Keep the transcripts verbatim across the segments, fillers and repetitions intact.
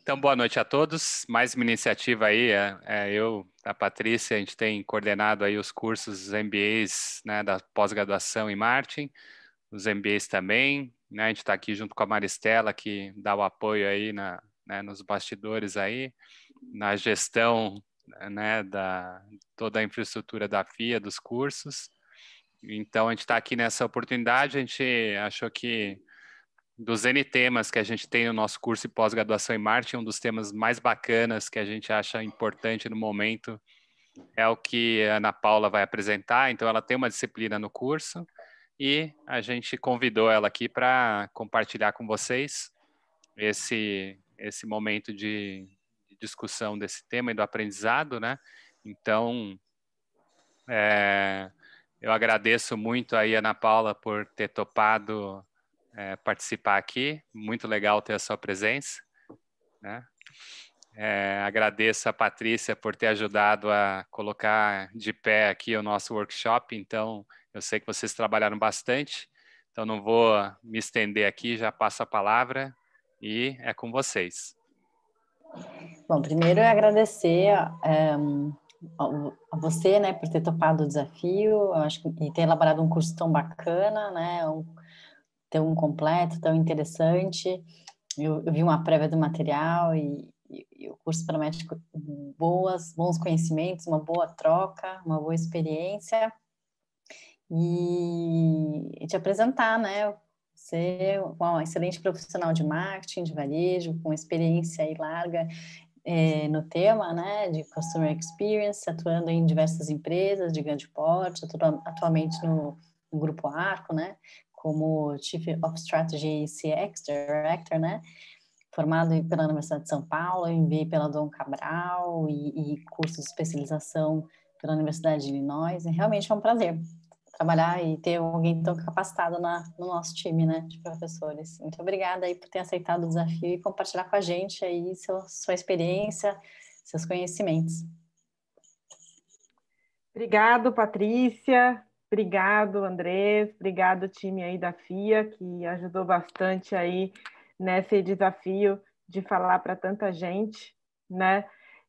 Então, boa noite a todos. Mais uma iniciativa aí, é, é, eu, a Patrícia, a gente tem coordenado aí os cursos os M B As, né, da pós-graduação em marketing, os M B As também, né, a gente está aqui junto com a Maristela, que dá o apoio aí na, né, nos bastidores aí, na gestão, né, da toda a infraestrutura da F I A, dos cursos. Então, a gente está aqui nessa oportunidade, a gente achou que dos N temas que a gente tem no nosso curso de pós-graduação em marketing, um dos temas mais bacanas que a gente acha importante no momento é o que a Ana Paula vai apresentar. Então, ela tem uma disciplina no curso e a gente convidou ela aqui para compartilhar com vocês esse, esse momento de, de discussão desse tema e do aprendizado, né? Então, é, eu agradeço muito aí a Ana Paula por ter topado é, participar aqui. Muito legal ter a sua presença, né? É, agradeço a Patrícia por ter ajudado a colocar de pé aqui o nosso workshop. Então, eu sei que vocês trabalharam bastante, então não vou me estender aqui, já passo a palavra e é com vocês. Bom, primeiro é agradecer um, a você, né, por ter topado o desafio, eu acho que, e ter elaborado um curso tão bacana, né, um, tão completo, tão interessante. Eu, eu vi uma prévia do material e, e, e o curso promete boas, bons conhecimentos, uma boa troca, uma boa experiência e, e te apresentar, né, você é uma excelente profissional de marketing, de varejo, com experiência aí larga é, no tema, né, de Customer Experience, atuando em diversas empresas de grande porte, atualmente no, no Grupo Arco, né, como Chief of Strategy e C X Director, né, formado pela Universidade de São Paulo, M B A pela Dom Cabral e, e curso de especialização pela Universidade de Illinois. E realmente é um prazer trabalhar e ter alguém tão capacitado na, no nosso time, né, de professores. Muito obrigada aí por ter aceitado o desafio e compartilhar com a gente aí seu, sua experiência, seus conhecimentos. Obrigado, Patrícia. Obrigado, Andrés. Obrigado, time aí da F I A, que ajudou bastante aí nesse desafio de falar para tanta gente, né?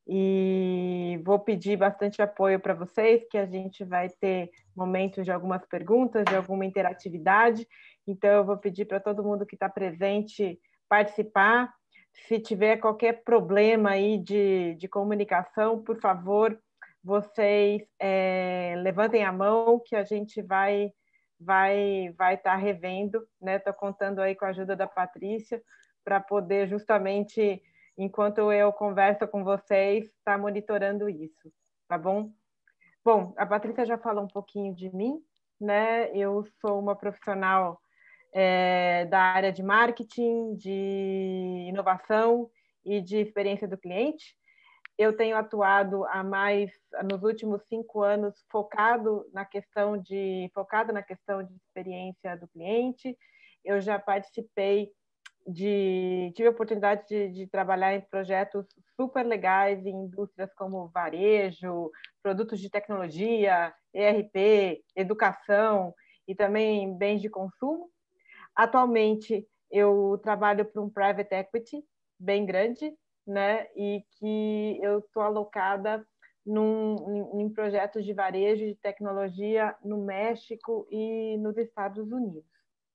E vou pedir bastante apoio para vocês, que a gente vai ter momentos de algumas perguntas, de alguma interatividade. Então, eu vou pedir para todo mundo que está presente participar. Se tiver qualquer problema aí de, de comunicação, por favor, vocês é, levantem a mão, que a gente vai vai vai estar tá revendo, né? Estou contando aí com a ajuda da Patrícia para poder justamente, enquanto eu converso com vocês, estar tá monitorando isso, tá bom? Bom, a Patrícia já falou um pouquinho de mim, né? Eu sou uma profissional é, da área de marketing, de inovação e de experiência do cliente. Eu tenho atuado há mais, nos últimos cinco anos, focado na questão de, focado na questão de experiência do cliente. Eu já participei de, tive a oportunidade de, de trabalhar em projetos super legais em indústrias como varejo, produtos de tecnologia, E R P, educação e também bens de consumo. Atualmente, eu trabalho para um private equity bem grande, né? E que eu estou alocada num, em projetos de varejo de tecnologia no México e nos Estados Unidos.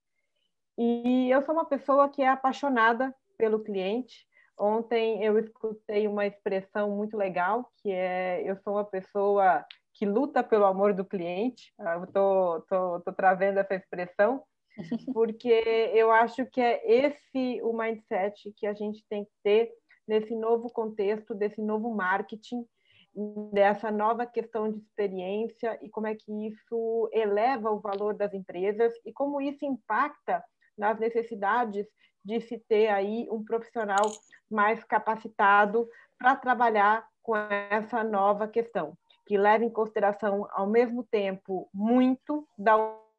E eu sou uma pessoa que é apaixonada pelo cliente. Ontem eu escutei uma expressão muito legal, que é: eu sou uma pessoa que luta pelo amor do cliente. Eu estou tô, tô trazendo essa expressão, porque eu acho que é esse o mindset que a gente tem que ter nesse novo contexto, desse novo marketing, dessa nova questão de experiência e como é que isso eleva o valor das empresas e como isso impacta nas necessidades de se ter aí um profissional mais capacitado para trabalhar com essa nova questão, que leva em consideração, ao mesmo tempo, muito da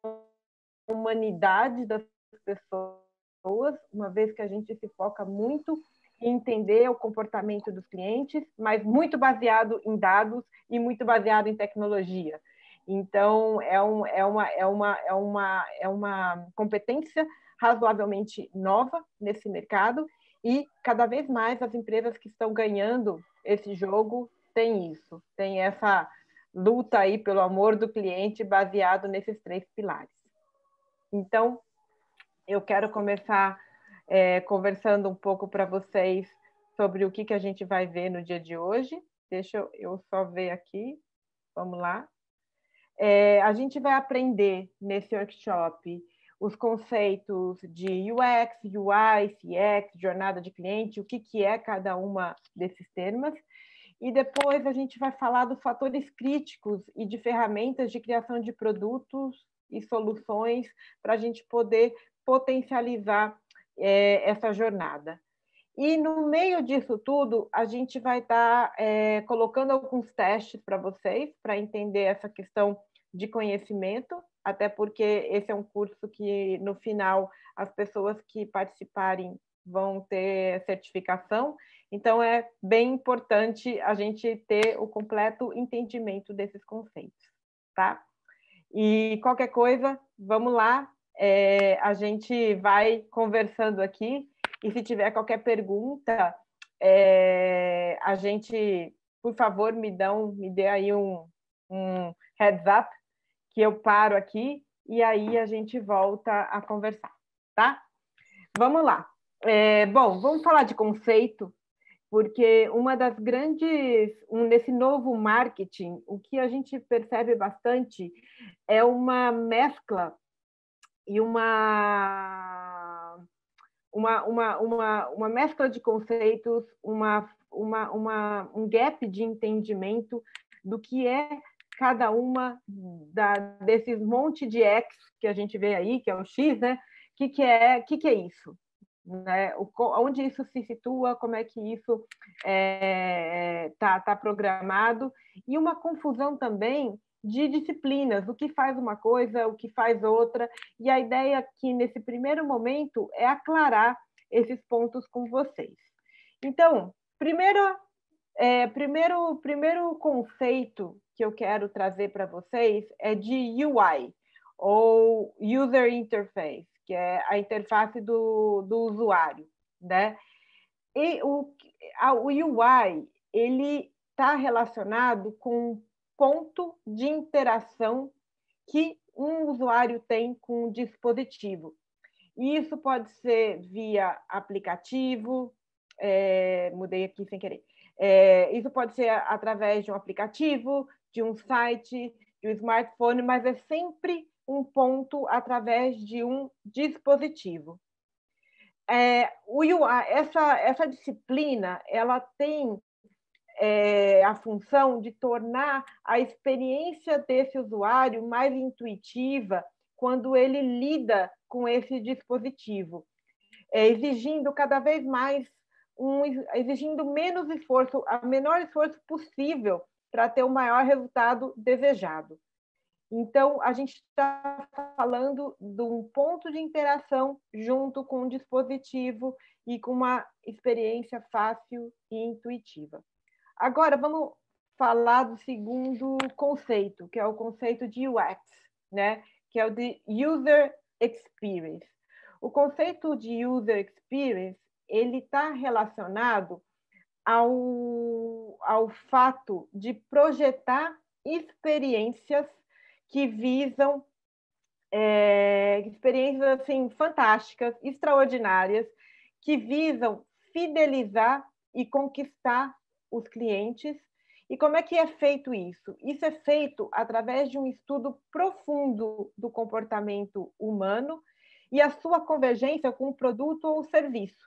humanidade das pessoas, uma vez que a gente se foca muito em entender o comportamento dos clientes, mas muito baseado em dados e muito baseado em tecnologia. Então, é, um, é, uma, é, uma, é, uma, é uma competência razoavelmente nova nesse mercado E cada vez mais as empresas que estão ganhando esse jogo têm isso, têm essa luta aí pelo amor do cliente baseado nesses três pilares. Então, eu quero começar é, conversando um pouco para vocês sobre o que, que a gente vai ver no dia de hoje. Deixa eu, eu só ver aqui. Vamos lá. É, a gente vai aprender nesse workshop os conceitos de U X, U I, C X, jornada de cliente, o que, que é cada uma desses termos. E depois a gente vai falar dos fatores críticos e de ferramentas de criação de produtos e soluções para a gente poder potencializar é, essa jornada. E no meio disso tudo, a gente vai estar é, colocando alguns testes para vocês, para entender essa questão de conhecimento, até porque esse é um curso que, no final, as pessoas que participarem vão ter certificação. Então, é bem importante a gente ter o completo entendimento desses conceitos, tá? E qualquer coisa, vamos lá, é, a gente vai conversando aqui, e se tiver qualquer pergunta, é, a gente, por favor, me, dão, me dê aí um, um heads up, que eu paro aqui, e aí a gente volta a conversar, tá? Vamos lá. É, bom, vamos falar de conceito, porque uma das grandes, um, nesse novo marketing, o que a gente percebe bastante é uma mescla e uma, uma, uma, uma, uma mescla de conceitos, uma, uma, uma, um gap de entendimento do que é cada uma da, desses monte de X que a gente vê aí, que é o X, né? O que, que, é, que, que é isso? Né? O, onde isso se situa, como é que isso está é, tá, tá programado, e uma confusão também de disciplinas, o que faz uma coisa, o que faz outra, e a ideia aqui, nesse primeiro momento, é aclarar esses pontos com vocês. Então, primeiro, é, primeiro, primeiro conceito que eu quero trazer para vocês é de U I, ou User Interface, que é a interface do, do usuário, né? E o, a, o U I, ele está relacionado com um ponto de interação que um usuário tem com o dispositivo. E isso pode ser via aplicativo, é, mudei aqui sem querer, é, isso pode ser através de um aplicativo, de um site, de um smartphone, mas é sempre um ponto através de um dispositivo. É, o U I, essa, essa disciplina, ela tem é, a função de tornar a experiência desse usuário mais intuitiva quando ele lida com esse dispositivo, é, exigindo cada vez mais, um, exigindo menos esforço, o menor esforço possível para ter o maior resultado desejado. Então, a gente está falando de um ponto de interação junto com um dispositivo e com uma experiência fácil e intuitiva. Agora, vamos falar do segundo conceito, que é o conceito de U X, né? Que é o de User Experience. O conceito de User Experience, ele está relacionado ao, ao fato de projetar experiências que visam é, experiências assim, fantásticas, extraordinárias, que visam fidelizar e conquistar os clientes. E como é que é feito isso? Isso é feito através de um estudo profundo do comportamento humano e a sua convergência com o produto ou o serviço.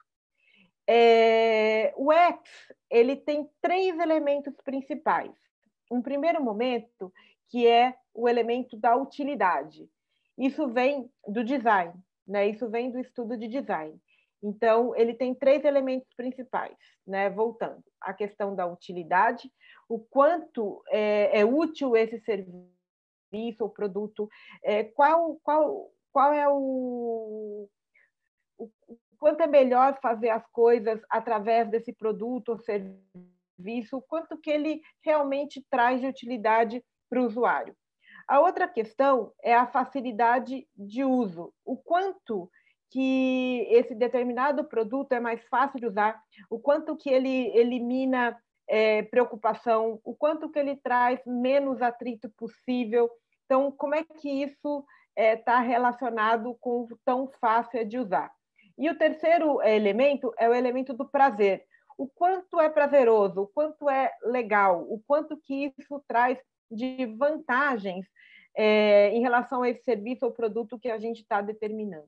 É, o X, ele tem três elementos principais. Um primeiro momento, que é o elemento da utilidade. Isso vem do design, né? Isso vem do estudo de design. Então, ele tem três elementos principais, né? Voltando, a questão da utilidade, o quanto é, é útil esse serviço ou produto, é, qual, qual, qual é o, o quanto é melhor fazer as coisas através desse produto ou serviço, o quanto que ele realmente traz de utilidade para o usuário. A outra questão é a facilidade de uso, o quanto que esse determinado produto é mais fácil de usar, o quanto que ele elimina é, preocupação, o quanto que ele traz menos atrito possível. Então, como é que isso está é, relacionado com o tão fácil de usar? E o terceiro elemento é o elemento do prazer. O quanto é prazeroso, o quanto é legal, o quanto que isso traz de vantagens é, em relação a esse serviço ou produto que a gente está determinando.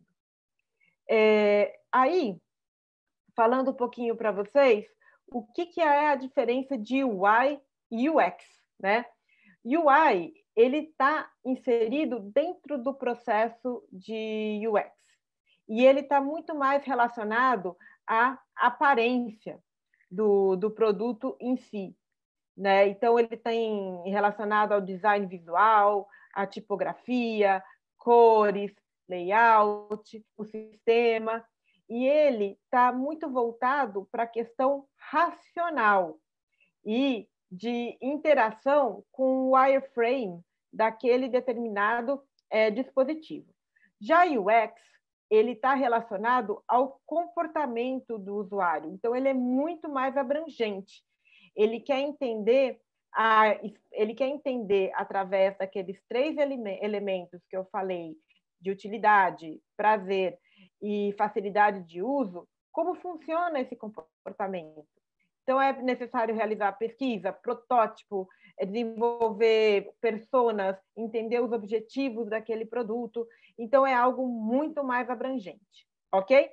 É, aí, falando um pouquinho para vocês, o que, que é a diferença de U I e U X, né? U I, ele está inserido dentro do processo de U X e ele está muito mais relacionado à aparência do, do produto em si, né? Então, ele tem relacionado ao design visual, à tipografia, cores, layout, o sistema, e ele está muito voltado para a questão racional e de interação com o wireframe daquele determinado é, dispositivo. Já o U X, ele está relacionado ao comportamento do usuário, então ele é muito mais abrangente. Ele quer entender, a, ele quer entender através daqueles três ele- elementos que eu falei, de utilidade, prazer e facilidade de uso, como funciona esse comportamento. Então, é necessário realizar pesquisa, protótipo, desenvolver personas, entender os objetivos daquele produto. Então, é algo muito mais abrangente, ok?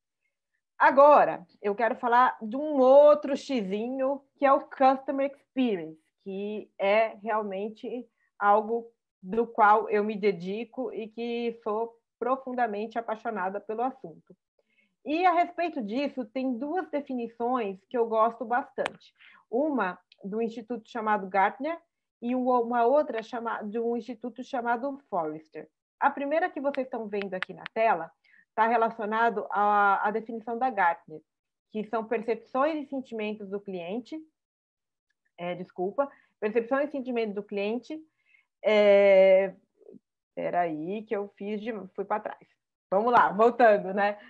Agora, eu quero falar de um outro xizinho, que é o Customer Experience, que é realmente algo do qual eu me dedico e que sou profundamente apaixonada pelo assunto. E, a respeito disso, tem duas definições que eu gosto bastante. Uma do instituto chamado Gartner e uma outra chama, de um instituto chamado Forrester. A primeira que vocês estão vendo aqui na tela está relacionado à, à definição da Gartner, que são percepções e sentimentos do cliente, é, desculpa, percepções e sentimentos do cliente, é, peraí, que eu fiz de, fui para trás. Vamos lá, voltando, né?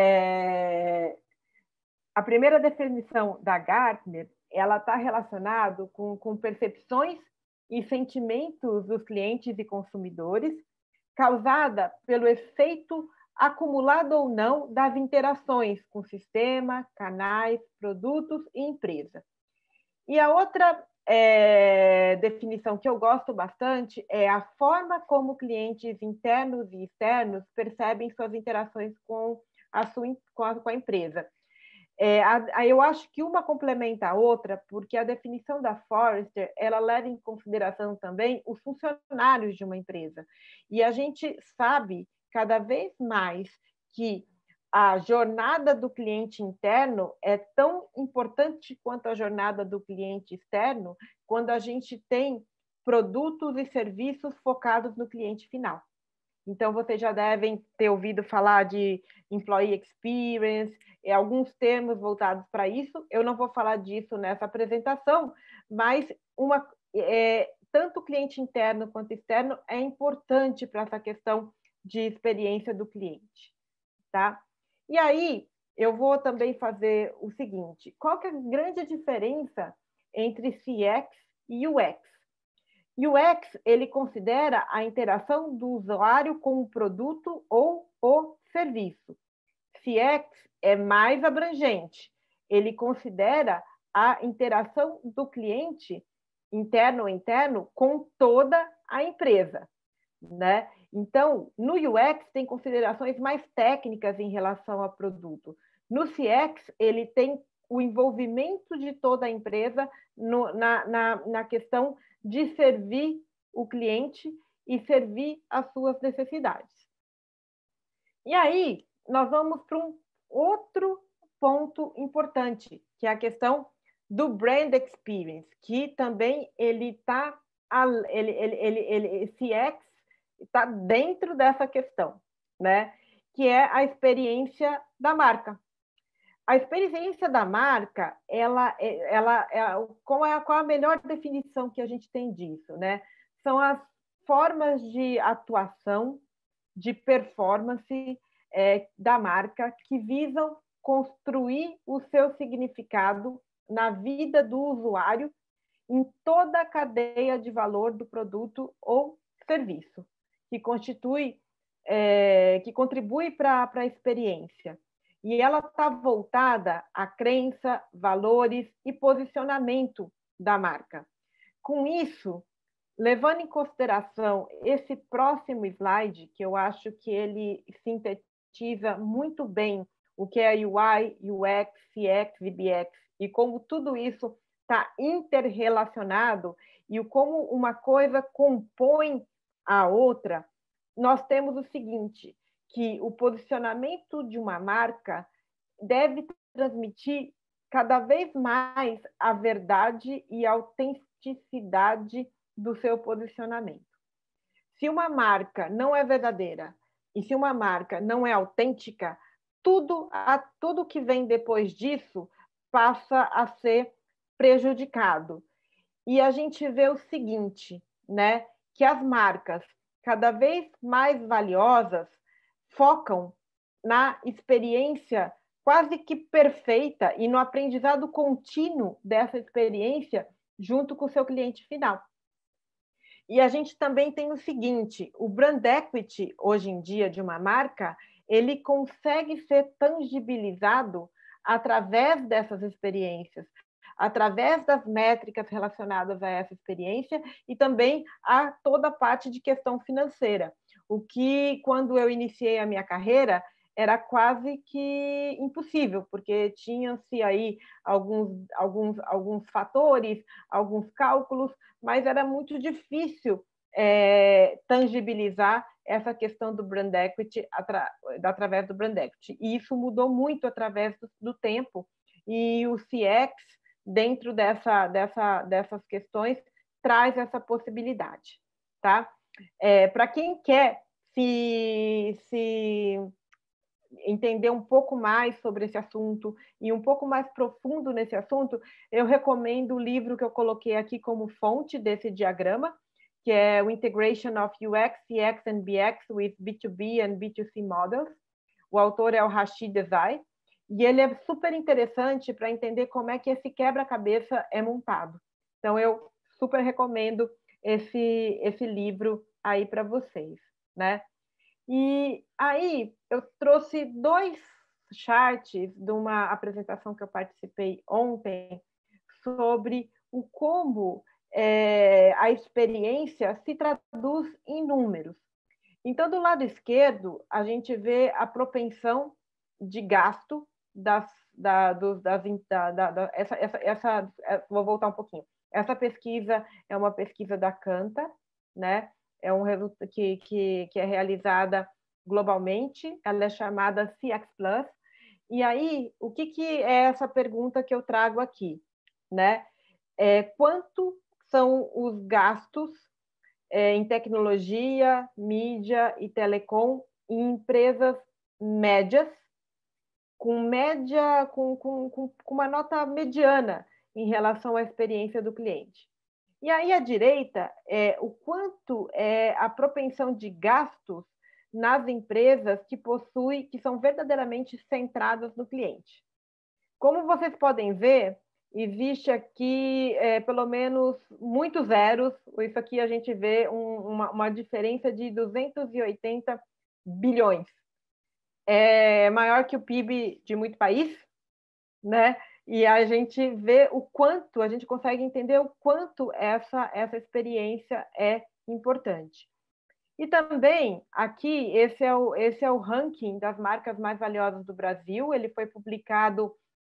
É, a primeira definição da Gartner, ela está relacionada com, com percepções e sentimentos dos clientes e consumidores, causada pelo efeito acumulado ou não das interações com sistema, canais, produtos e empresa. E a outra é, definição que eu gosto bastante é a forma como clientes internos e externos percebem suas interações com a, sua, com a, com a empresa. É, a, a, eu acho que uma complementa a outra, porque a definição da Forrester, ela leva em consideração também os funcionários de uma empresa. E a gente sabe cada vez mais que a jornada do cliente interno é tão importante quanto a jornada do cliente externo quando a gente tem produtos e serviços focados no cliente final. Então, vocês já devem ter ouvido falar de Employee Experience, e alguns termos voltados para isso. Eu não vou falar disso nessa apresentação, mas uma, é, tanto o cliente interno quanto externo é importante para essa questão de experiência do cliente, tá? E aí, eu vou também fazer o seguinte, qual que é a grande diferença entre C X e U X? U X, ele considera a interação do usuário com o produto ou o serviço. C X é mais abrangente. Ele considera a interação do cliente, interno ou interno, com toda a empresa, né? Então, no U X tem considerações mais técnicas em relação ao produto. No C X, ele tem o envolvimento de toda a empresa no, na, na, na questão de servir o cliente e servir as suas necessidades. E aí, nós vamos para um outro ponto importante, que é a questão do brand experience, que também ele está, ele, ele, ele, ele, C X está dentro dessa questão, né? Que é a experiência da marca. A experiência da marca, ela, ela, ela, qual, é a, qual é a melhor definição que a gente tem disso, né? São as formas de atuação, de performance, é, da marca que visam construir o seu significado na vida do usuário em toda a cadeia de valor do produto ou serviço, que constitui, é, que contribui para a experiência. E ela está voltada à crença, valores e posicionamento da marca. Com isso, levando em consideração esse próximo slide, que eu acho que ele sintetiza muito bem o que é U I, U X, C X e B X, e como tudo isso está interrelacionado e como uma coisa compõe a outra, nós temos o seguinte, que o posicionamento de uma marca deve transmitir cada vez mais a verdade e a autenticidade do seu posicionamento. Se uma marca não é verdadeira e se uma marca não é autêntica, tudo, a, tudo que vem depois disso passa a ser prejudicado. E a gente vê o seguinte, né, que as marcas cada vez mais valiosas focam na experiência quase que perfeita e no aprendizado contínuo dessa experiência junto com o seu cliente final. E a gente também tem o seguinte, o brand equity, hoje em dia, de uma marca, ele consegue ser tangibilizado através dessas experiências, através das métricas relacionadas a essa experiência e também a toda a parte de questão financeira. O que, quando eu iniciei a minha carreira, era quase que impossível, porque tinham-se aí alguns, alguns, alguns fatores, alguns cálculos, mas era muito difícil é, tangibilizar essa questão do brand equity atra, através do brand equity. E isso mudou muito através do, do tempo, e o C X, dentro dessa, dessa, dessas questões, traz essa possibilidade. Tá? É, para quem quer se... se entender um pouco mais sobre esse assunto e um pouco mais profundo nesse assunto, eu recomendo o livro que eu coloquei aqui como fonte desse diagrama, que é o Integration of U X, C X and B X with B dois B and B dois C Models. O autor é o Rashid Desai, e ele é super interessante para entender como é que esse quebra-cabeça é montado. Então, eu super recomendo esse, esse livro aí para vocês, né? E aí eu trouxe dois charts de uma apresentação que eu participei ontem sobre o como é, a experiência se traduz em números. Então, do lado esquerdo, a gente vê a propensão de gasto das, da, dos, das, da, da, da, essa, essa, essa, vou voltar um pouquinho. Essa pesquisa é uma pesquisa da Kantar, né? É um resultado que, que, que é realizada globalmente, ela é chamada C X Plus. E aí, o que, que é essa pergunta que eu trago aqui? Né? É, quanto são os gastos é, em tecnologia, mídia e telecom em empresas médias, com média, com, com, com uma nota mediana em relação à experiência do cliente. E aí, à direita, é o quanto é a propensão de gastos nas empresas que possuem, que são verdadeiramente centradas no cliente. Como vocês podem ver, existe aqui, é, pelo menos, muitos zeros. Isso aqui a gente vê um, uma, uma diferença de duzentos e oitenta bilhões. É maior que o P I B de muito país, né? E a gente vê o quanto, a gente consegue entender o quanto essa, essa experiência é importante. E também, aqui, esse é, o, esse é o ranking das marcas mais valiosas do Brasil. Ele foi publicado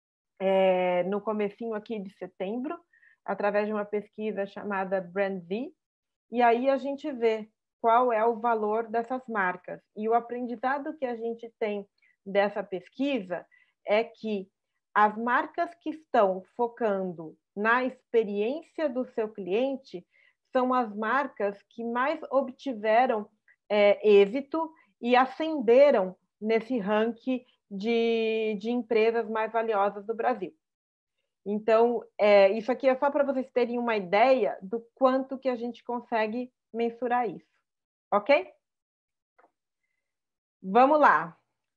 é, no comecinho aqui de setembro, através de uma pesquisa chamada BrandZ. E aí a gente vê qual é o valor dessas marcas. E o aprendizado que a gente tem dessa pesquisa é que as marcas que estão focando na experiência do seu cliente são as marcas que mais obtiveram é, êxito e ascenderam nesse ranking de, de empresas mais valiosas do Brasil. Então, é, isso aqui é só para vocês terem uma ideia do quanto que a gente consegue mensurar isso. Ok? Vamos lá.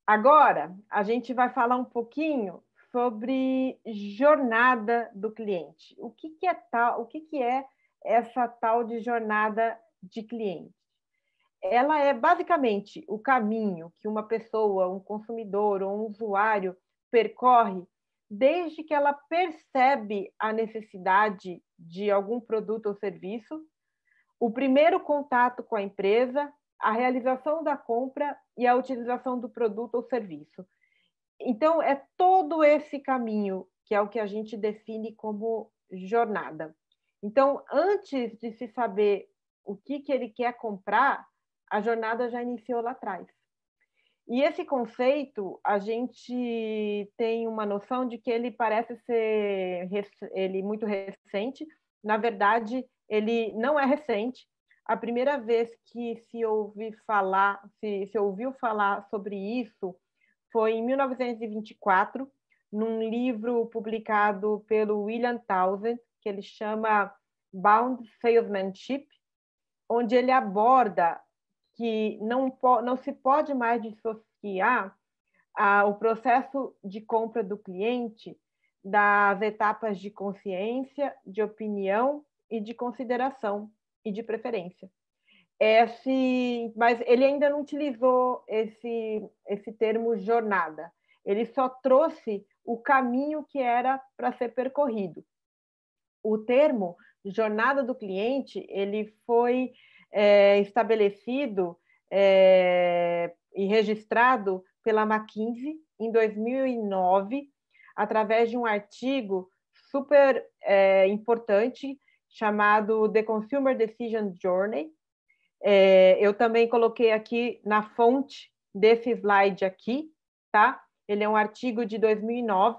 Agora, a gente vai falar um pouquinho sobre jornada do cliente. O que, que é tal, o que, que é essa tal de jornada de cliente? Ela é basicamente o caminho que uma pessoa, um consumidor ou um usuário percorre desde que ela percebe a necessidade de algum produto ou serviço, o primeiro contato com a empresa, a realização da compra e a utilização do produto ou serviço. Então, é todo esse caminho que é o que a gente define como jornada. Então, antes de se saber o que, que ele quer comprar, a jornada já iniciou lá atrás. E esse conceito, a gente tem uma noção de que ele parece ser ele muito recente. Na verdade, ele não é recente. A primeira vez que se ouvi falar, se, se ouviu falar sobre isso foi em mil novecentos e vinte e quatro, num livro publicado pelo William Townsend, que ele chama Bound Salesmanship, onde ele aborda que não, não se pode mais dissociar a, o processo de compra do cliente das etapas de consciência, de opinião e de consideração e de preferência. Esse, mas ele ainda não utilizou esse, esse termo jornada. Ele só trouxe o caminho que era para ser percorrido. O termo jornada do cliente ele foi é, estabelecido é, e registrado pela McKinsey em dois mil e nove, através de um artigo super é, importante chamado The Consumer Decision Journey. É, eu também coloquei aqui na fonte desse slide aqui, tá? Ele é um artigo de dois mil e nove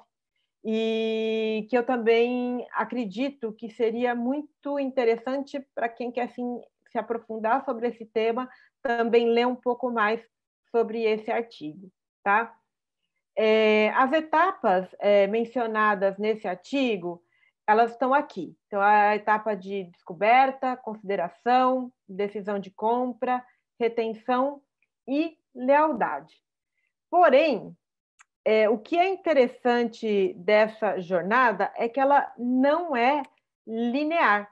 e que eu também acredito que seria muito interessante para quem quer assim, se aprofundar sobre esse tema, também ler um pouco mais sobre esse artigo, tá? É, as etapas é, mencionadas nesse artigo, elas estão aqui. Então, a etapa de descoberta, consideração, decisão de compra, retenção e lealdade. Porém, é, o que é interessante dessa jornada é que ela não é linear.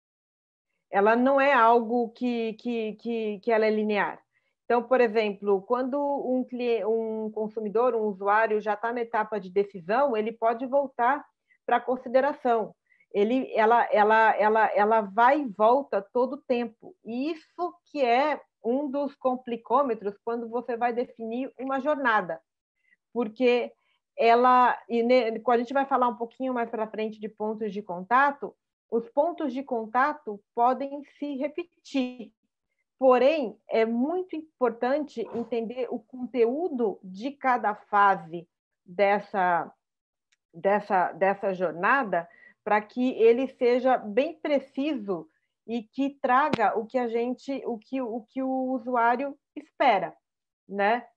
Ela não é algo que, que, que, que ela é linear. Então, por exemplo, quando um, cliente, um consumidor, um usuário já está na etapa de decisão, ele pode voltar para a consideração. Ele, ela, ela, ela, ela vai e volta todo o tempo. E isso que é um dos complicômetros quando você vai definir uma jornada. Porque ela, e quando a gente vai falar um pouquinho mais para frente de pontos de contato, os pontos de contato podem se repetir. Porém, é muito importante entender o conteúdo de cada fase dessa, dessa, dessa jornada para que ele seja bem preciso e que traga o que a gente, o que o, que o usuário espera, né?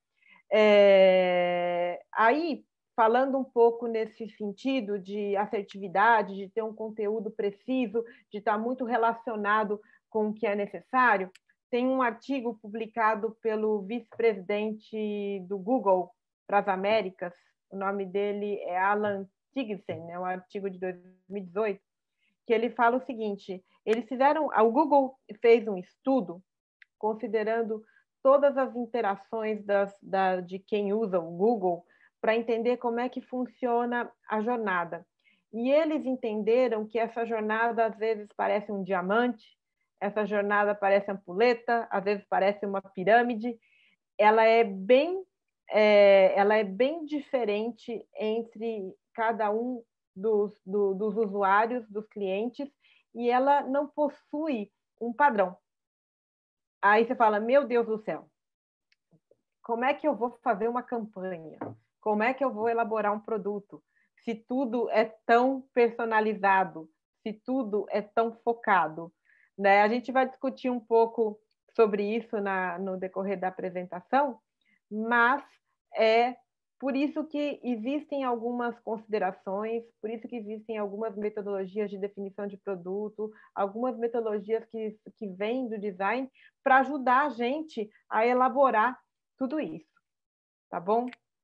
É, aí, falando um pouco nesse sentido de assertividade, de ter um conteúdo preciso, de estar muito relacionado com o que é necessário, tem um artigo publicado pelo vice-presidente do Google para as Américas, o nome dele é Alan Thygesen, é um artigo de dois mil e dezoito, que ele fala o seguinte, eles fizeram, o Google fez um estudo considerando todas as interações das, da, de quem usa o Google para entender como é que funciona a jornada. E eles entenderam que essa jornada às vezes parece um diamante, essa jornada parece ampulheta, às vezes parece uma pirâmide. Ela é bem, é, ela é bem diferente entre cada um dos, do, dos usuários, dos clientes, e ela não possui um padrão. Aí você fala, meu Deus do céu, como é que eu vou fazer uma campanha? Como é que eu vou elaborar um produto? Se tudo é tão personalizado, se tudo é tão focado, né? A gente vai discutir um pouco sobre isso na, no decorrer da apresentação, mas é por isso que existem algumas considerações, por isso que existem algumas metodologias de definição de produto, algumas metodologias que, que vêm do design para ajudar a gente a elaborar tudo isso. tá bom?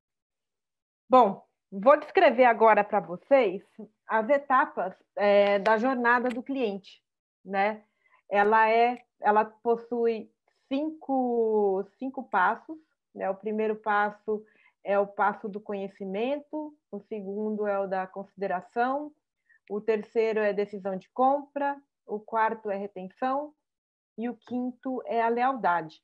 Bom, vou descrever agora para vocês as etapas é, da jornada do cliente, né? Ela é, ela possui cinco, cinco passos, né? O primeiro passo é o passo do conhecimento, o segundo é o da consideração, o terceiro é decisão de compra, o quarto é retenção e o quinto é a lealdade.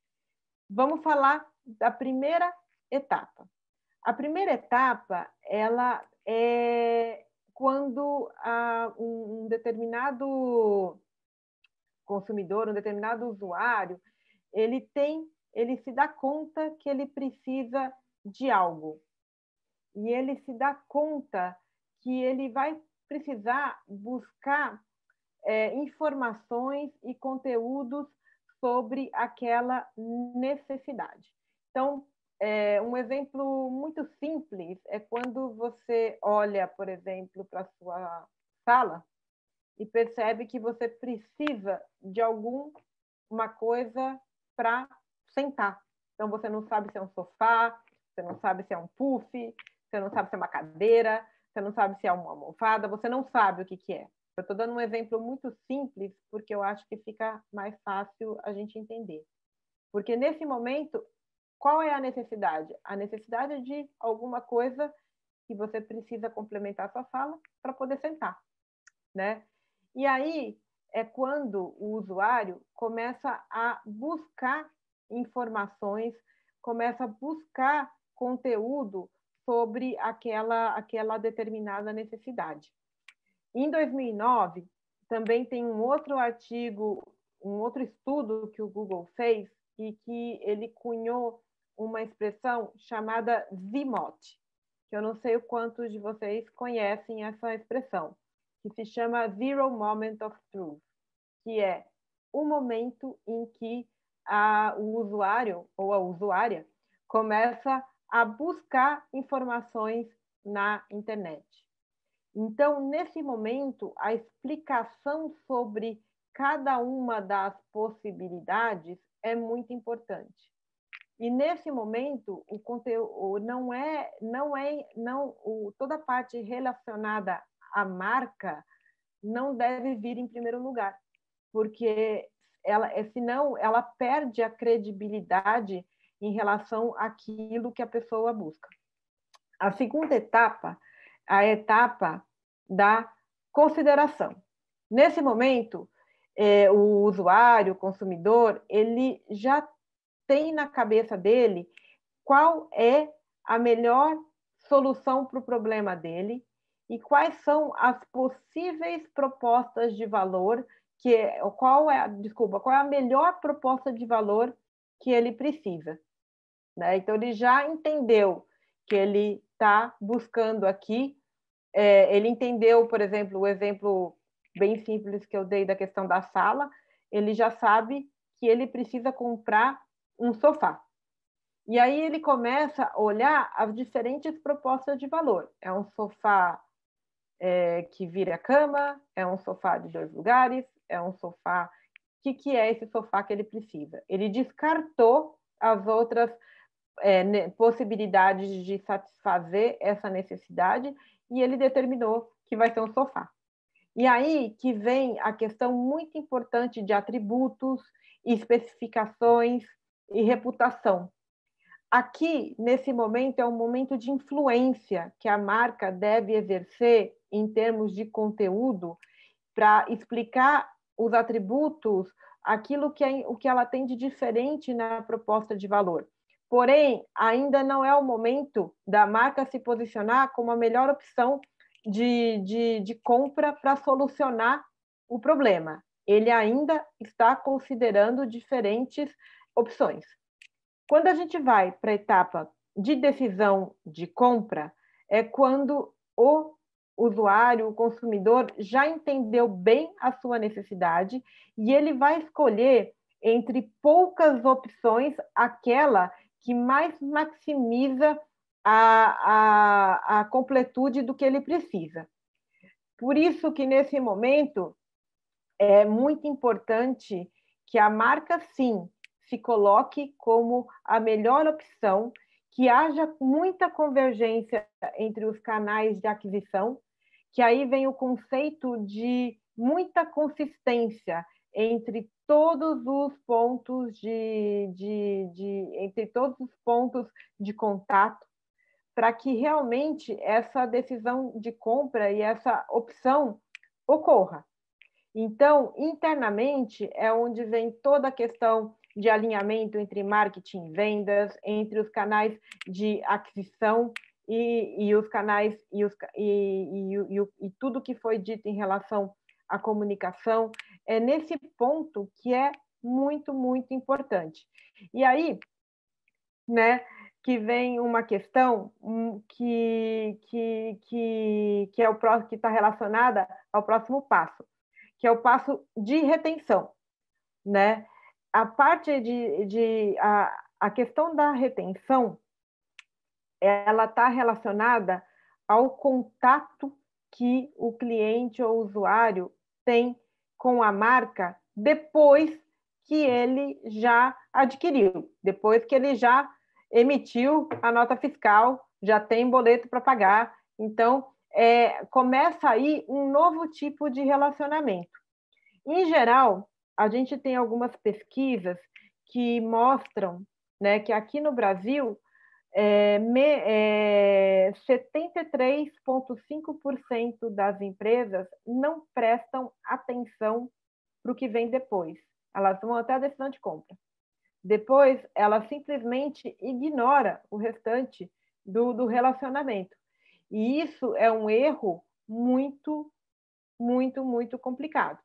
Vamos falar da primeira etapa. A primeira etapa, ela é quando ah, um determinado consumidor, um determinado usuário, ele tem, ele se dá conta que ele precisa de algo. E ele se dá conta que ele vai precisar buscar é, informações e conteúdos sobre aquela necessidade. Então, é, um exemplo muito simples é quando você olha, por exemplo, para a sua sala e percebe que você precisa de alguma coisa para sentar. Então, você não sabe se é um sofá, você não sabe se é um puff, você não sabe se é uma cadeira, você não sabe se é uma almofada, você não sabe o que, que é. Eu estou dando um exemplo muito simples, porque eu acho que fica mais fácil a gente entender. Porque nesse momento, qual é a necessidade? A necessidade é de alguma coisa que você precisa complementar a sua sala para poder sentar, né? E aí é quando o usuário começa a buscar informações, começa a buscar conteúdo sobre aquela, aquela determinada necessidade. Em dois mil e nove, também tem um outro artigo, um outro estudo que o Google fez e que ele cunhou uma expressão chamada Z M O T, que eu não sei o quantos de vocês conhecem essa expressão, que se chama Zero Moment of Truth, que é o momento em que a, o usuário ou a usuária começa a buscar informações na internet. Então, nesse momento, a explicação sobre cada uma das possibilidades é muito importante. E nesse momento, o conteúdo não é, não é, não, o, toda a parte relacionada à marca não deve vir em primeiro lugar, porque ela, senão ela perde a credibilidade em relação àquilo que a pessoa busca. A segunda etapa, a etapa da consideração. Nesse momento, é, o usuário, o consumidor, ele já tem na cabeça dele qual é a melhor solução para o problema dele e quais são as possíveis propostas de valor que qual é, desculpa, qual é a melhor proposta de valor que ele precisa, né? Então ele já entendeu que ele está buscando aqui, é, ele entendeu, por exemplo, o exemplo bem simples que eu dei da questão da sala, ele já sabe que ele precisa comprar um sofá. E aí ele começa a olhar as diferentes propostas de valor. É um sofá é, que vira cama, é um sofá de dois lugares, é um sofá... O que, que é esse sofá que ele precisa? Ele descartou as outras é, possibilidades de satisfazer essa necessidade e ele determinou que vai ser um sofá. E aí que vem a questão muito importante de atributos, especificações e reputação. Aqui, nesse momento, é um momento de influência que a marca deve exercer em termos de conteúdo para explicar os atributos, aquilo que, é, o que ela tem de diferente na proposta de valor. Porém, ainda não é o momento da marca se posicionar como a melhor opção de, de, de compra para solucionar o problema. Ele ainda está considerando diferentes opções. Quando a gente vai para a etapa de decisão de compra, é quando o usuário, o consumidor, já entendeu bem a sua necessidade e ele vai escolher entre poucas opções aquela que mais maximiza a, a, a completude do que ele precisa. Por isso que, nesse momento, é muito importante que a marca, sim, se coloque como a melhor opção que haja muita convergência entre os canais de aquisição, que aí vem o conceito de muita consistência entre todos os pontos de, de, de entre todos os pontos de contato, para que realmente essa decisão de compra e essa opção ocorra. Então, internamente, é onde vem toda a questão de alinhamento entre marketing e vendas, entre os canais de aquisição e, e os canais e, os, e, e, e, e tudo que foi dito em relação à comunicação. É nesse ponto que é muito, muito importante. E aí, né, que vem uma questão que, que, que, que é o próximo, que está relacionada ao próximo passo, que é o passo de retenção, né? A parte de, de a, a questão da retenção, ela está relacionada ao contato que o cliente ou usuário tem com a marca depois que ele já adquiriu, depois que ele já emitiu a nota fiscal, já tem boleto para pagar. Então, é, começa aí um novo tipo de relacionamento. Em geral, a gente tem algumas pesquisas que mostram, né, que aqui no Brasil, é, me, é, setenta e três vírgula cinco por cento das empresas não prestam atenção para o que vem depois. Elas vão até a decisão de compra. Depois, ela simplesmente ignora o restante do, do relacionamento. E isso é um erro muito, muito, muito complicado.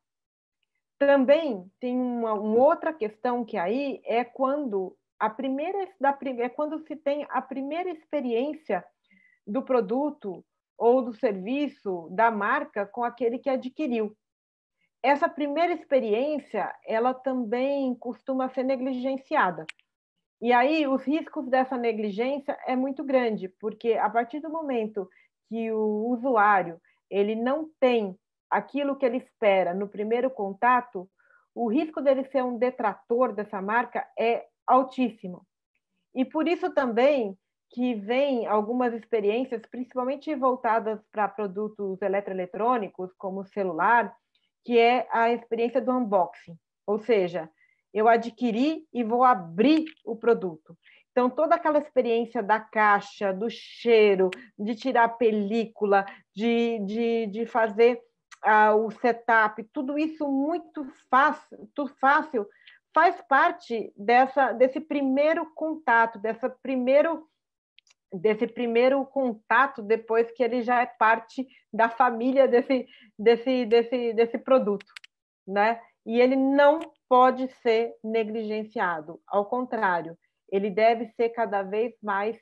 Também tem uma, uma outra questão que aí é quando a primeira da, é quando se tem a primeira experiência do produto ou do serviço da marca com aquele que adquiriu. Essa primeira experiência, ela também costuma ser negligenciada. E aí os riscos dessa negligência é muito grande, porque a partir do momento que o usuário ele não tem aquilo que ele espera no primeiro contato, o risco dele ser um detrator dessa marca é altíssimo. E por isso também que vem algumas experiências, principalmente voltadas para produtos eletroeletrônicos, como o celular, que é a experiência do unboxing, ou seja, eu adquiri e vou abrir o produto. Então, toda aquela experiência da caixa, do cheiro, de tirar a película, de, de, de fazer uh, o setup, tudo isso muito fácil, muito fácil, faz parte dessa, desse primeiro contato, dessa primeiro, desse primeiro contato depois que ele já é parte da família desse, desse, desse, desse produto, né? E ele não pode ser negligenciado, ao contrário, ele deve ser cada vez mais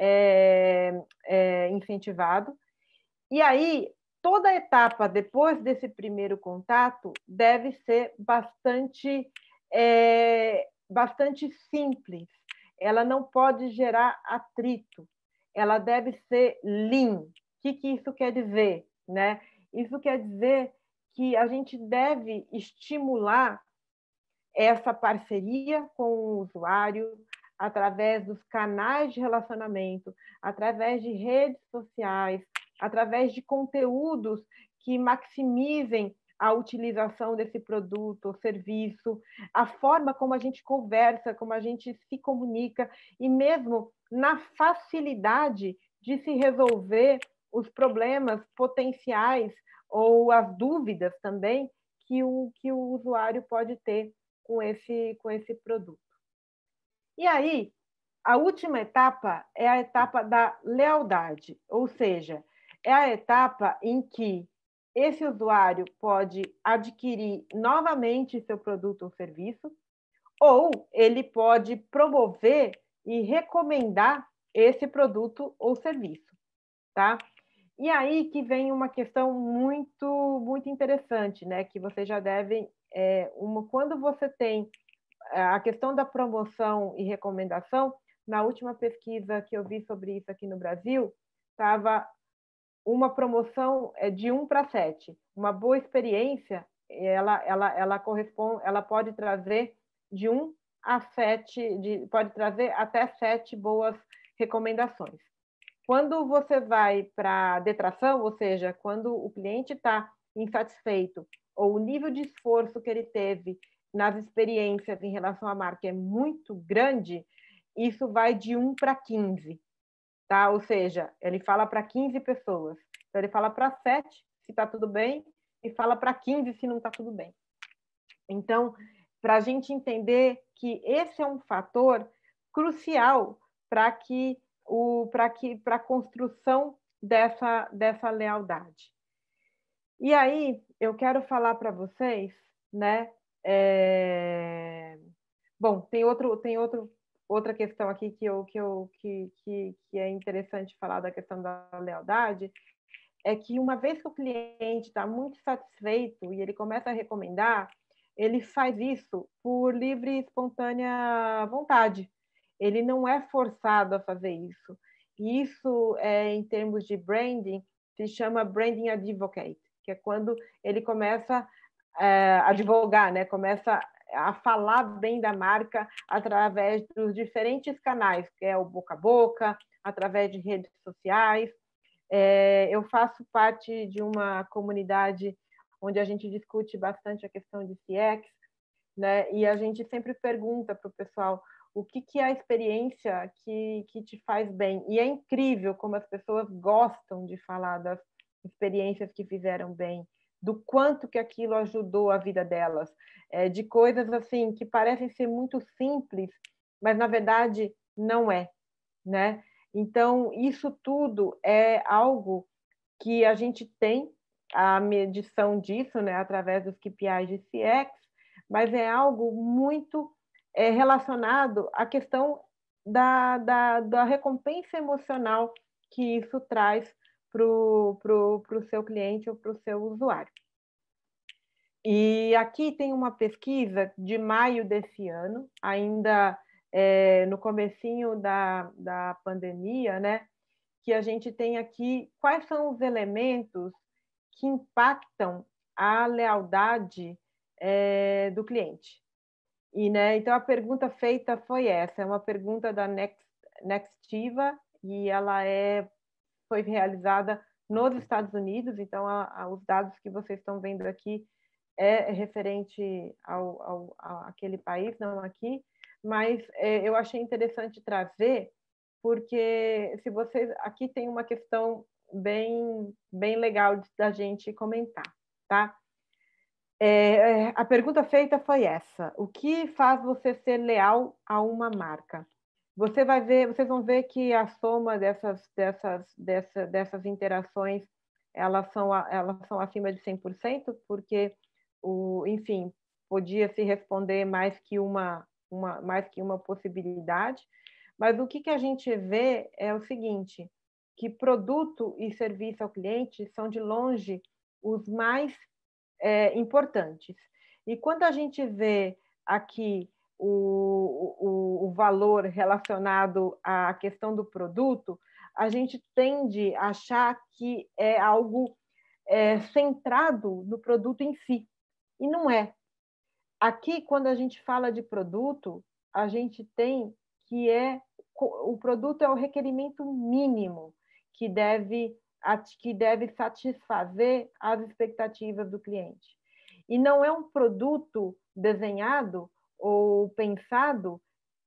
é, é, incentivado. E aí, toda a etapa depois desse primeiro contato deve ser bastante, é, bastante simples, ela não pode gerar atrito, ela deve ser lean. O que, que isso quer dizer, né? Isso quer dizer que a gente deve estimular essa parceria com o usuário através dos canais de relacionamento, através de redes sociais, através de conteúdos que maximizem a utilização desse produto ou serviço, a forma como a gente conversa, como a gente se comunica e mesmo na facilidade de se resolver os problemas potenciais ou as dúvidas também que o, que o usuário pode ter com esse, com esse produto. E aí, a última etapa é a etapa da lealdade, ou seja, é a etapa em que esse usuário pode adquirir novamente seu produto ou serviço, ou ele pode promover e recomendar esse produto ou serviço, tá? E aí que vem uma questão muito, muito interessante, né? Que vocês já devem... É, uma, quando você tem a questão da promoção e recomendação, na última pesquisa que eu vi sobre isso aqui no Brasil, estava uma promoção de um para sete. Uma boa experiência, ela, ela, ela corresponde, ela pode trazer de um a sete, de, pode trazer até sete boas recomendações. Quando você vai para detração, ou seja, quando o cliente está insatisfeito ou o nível de esforço que ele teve nas experiências em relação à marca é muito grande, isso vai de um para quinze, tá? Ou seja, ele fala para quinze pessoas. Então, ele fala para sete se está tudo bem e fala para quinze se não está tudo bem. Então, para a gente entender que esse é um fator crucial para que o para que para a construção dessa dessa lealdade. E aí eu quero falar para vocês, né? É... Bom, tem outro tem outro outra questão aqui que eu que eu que, que que é interessante falar da questão da lealdade, é que uma vez que o cliente está muito satisfeito e ele começa a recomendar, ele faz isso por livre e espontânea vontade. Ele não é forçado a fazer isso. E isso, é, em termos de branding, se chama branding advocate, que é quando ele começa é, a advogar, né? Começa a falar bem da marca através dos diferentes canais, que é o boca a boca, através de redes sociais. É, eu faço parte de uma comunidade onde a gente discute bastante a questão de C X, né? E a gente sempre pergunta para o pessoal o que, que é a experiência que, que te faz bem. E é incrível como as pessoas gostam de falar das experiências que fizeram bem, do quanto que aquilo ajudou a vida delas, é, de coisas assim que parecem ser muito simples, mas na verdade não é, né? Então, isso tudo é algo que a gente tem a medição disso, né, através dos K P Is de C X, mas é algo muito é, relacionado à questão da, da, da recompensa emocional que isso traz para o pro, pro seu cliente ou para o seu usuário. E aqui tem uma pesquisa de maio desse ano, ainda é, no comecinho da, da pandemia, né, que a gente tem aqui quais são os elementos que impactam a lealdade é, do cliente. E, né, então, a pergunta feita foi essa, é uma pergunta da Next, Nextiva, e ela é, foi realizada nos Estados Unidos, então a, a, os dados que vocês estão vendo aqui é referente ao, ao, a aquele país, não aqui, mas é, eu achei interessante trazer, porque se vocês aqui tem uma questão bem bem legal da gente comentar, tá? É, a pergunta feita foi essa: o que faz você ser leal a uma marca? Você vai ver, vocês vão ver que a soma dessas dessas dessas, dessas interações elas são elas são acima de cem por cento, porque o, enfim, podia se responder mais que uma uma mais que uma possibilidade. Mas o que, que a gente vê é o seguinte, que produto e serviço ao cliente são, de longe, os mais é, importantes. E quando a gente vê aqui o, o, o valor relacionado à questão do produto, a gente tende a achar que é algo é, centrado no produto em si. E não é. Aqui, quando a gente fala de produto, a gente tem que é o produto é o requerimento mínimo que deve, que deve satisfazer as expectativas do cliente. E não é um produto desenhado ou pensado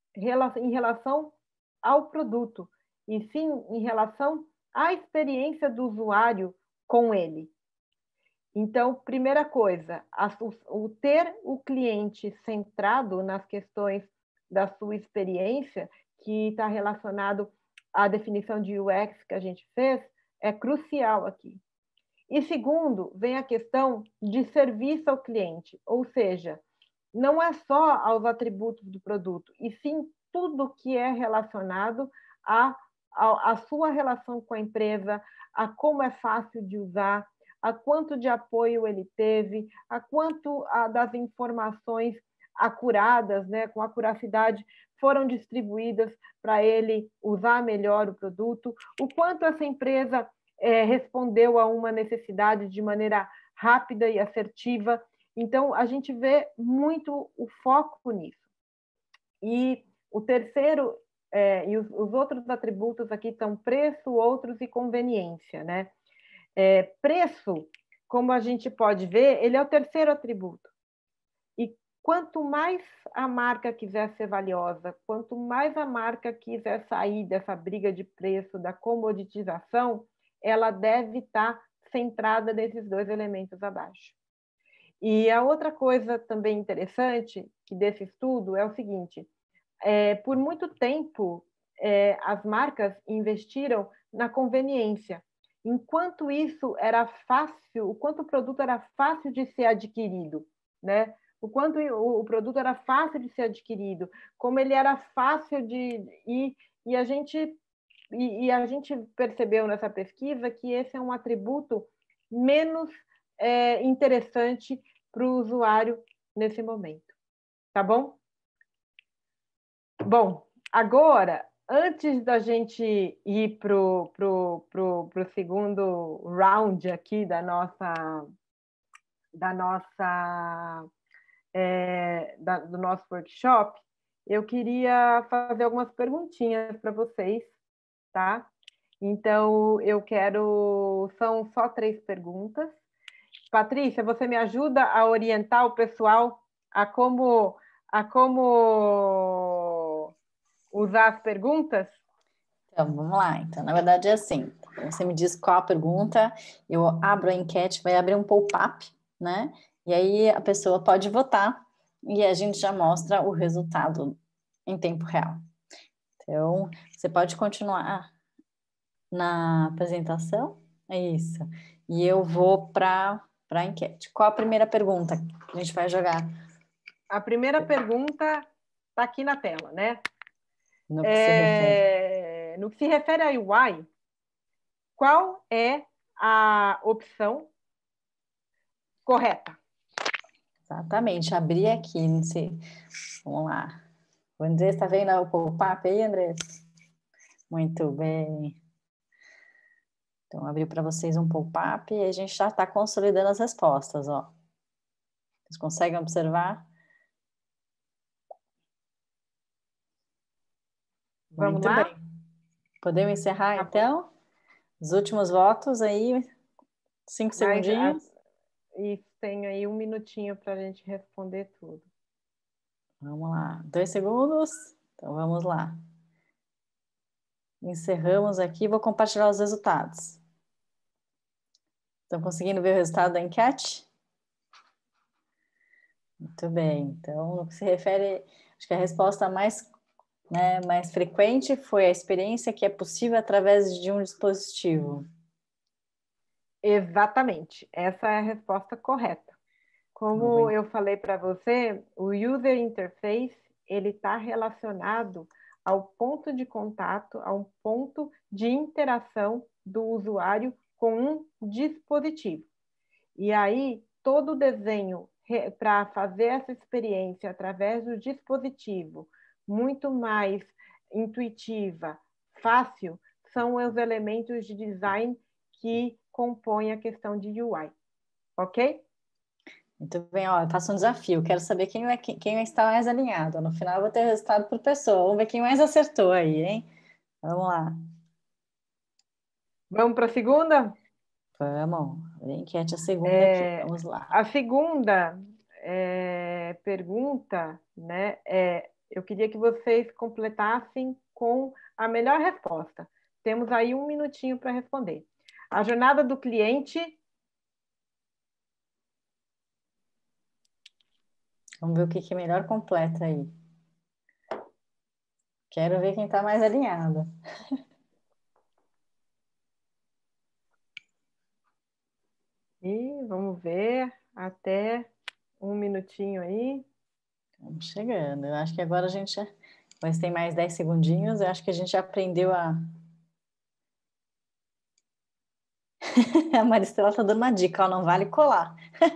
em relação ao produto, e sim em relação à experiência do usuário com ele. Então, primeira coisa, o ter o cliente centrado nas questões da sua experiência, que está relacionado à definição de U X que a gente fez, é crucial aqui. E segundo, vem a questão de serviço ao cliente, ou seja, não é só aos atributos do produto, e sim tudo que é relacionado à, à, à sua relação com a empresa, a como é fácil de usar, a quanto de apoio ele teve, a quanto a, das informações acuradas, né, com acuracidade, foram distribuídas para ele usar melhor o produto, o quanto essa empresa é, respondeu a uma necessidade de maneira rápida e assertiva. Então, a gente vê muito o foco nisso. E o terceiro é, e os, os outros atributos aqui são preço, outros e conveniência, né? É, preço, como a gente pode ver, ele é o terceiro atributo. E quanto mais a marca quiser ser valiosa, quanto mais a marca quiser sair dessa briga de preço, da comoditização, ela deve estar centrada nesses dois elementos abaixo. E a outra coisa também interessante que desse estudo é o seguinte, é, por muito tempo é, as marcas investiram na conveniência, enquanto isso era fácil, o quanto o produto era fácil de ser adquirido, né? O quanto o produto era fácil de ser adquirido, como ele era fácil de ir, e a gente e, e a gente percebeu nessa pesquisa que esse é um atributo menos é, interessante para o usuário nesse momento, tá bom? Bom, agora, antes da gente ir para o pro, pro, pro segundo round aqui da nossa, da nossa é, da, do nosso workshop, eu queria fazer algumas perguntinhas para vocês, tá? Então, eu quero... São só três perguntas. Patrícia, você me ajuda a orientar o pessoal a como, a como usar as perguntas? Então, vamos lá. Então, na verdade é assim, você me diz qual a pergunta, eu abro a enquete, vai abrir um pop-up, né? E aí a pessoa pode votar e a gente já mostra o resultado em tempo real. Então, você pode continuar na apresentação, é isso. E eu vou para a enquete. Qual a primeira pergunta que a gente vai jogar? A primeira pergunta está aqui na tela, né? No que se refere. É, no que se refere a U I, qual é a opção correta? Exatamente, abri aqui, não sei. Vamos lá. O Andrés está vendo o pop-up aí, Andrés? Muito bem. Então, abri para vocês um pop-up e a gente já está consolidando as respostas, ó. Vocês conseguem observar? Vamos Muito lá? bem. Podemos encerrar, Tá então? Os últimos votos aí, cinco Mas, segundinhos. a, e tenho aí um minutinho para a gente responder tudo. Vamos lá, dois segundos. Então, vamos lá. Encerramos aqui, vou compartilhar os resultados. Estão conseguindo ver o resultado da enquete? Muito bem. Então, no que se refere, acho que a resposta mais, né, mais frequente foi a experiência que é possível através de um dispositivo. Exatamente, essa é a resposta correta. Como eu falei para você, o user interface ele está relacionado ao ponto de contato, a um ponto de interação do usuário com um dispositivo. E aí, todo o desenho para fazer essa experiência através do dispositivo, muito mais intuitiva, fácil, são os elementos de design que compõem a questão de U I. Ok? Muito bem, ó, eu faço um desafio, quero saber quem, é, quem está mais alinhado. No final eu vou ter o resultado por pessoa, vamos ver quem mais acertou aí, hein? Vamos lá. Vamos para a segunda? Vamos, a enquete a segunda É, aqui, vamos lá. a segunda é, pergunta, né, é, eu queria que vocês completassem com a melhor resposta. Temos aí um minutinho para responder. A jornada do cliente... Vamos ver o que, que melhor completa aí. Quero ver quem está mais alinhado. E vamos ver, até um minutinho aí. Estamos chegando. Eu acho que agora a gente... Já... Mas tem mais dez segundinhos. Eu acho que a gente já aprendeu a... A Maristela está dando uma dica, ó, não vale colar.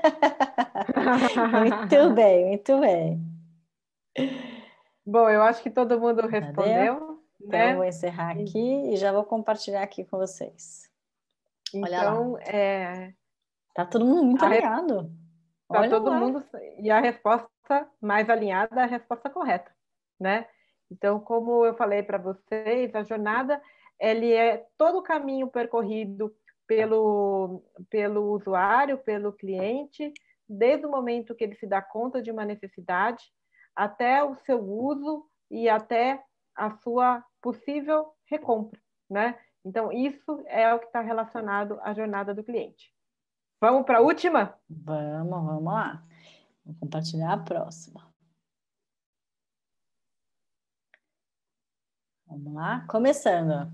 Muito bem, muito bem. Bom, eu acho que todo mundo Já respondeu, deu? Então, né? eu vou encerrar aqui e já vou compartilhar aqui com vocês. Olha lá. Então, é... Tá todo mundo muito a... alinhado. Tá Olha todo lá. mundo... E a resposta mais alinhada é a resposta correta, né? Então, como eu falei para vocês, a jornada ele é todo o caminho percorrido pelo, pelo usuário, pelo cliente, desde o momento que ele se dá conta de uma necessidade, até o seu uso e até a sua possível recompra, né? Então, isso é o que está relacionado à jornada do cliente. Vamos para a última? Vamos, vamos lá. Vou compartilhar a próxima. Vamos lá, começando.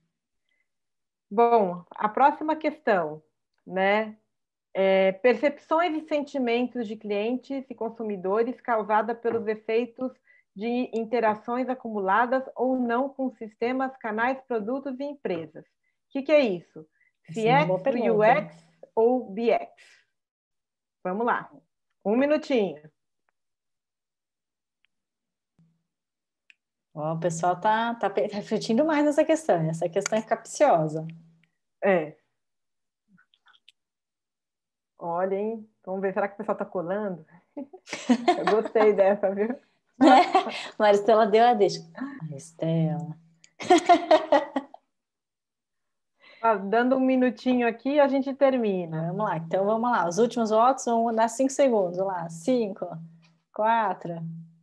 Bom, a próxima questão, né? É, percepções e sentimentos de clientes e consumidores causada pelos efeitos de interações acumuladas ou não com sistemas, canais, produtos e empresas. O que, que é isso? C X, U X ou B X? Vamos lá. Um minutinho. Ó, o pessoal tá, tá refletindo mais nessa questão. Essa questão é capciosa. É. Olha, hein? Vamos ver, será que o pessoal está colando? Eu gostei dessa, viu? Maristela deu a deixa. Maristela. Ah, dando um minutinho aqui, a gente termina. Vamos lá, então vamos lá. Os últimos votos vão dar cinco segundos. Vamos lá. Cinco, quatro,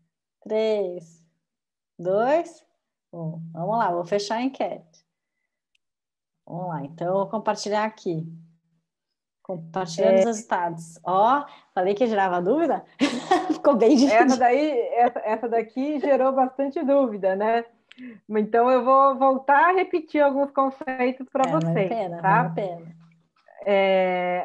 três, dois, um. Vamos lá, vou fechar a enquete. Vamos lá, então eu vou compartilhar aqui. Compartilhando é... os resultados. Ó, falei que gerava dúvida? Ficou bem difícil. Essa daí, essa, essa daqui gerou bastante dúvida, né? Então eu vou voltar a repetir alguns conceitos para é, vocês. Vale a pena, tá? vale a pena. É,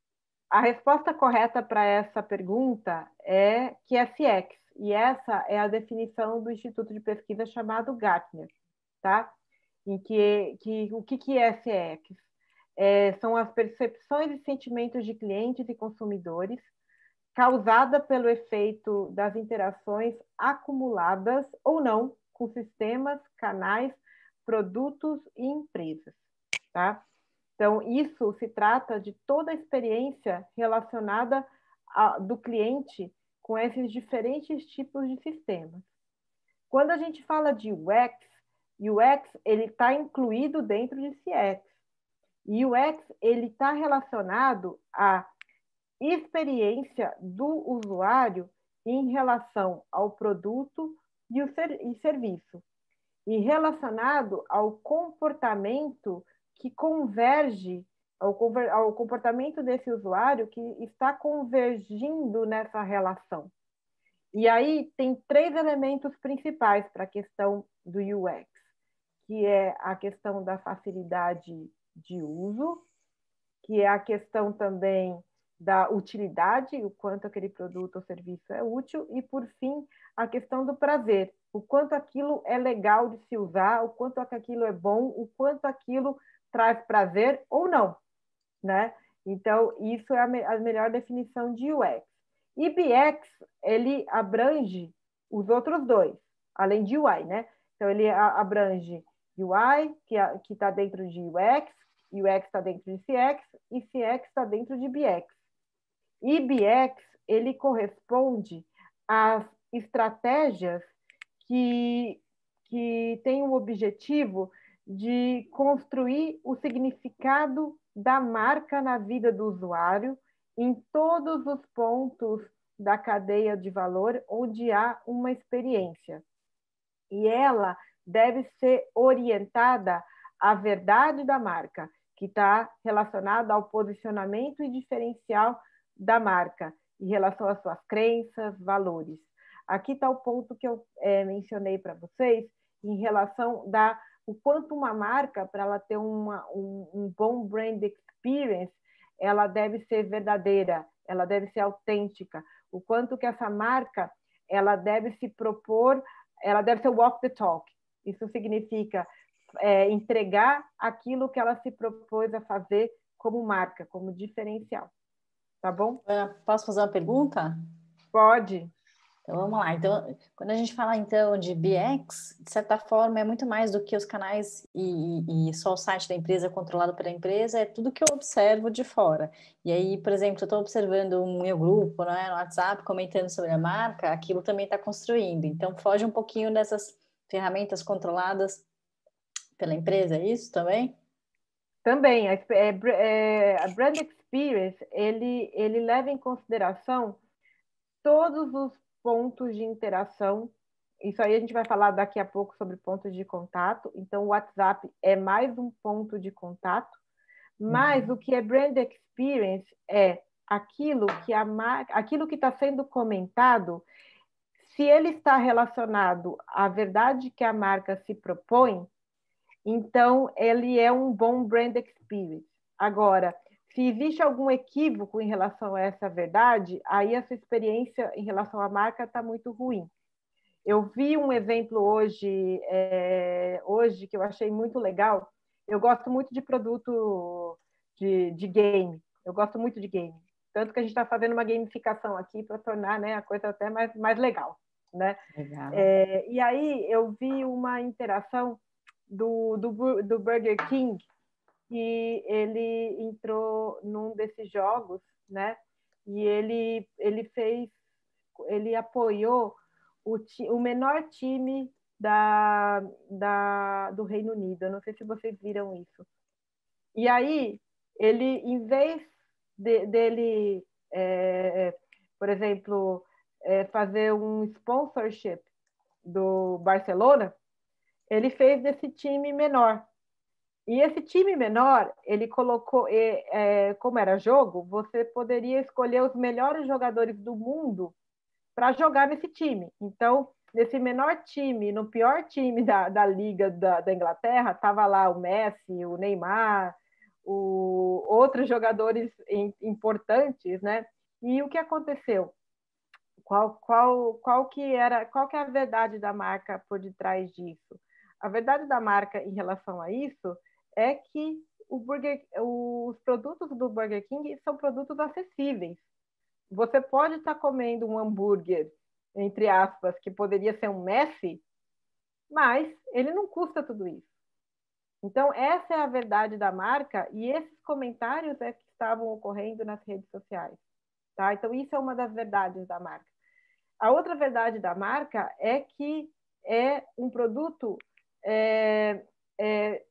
a resposta correta para essa pergunta é que é C X. E essa é a definição do Instituto de Pesquisa chamado Gartner, tá? Em que, que o que, que é C X? É, são as percepções e sentimentos de clientes e consumidores causada pelo efeito das interações acumuladas ou não com sistemas, canais, produtos e empresas, tá? Então, isso se trata de toda a experiência relacionada a, do cliente com esses diferentes tipos de sistemas. Quando a gente fala de U X, U X ele está incluído dentro de C X. E U X ele está relacionado à experiência do usuário em relação ao produto e o ser, e serviço, e relacionado ao comportamento que converge, ao, ao comportamento desse usuário que está convergindo nessa relação. E aí tem três elementos principais para a questão do U X, que é a questão da facilidade de uso, que é a questão também da utilidade, o quanto aquele produto ou serviço é útil, e, por fim, a questão do prazer, o quanto aquilo é legal de se usar, o quanto aquilo é bom, o quanto aquilo traz prazer ou não, né? Então, isso é a, me a melhor definição de U X. E B X, ele abrange os outros dois, além de U I, né? Então, ele abrange U I, que está dentro de U X, U X está dentro de C X, e C X está dentro de B X. E B X, ele corresponde às estratégias que, que têm o objetivo de construir o significado da marca na vida do usuário em todos os pontos da cadeia de valor onde há uma experiência. E ela deve ser orientada à verdade da marca, que está relacionada ao posicionamento e diferencial da marca em relação às suas crenças, valores. Aqui está o ponto que eu é, mencionei para vocês em relação da o quanto uma marca, para ela ter uma, um, um bom brand experience, ela deve ser verdadeira, ela deve ser autêntica, o quanto que essa marca ela deve se propor, ela deve ser walk the talk. Isso significa é, entregar aquilo que ela se propôs a fazer como marca, como diferencial. Tá bom? Posso fazer uma pergunta? Pode. Então, vamos lá. Então, quando a gente fala, então, de B X, de certa forma, é muito mais do que os canais e, e só o site da empresa controlado pela empresa, é tudo que eu observo de fora. E aí, por exemplo, eu estou observando um meu grupo, né, no WhatsApp, comentando sobre a marca, aquilo também está construindo. Então, foge um pouquinho dessas ferramentas controladas pela empresa, é isso também? Também, a, é, a Brand Experience, ele, ele leva em consideração todos os pontos de interação. Isso aí a gente vai falar daqui a pouco sobre pontos de contato. Então, o WhatsApp é mais um ponto de contato, mas uhum. o que é Brand Experience é aquilo que a marca, aquilo que está sendo comentado, se ele está relacionado à verdade que a marca se propõe, então ele é um bom Brand Experience. Agora, se existe algum equívoco em relação a essa verdade, aí essa experiência em relação à marca está muito ruim. Eu vi um exemplo hoje, é, hoje que eu achei muito legal. Eu gosto muito de produto de, de game. Eu gosto muito de game. Tanto que a gente está fazendo uma gamificação aqui para tornar, né, a coisa até mais, mais legal. Né? Legal. É, e aí eu vi uma interação do, do, do Burger King, que ele entrou num desses jogos, né? E ele, ele fez, ele apoiou o, o menor time da, da, do Reino Unido. Eu não sei se vocês viram isso. E aí, ele, em vez de, dele, é, por exemplo, é, fazer um sponsorship do Barcelona, ele fez desse time menor. E esse time menor, ele colocou, é, como era jogo, você poderia escolher os melhores jogadores do mundo para jogar nesse time. Então, nesse menor time, no pior time da, da Liga da, da Inglaterra, estava lá o Messi, o Neymar, o, outros jogadores importantes, né? E o que aconteceu? Qual, qual, qual, que era, qual que é a verdade da marca por detrás disso? A verdade da marca em relação a isso é que o Burger, os produtos do Burger King são produtos acessíveis. Você pode estar comendo um hambúrguer, entre aspas, que poderia ser um Messi, mas ele não custa tudo isso. Então, essa é a verdade da marca e esses comentários é que estavam ocorrendo nas redes sociais. Tá? Então, isso é uma das verdades da marca. A outra verdade da marca é que é um produto é, é,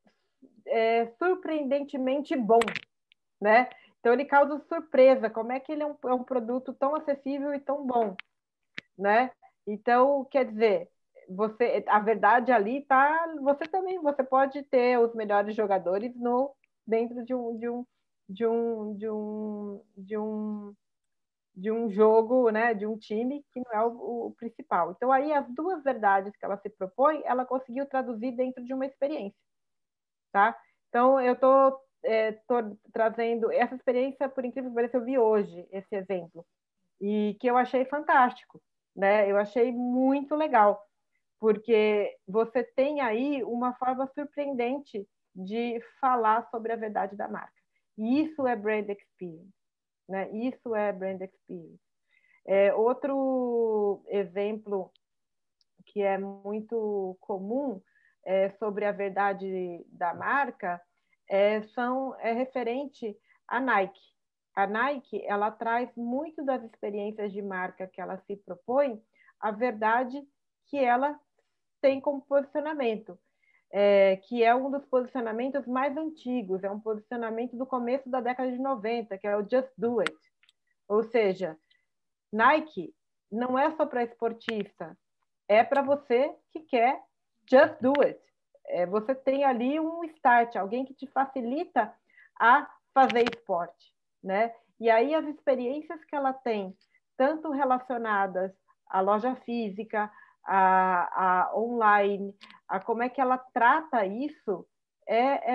é surpreendentemente bom, né? Então, ele causa surpresa. Como é que ele é um, é um produto tão acessível e tão bom, né? Então, quer dizer, você, a verdade ali tá. Você também, você pode ter os melhores jogadores no dentro de um de um de um de um de um de um jogo, né, de um time que não é o, o principal. Então, aí, as duas verdades que ela se propõe, ela conseguiu traduzir dentro de uma experiência, tá? Então, eu tô, é, tô trazendo essa experiência, por incrível que pareça, eu vi hoje esse exemplo, e que eu achei fantástico, né? Eu achei muito legal, porque você tem aí uma forma surpreendente de falar sobre a verdade da marca. E isso é brand experience. Né? Isso é brand experience. É, outro exemplo que é muito comum é, sobre a verdade da marca é, são, é referente à Nike. A Nike, ela traz muito das experiências de marca que ela se propõe, a verdade que ela tem como posicionamento. É, que é um dos posicionamentos mais antigos, é um posicionamento do começo da década de noventa, que é o Just Do It. Ou seja, Nike não é só para esportista, é para você que quer just do it. É, você tem ali um start, alguém que te facilita a fazer esporte, né? E aí as experiências que ela tem, tanto relacionadas à loja física, a, a online, a como é que ela trata isso, é, é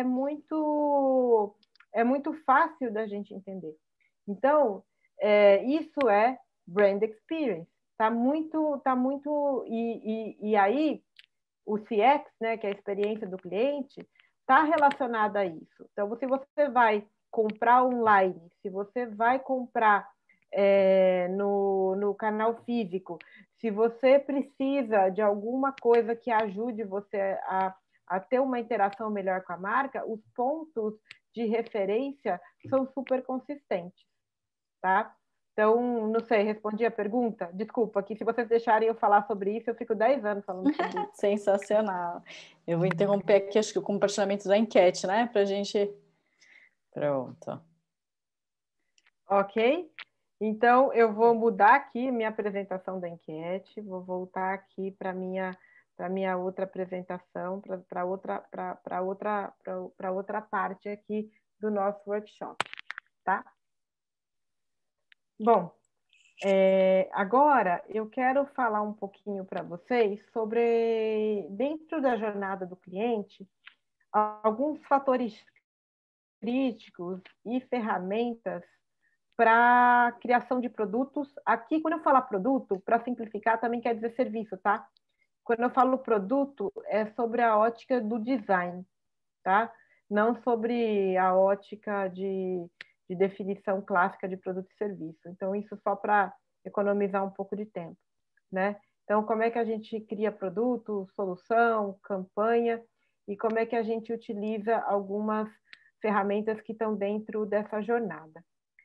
muito é muito fácil da gente entender. Então, é, isso é brand experience. Tá muito, tá muito e, e, e aí o C X, né, que é a experiência do cliente, está relacionada a isso. Então, se você vai comprar online, se você vai comprar é, no, no canal físico, se você precisa de alguma coisa que ajude você a, a ter uma interação melhor com a marca, os pontos de referência são super consistentes, tá? Então, não sei, respondi a pergunta? Desculpa, que se vocês deixarem eu falar sobre isso, eu fico dez anos falando sobre isso. Sensacional. Eu vou interromper aqui, acho que o compartilhamento da enquete, né? Para a gente... Pronto. Ok? Então, eu vou mudar aqui minha apresentação da enquete, vou voltar aqui para minha para minha outra apresentação, para outra para outra para outra parte aqui do nosso workshop, tá? Bom, é, agora eu quero falar um pouquinho para vocês sobre, dentro da jornada do cliente, alguns fatores críticos e ferramentas para criação de produtos. Aqui, quando eu falar produto, para simplificar, também quer dizer serviço, tá? Quando eu falo produto, é sobre a ótica do design, tá? Não sobre a ótica de, de definição clássica de produto e serviço. Então, isso só para economizar um pouco de tempo, né? Então, como é que a gente cria produto, solução, campanha, e como é que a gente utiliza algumas ferramentas que estão dentro dessa jornada.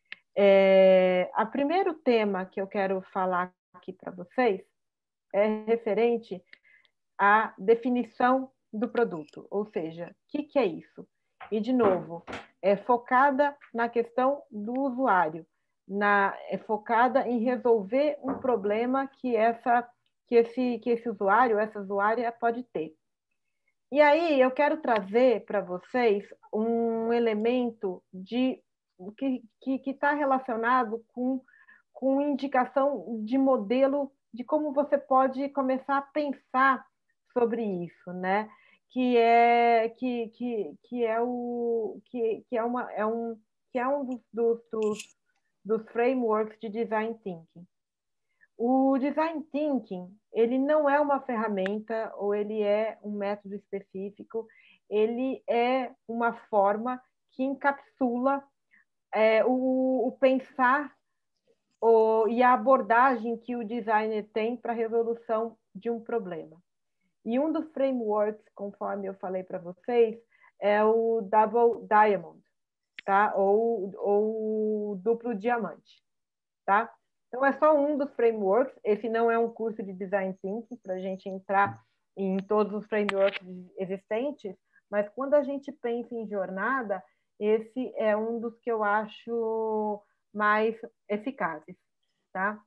É, o primeiro tema que eu quero falar aqui para vocês é referente à definição do produto, ou seja, o que, que é isso? E, de novo, é focada na questão do usuário, na, é focada em resolver um problema que, essa, que, esse, que esse usuário, essa usuária pode ter. E aí eu quero trazer para vocês um elemento de que está relacionado com, com indicação de modelo de como você pode começar a pensar sobre isso, né? Que é que, que, que é o que, que é uma é um que é um dos, dos, dos, dos frameworks de design thinking. O design thinking, ele não é uma ferramenta ou ele é um método específico, ele é uma forma que encapsula é, o, o pensar o, e a abordagem que o designer tem para a resolução de um problema. E um dos frameworks, conforme eu falei para vocês, é o Double Diamond, tá? Ou, ou duplo diamante, tá? Então, é só um dos frameworks. Esse não é um curso de Design Thinking para a gente entrar em todos os frameworks existentes, mas quando a gente pensa em jornada, esse é um dos que eu acho mais eficazes, tá?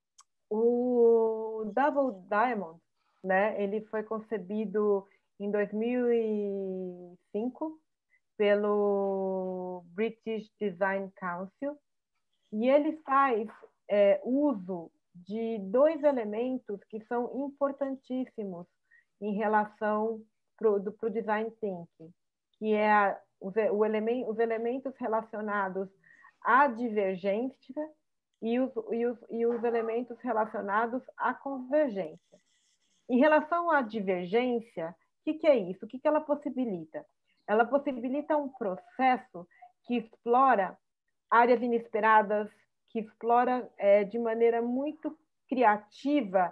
O Double Diamond, né, ele foi concebido em dois mil e cinco pelo British Design Council e ele faz é, uso de dois elementos que são importantíssimos em relação para o design thinking, que é a, os, o element, os elementos relacionados à divergência e os, e, os, e os elementos relacionados à convergência. Em relação à divergência, o que, que é isso? O que, que ela possibilita? Ela possibilita um processo que explora áreas inesperadas, que explora é, de maneira muito criativa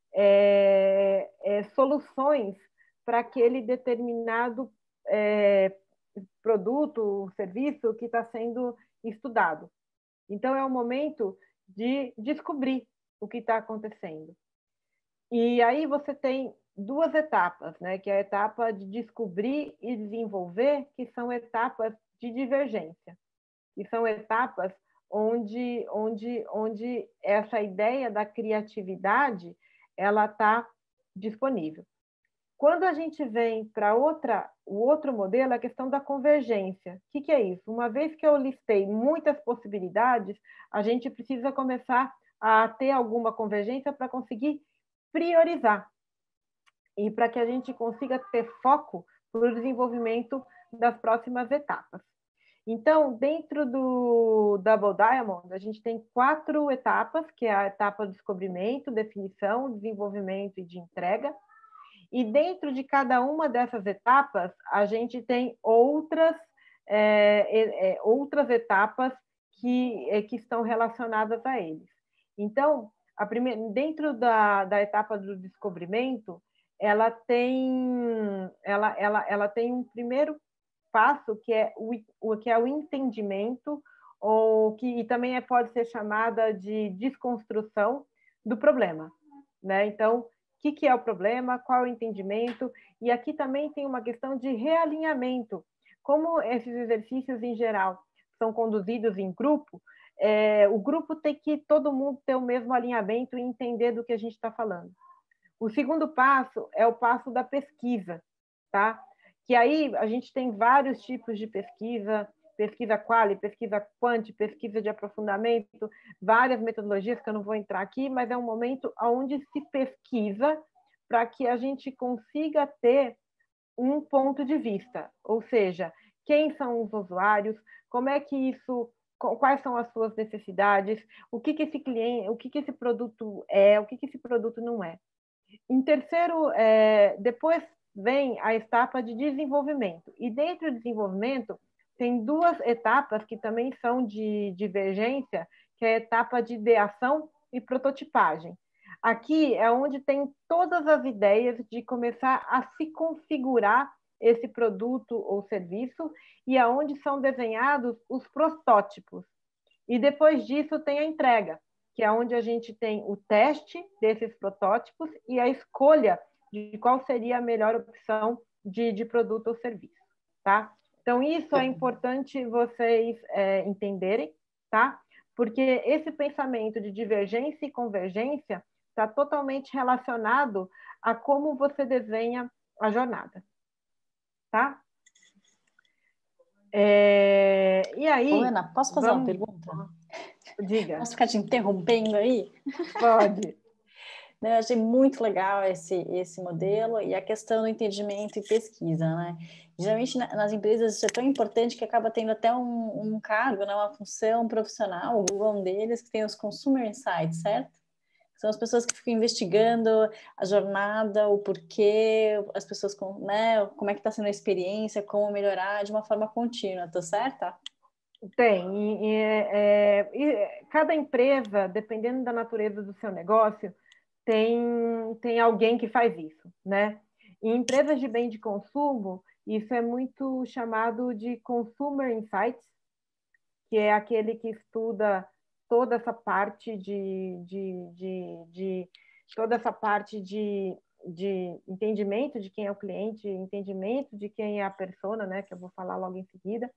é, é, soluções para aquele determinado é, produto, serviço que está sendo estudado. Então, é o momento de descobrir o que está acontecendo. E aí você tem duas etapas, né? Que é a etapa de descobrir e desenvolver, que são etapas de divergência. E são etapas onde, onde, onde essa ideia da criatividade ela está disponível. Quando a gente vem para outra, o outro modelo, a questão da convergência. O que, que é isso? Uma vez que eu listei muitas possibilidades, a gente precisa começar a ter alguma convergência para conseguir priorizar e para que a gente consiga ter foco para o desenvolvimento das próximas etapas. Então, dentro do Double Diamond, a gente tem quatro etapas, que é a etapa do descobrimento, definição, desenvolvimento e de entrega. E dentro de cada uma dessas etapas, a gente tem outras, é, é, outras etapas que, é, que estão relacionadas a eles. Então, a primeira, dentro da, da etapa do descobrimento, ela tem, ela, ela, ela tem um primeiro passo que é o, que é o entendimento ou que também é, pode ser chamada de desconstrução do problema, né? Então, o que, que é o problema, qual é o entendimento, e aqui também tem uma questão de realinhamento. Como esses exercícios, em geral, são conduzidos em grupo, é, o grupo tem que todo mundo ter o mesmo alinhamento e entender do que a gente está falando. O segundo passo é o passo da pesquisa, tá? Que aí a gente tem vários tipos de pesquisa, pesquisa quali, pesquisa quant, pesquisa de aprofundamento, várias metodologias que eu não vou entrar aqui, mas é um momento onde se pesquisa para que a gente consiga ter um ponto de vista, ou seja, quem são os usuários, como é que isso, quais são as suas necessidades, o que que esse cliente, o que que esse produto é, o que que esse produto não é. Em terceiro, é, depois vem a etapa de desenvolvimento, e dentro do desenvolvimento tem duas etapas que também são de divergência, que é a etapa de ideação e prototipagem. Aqui é onde tem todas as ideias de começar a se configurar esse produto ou serviço e aonde são desenhados os protótipos. E depois disso tem a entrega, que é onde a gente tem o teste desses protótipos e a escolha de qual seria a melhor opção de, de produto ou serviço, tá? Então, isso é importante vocês é, entenderem, tá? Porque esse pensamento de divergência e convergência está totalmente relacionado a como você desenha a jornada, tá? É, e aí... Ô, Ana, posso fazer vamos... uma pergunta? Diga. Posso ficar te interrompendo aí? Pode. Eu achei muito legal esse, esse modelo e a questão do entendimento e pesquisa, né? Geralmente nas empresas isso é tão importante que acaba tendo até um, um cargo, né? Uma função profissional, o Google é um deles, que tem os Consumer Insights, certo? São as pessoas que ficam investigando a jornada, o porquê, as pessoas, né? Como é que está sendo a experiência, como melhorar de uma forma contínua, tá certa? Tem. E, é, e cada empresa, dependendo da natureza do seu negócio, tem, tem alguém que faz isso, né? Em empresas de bem de consumo, isso é muito chamado de Consumer Insights, que é aquele que estuda toda essa parte de, de, de, de toda essa parte de, de entendimento de quem é o cliente, entendimento de quem é a persona, né? Que eu vou falar logo em seguida.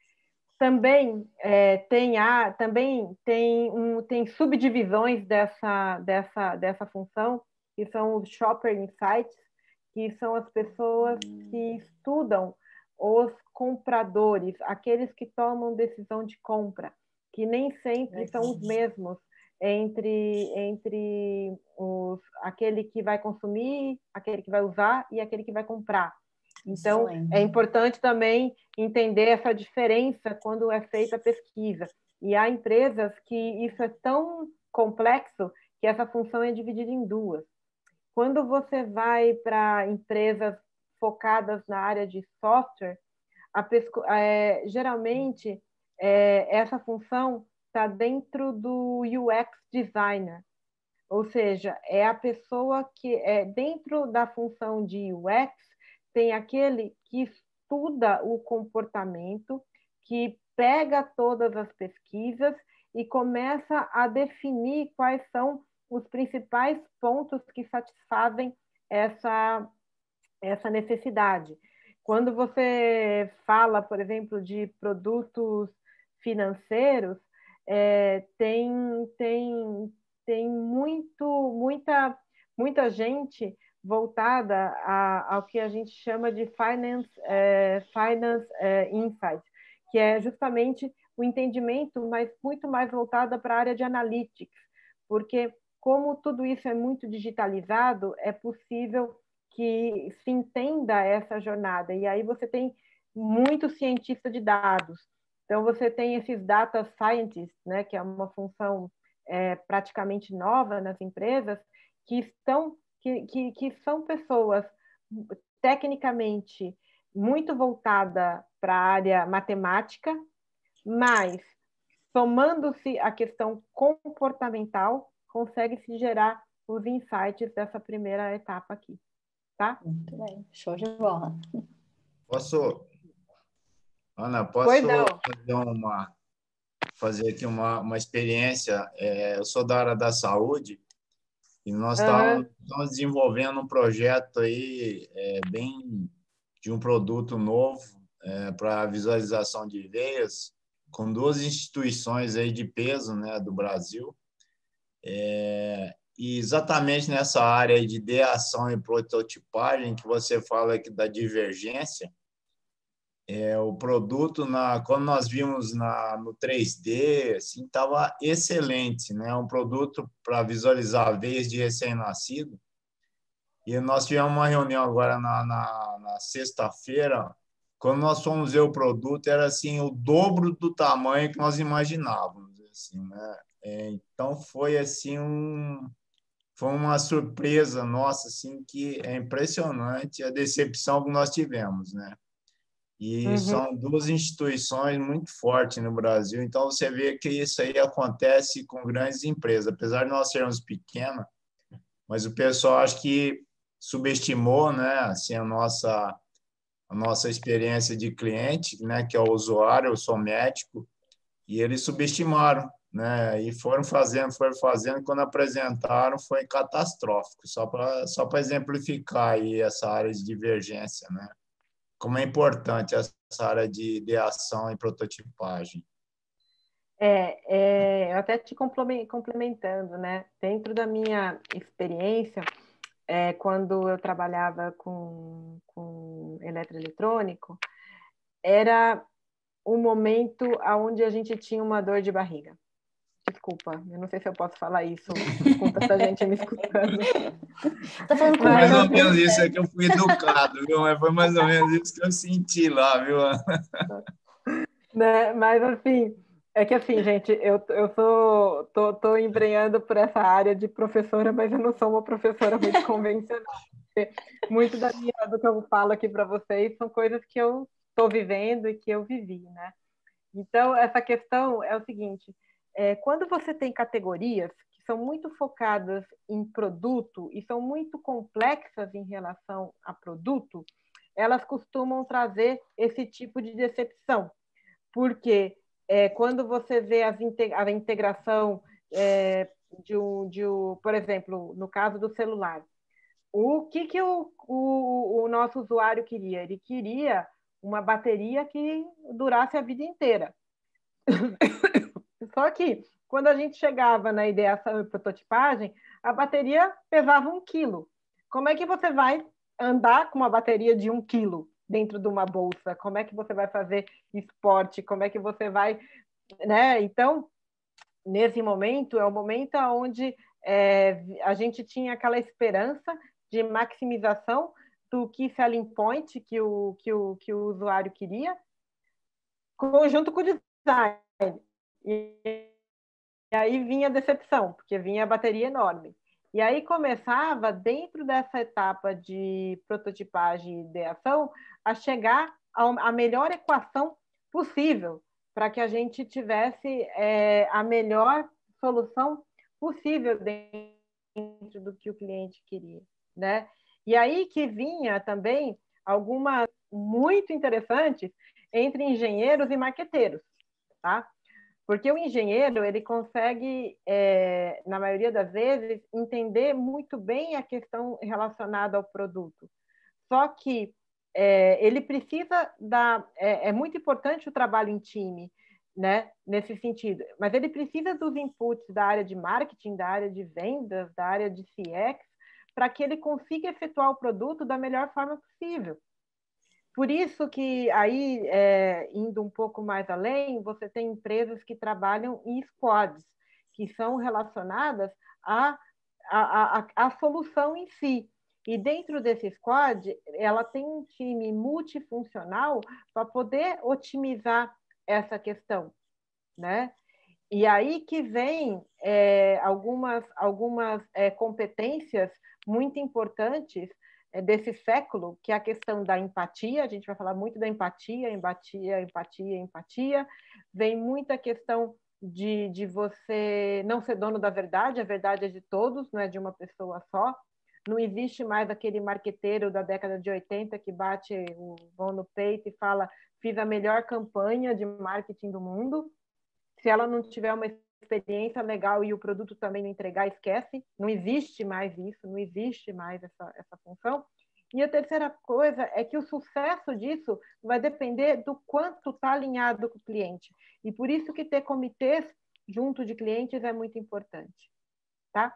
Também é, tem a, também tem, um, tem subdivisões dessa, dessa, dessa função, que são os Shopper Insights, que são as pessoas que estudam os compradores, aqueles que tomam decisão de compra, que nem sempre são os mesmos entre, entre os, aquele que vai consumir, aquele que vai usar e aquele que vai comprar. Então, Excelente. É importante também entender essa diferença quando é feita a pesquisa. E há empresas que isso é tão complexo que essa função é dividida em duas. Quando você vai para empresas focadas na área de software, a pesco... é, geralmente é, essa função está dentro do U X designer. Ou seja, é a pessoa que é dentro da função de U X, tem aquele que estuda o comportamento, que pega todas as pesquisas e começa a definir quais são os principais pontos que satisfazem essa, essa necessidade. Quando você fala, por exemplo, de produtos financeiros, é, tem, tem, tem muito, muita, muita gente voltada a, ao que a gente chama de Finance, é, finance é, Insight, que é justamente o entendimento, mas muito mais voltada para a área de Analytics, porque como tudo isso é muito digitalizado, é possível que se entenda essa jornada, e aí você tem muito cientista de dados, então você tem esses data scientists, né, que é uma função é, praticamente nova nas empresas, que estão Que, que, que são pessoas tecnicamente muito voltadas para a área matemática, mas somando-se a questão comportamental, consegue-se gerar os insights dessa primeira etapa aqui, tá? Muito bem, show de bola. Posso, Ana, posso fazer uma, fazer aqui uma, uma experiência. É, eu sou da área da saúde e nós Aham. estamos, estamos desenvolvendo um projeto aí é, bem de um produto novo é, para visualização de veias com duas instituições aí de peso, né, do Brasil. É, e exatamente nessa área aí de ideação e prototipagem que você fala aqui da divergência, é, o produto, na, quando nós vimos na, no três D, assim, estava excelente, né? Um produto para visualizar veias de recém-nascido. E nós tivemos uma reunião agora na, na, na sexta-feira. Quando nós fomos ver o produto, era assim o dobro do tamanho que nós imaginávamos, assim, né? É, então foi assim um foi uma surpresa nossa, assim, que é impressionante a decepção que nós tivemos, né? E Uhum. são duas instituições muito fortes no Brasil, então você vê que isso aí acontece com grandes empresas, apesar de nós sermos pequenos, mas o pessoal acho que subestimou, né, assim, a nossa a nossa experiência de cliente, né, que é o usuário. Eu sou médico, e eles subestimaram, né, e foram fazendo, foram fazendo, quando apresentaram foi catastrófico, só para só para exemplificar aí essa área de divergência, né? Como é importante essa área de ideação e prototipagem. É, é, eu até te complemen- complementando, né? Dentro da minha experiência, é, quando eu trabalhava com, com eletroeletrônico, era um momento onde a gente tinha uma dor de barriga. Desculpa, eu não sei se eu posso falar isso com tanta gente me escutando. Tá falando com Foi mais Mas, ou menos verdade. isso, é que eu fui educado, viu? Mas foi mais ou menos isso que eu senti lá, viu? né? Mas assim, é que assim, gente, eu, eu sou tô, tô embrenhando por essa área de professora, mas eu não sou uma professora muito convencional. Muito da minha, do que eu falo aqui para vocês são coisas que eu estou vivendo e que eu vivi, né? Então, essa questão é o seguinte: é, quando você tem categorias que são muito focadas em produto e são muito complexas em relação a produto, elas costumam trazer esse tipo de decepção, porque é, quando você vê as integ a integração é, de, um, de um, por exemplo, no caso do celular, o que, que o, o, o nosso usuário queria? Ele queria uma bateria que durasse a vida inteira. Só que, quando a gente chegava na ideação e prototipagem, a bateria pesava um quilo. Como é que você vai andar com uma bateria de um quilo dentro de uma bolsa? Como é que você vai fazer esporte? Como é que você vai... né? Então, nesse momento, é o momento onde é, a gente tinha aquela esperança de maximização do key selling point que o, que o, que o usuário queria, conjunto com o design. E e aí vinha a decepção, porque vinha a bateria enorme. E aí começava, dentro dessa etapa de prototipagem e ideação, a chegar à melhor equação possível para que a gente tivesse é, a melhor solução possível dentro do que o cliente queria, né? E aí que vinha também algumas muito interessantes entre engenheiros e marqueteiros, tá? Porque o engenheiro, ele consegue, é, na maioria das vezes, entender muito bem a questão relacionada ao produto. Só que é, ele precisa da... É, é muito importante o trabalho em time, né, nesse sentido, mas ele precisa dos inputs da área de marketing, da área de vendas, da área de C X, para que ele consiga efetuar o produto da melhor forma possível. Por isso que aí, é, indo um pouco mais além, você tem empresas que trabalham em squads, que são relacionadas à, à, à, à solução em si. E dentro desse squad, ela tem um time multifuncional para poder otimizar essa questão, né? E aí que vem é, algumas, algumas é, competências muito importantes é, desse século, que é a questão da empatia. A gente vai falar muito da empatia, empatia, empatia, empatia. Vem muita questão de, de você não ser dono da verdade, a verdade é de todos, não é de uma pessoa só. Não existe mais aquele marqueteiro da década de oitenta que bate o mão no peito e fala: fiz a melhor campanha de marketing do mundo. Se ela não tiver uma experiência legal e o produto também não entregar, esquece. Não existe mais isso, não existe mais essa, essa função. E a terceira coisa é que o sucesso disso vai depender do quanto está alinhado com o cliente. E por isso que ter comitês junto de clientes é muito importante. Tá?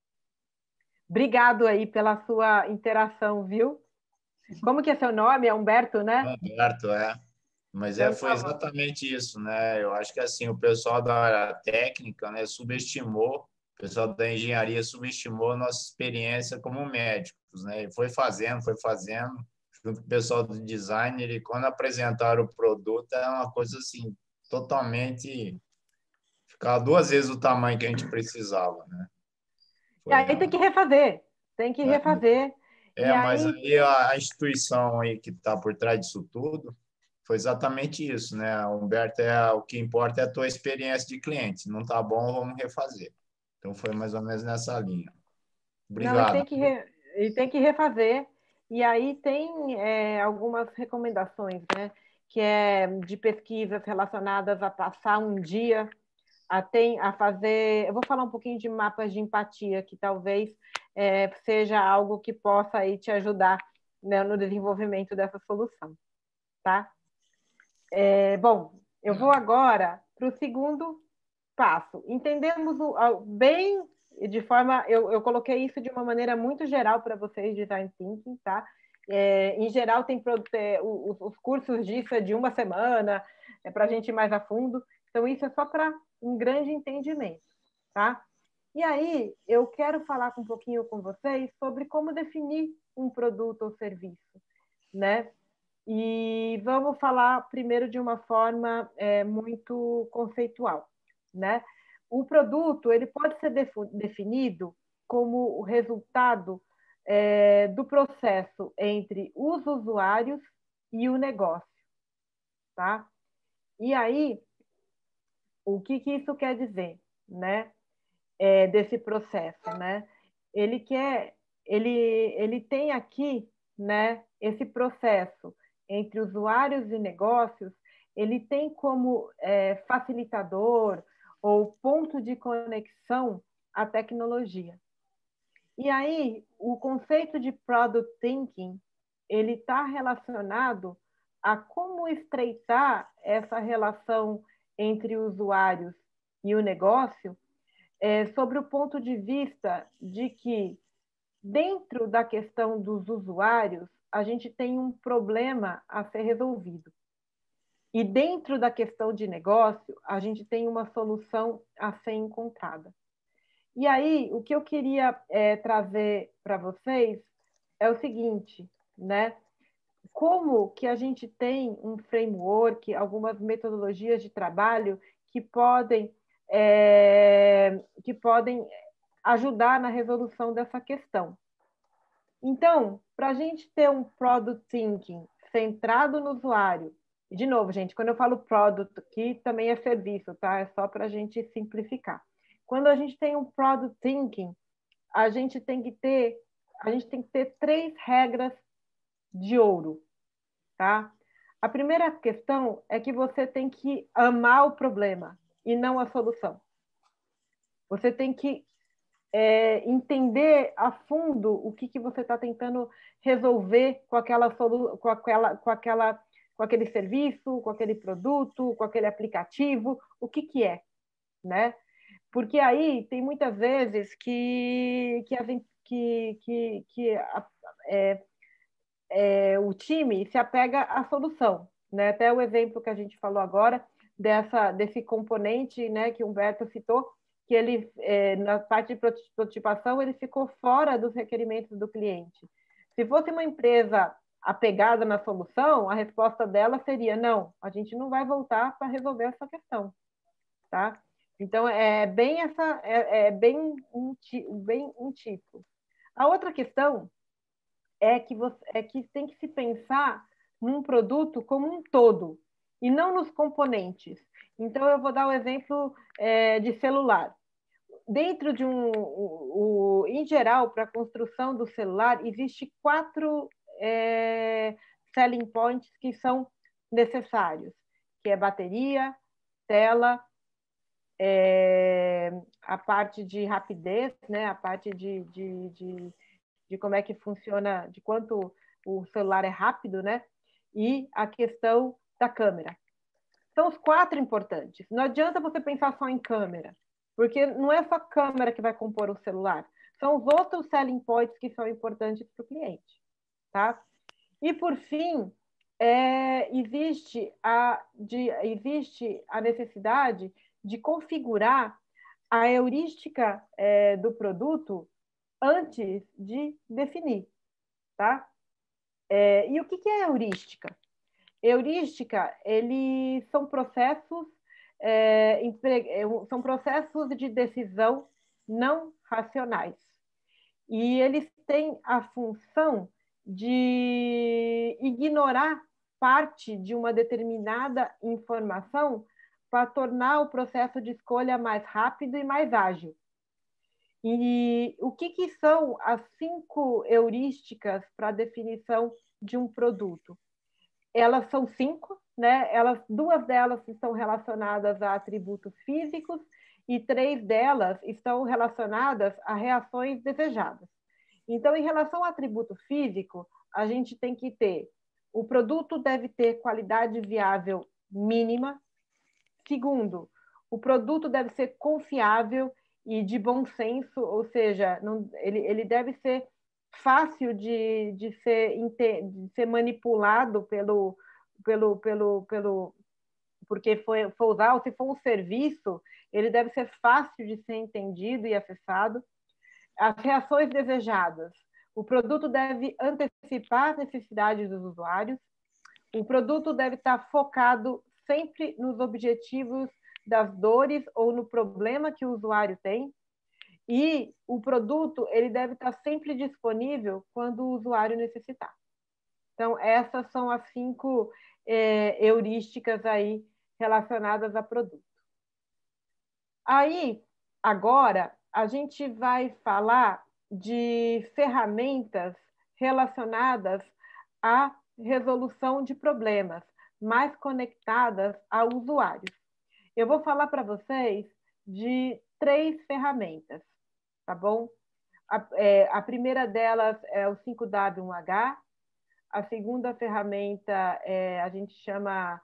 Obrigado aí pela sua interação, viu? Como que é seu nome? É Humberto, né? Humberto, é. Mas é, foi exatamente isso, né? Eu acho que assim, o pessoal da área técnica, né, subestimou, o pessoal da engenharia subestimou a nossa experiência como médicos, né? E foi fazendo, foi fazendo, junto com o pessoal do designer, e quando apresentaram o produto, é uma coisa assim, totalmente... Ficava duas vezes o tamanho que a gente precisava, né? Foi, e aí tem que refazer, tem que refazer. É, e mas aí, aí a instituição aí que está por trás disso tudo foi exatamente isso, né? Humberto, é, o que importa é a tua experiência de cliente. Não tá bom, vamos refazer. Então foi mais ou menos nessa linha. Obrigado. Não, e tem que, re, e tem que refazer. E aí tem é, algumas recomendações, né? Que é de pesquisas relacionadas a passar um dia a, tem, a fazer... Eu vou falar um pouquinho de mapas de empatia, que talvez é, seja algo que possa aí te ajudar, né, no desenvolvimento dessa solução. Tá? É, bom, eu vou agora para o segundo passo. Entendemos o, bem, de forma... Eu, eu coloquei isso de uma maneira muito geral para vocês, Design Thinking, tá? É, em geral, tem é, os, os cursos disso é de uma semana, é para a gente ir mais a fundo. Então, isso é só para um grande entendimento, tá? E aí, eu quero falar um pouquinho com vocês sobre como definir um produto ou serviço, né? E vamos falar primeiro de uma forma é, muito conceitual, né? O produto ele pode ser definido como o resultado é, do processo entre os usuários e o negócio, tá? E aí, o que, que isso quer dizer, né? É, desse processo, né? Ele quer, ele, ele tem aqui, né? Esse processo entre usuários e negócios, ele tem como é, facilitador ou ponto de conexão a tecnologia. E aí, o conceito de Product Thinking, ele está relacionado a como estreitar essa relação entre usuários e o negócio, é, sobre o ponto de vista de que, dentro da questão dos usuários, a gente tem um problema a ser resolvido. E dentro da questão de negócio, a gente tem uma solução a ser encontrada. E aí, o que eu queria é, trazer para vocês é o seguinte, né? Como que a gente tem um framework, algumas metodologias de trabalho que podem, é, que podem ajudar na resolução dessa questão. Então, para a gente ter um Product Thinking centrado no usuário, e de novo, gente, quando eu falo Product aqui, também é serviço, tá? É só para a gente simplificar. Quando a gente tem um Product Thinking, a gente tem que ter, a gente tem que ter três regras de ouro, tá? A primeira questão é que você tem que amar o problema e não a solução. Você tem que é, entender a fundo o que, que você está tentando resolver com aquela, com, aquela, com, aquela, com aquele serviço, com aquele produto, com aquele aplicativo, o que, que é, né? Porque aí tem muitas vezes que, que, a gente, que, que, que a, é, é, o time se apega à solução, né? Até o exemplo que a gente falou agora, dessa, desse componente, né, que o Humberto citou, que ele, é, na parte de prototipação, ele ficou fora dos requerimentos do cliente. Se fosse uma empresa apegada na solução, a resposta dela seria, não, a gente não vai voltar para resolver essa questão, tá? Então, é bem, essa, é, é bem, um, bem um tipo. A outra questão é que, você, é que tem que se pensar num produto como um todo, e não nos componentes. Então, eu vou dar o um exemplo é, de celular. Dentro de um... O, o, em geral, para a construção do celular, existe quatro é, selling points que são necessários, que é bateria, tela, é, a parte de rapidez, né? A parte de, de, de, de como é que funciona, de quanto o celular é rápido, né? E a questão da câmera. São os quatro importantes. Não adianta você pensar só em câmera, porque não é só a câmera que vai compor o celular, são os outros selling points que são importantes para o cliente, tá? E, por fim, é, existe, a, de, existe a necessidade de configurar a heurística é, do produto antes de definir, tá? É, e o que é heurística? Heurística, eles são processos, é, são processos de decisão não racionais. E eles têm a função de ignorar parte de uma determinada informação para tornar o processo de escolha mais rápido e mais ágil. E o que, que são as cinco heurísticas para a definição de um produto? Elas são cinco, né? Elas, duas delas estão relacionadas a atributos físicos e três delas estão relacionadas a reações desejadas. Então, em relação ao atributo físico, a gente tem que ter, o produto deve ter qualidade viável mínima. Segundo, o produto deve ser confiável e de bom senso, ou seja, não, ele, ele deve ser fácil de, de, ser, de ser manipulado pelo, pelo, pelo, pelo porque foi, foi usar, ou se for um serviço, ele deve ser fácil de ser entendido e acessado. As reações desejadas. O produto deve antecipar as necessidades dos usuários. O produto deve estar focado sempre nos objetivos das dores ou no problema que o usuário tem. E o produto ele deve estar sempre disponível quando o usuário necessitar. Então, essas são as cinco é, heurísticas aí relacionadas a produto. Aí, agora, a gente vai falar de ferramentas relacionadas à resolução de problemas, mais conectadas a usuários. Eu vou falar para vocês de três ferramentas, tá bom? A, é, a primeira delas é o cinco W um H, a segunda ferramenta é, a gente chama,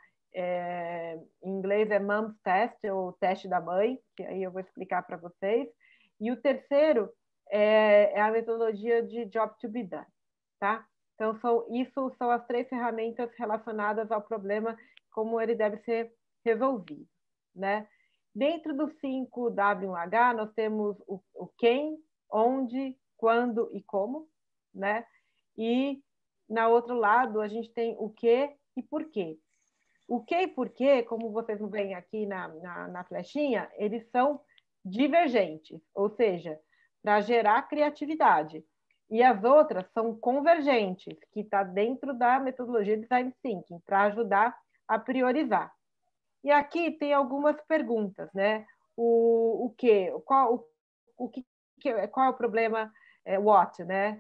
é, em inglês é Mom's Test, ou teste da mãe, que aí eu vou explicar para vocês. E o terceiro é, é a metodologia de Job to be Done, tá? Então, são, isso são as três ferramentas relacionadas ao problema, como ele deve ser resolvido, né? Dentro do cinco W um H, nós temos o, o quem, onde, quando e como, né? E, na outro lado, a gente tem o que e por quê. O que e por quê, como vocês veem aqui na, na, na flechinha, eles são divergentes, ou seja, para gerar criatividade. E as outras são convergentes, que está dentro da metodologia de Design Thinking, para ajudar a priorizar. E aqui tem algumas perguntas, né? O, o que? Qual, o, o que, qual é o problema? É, what, né?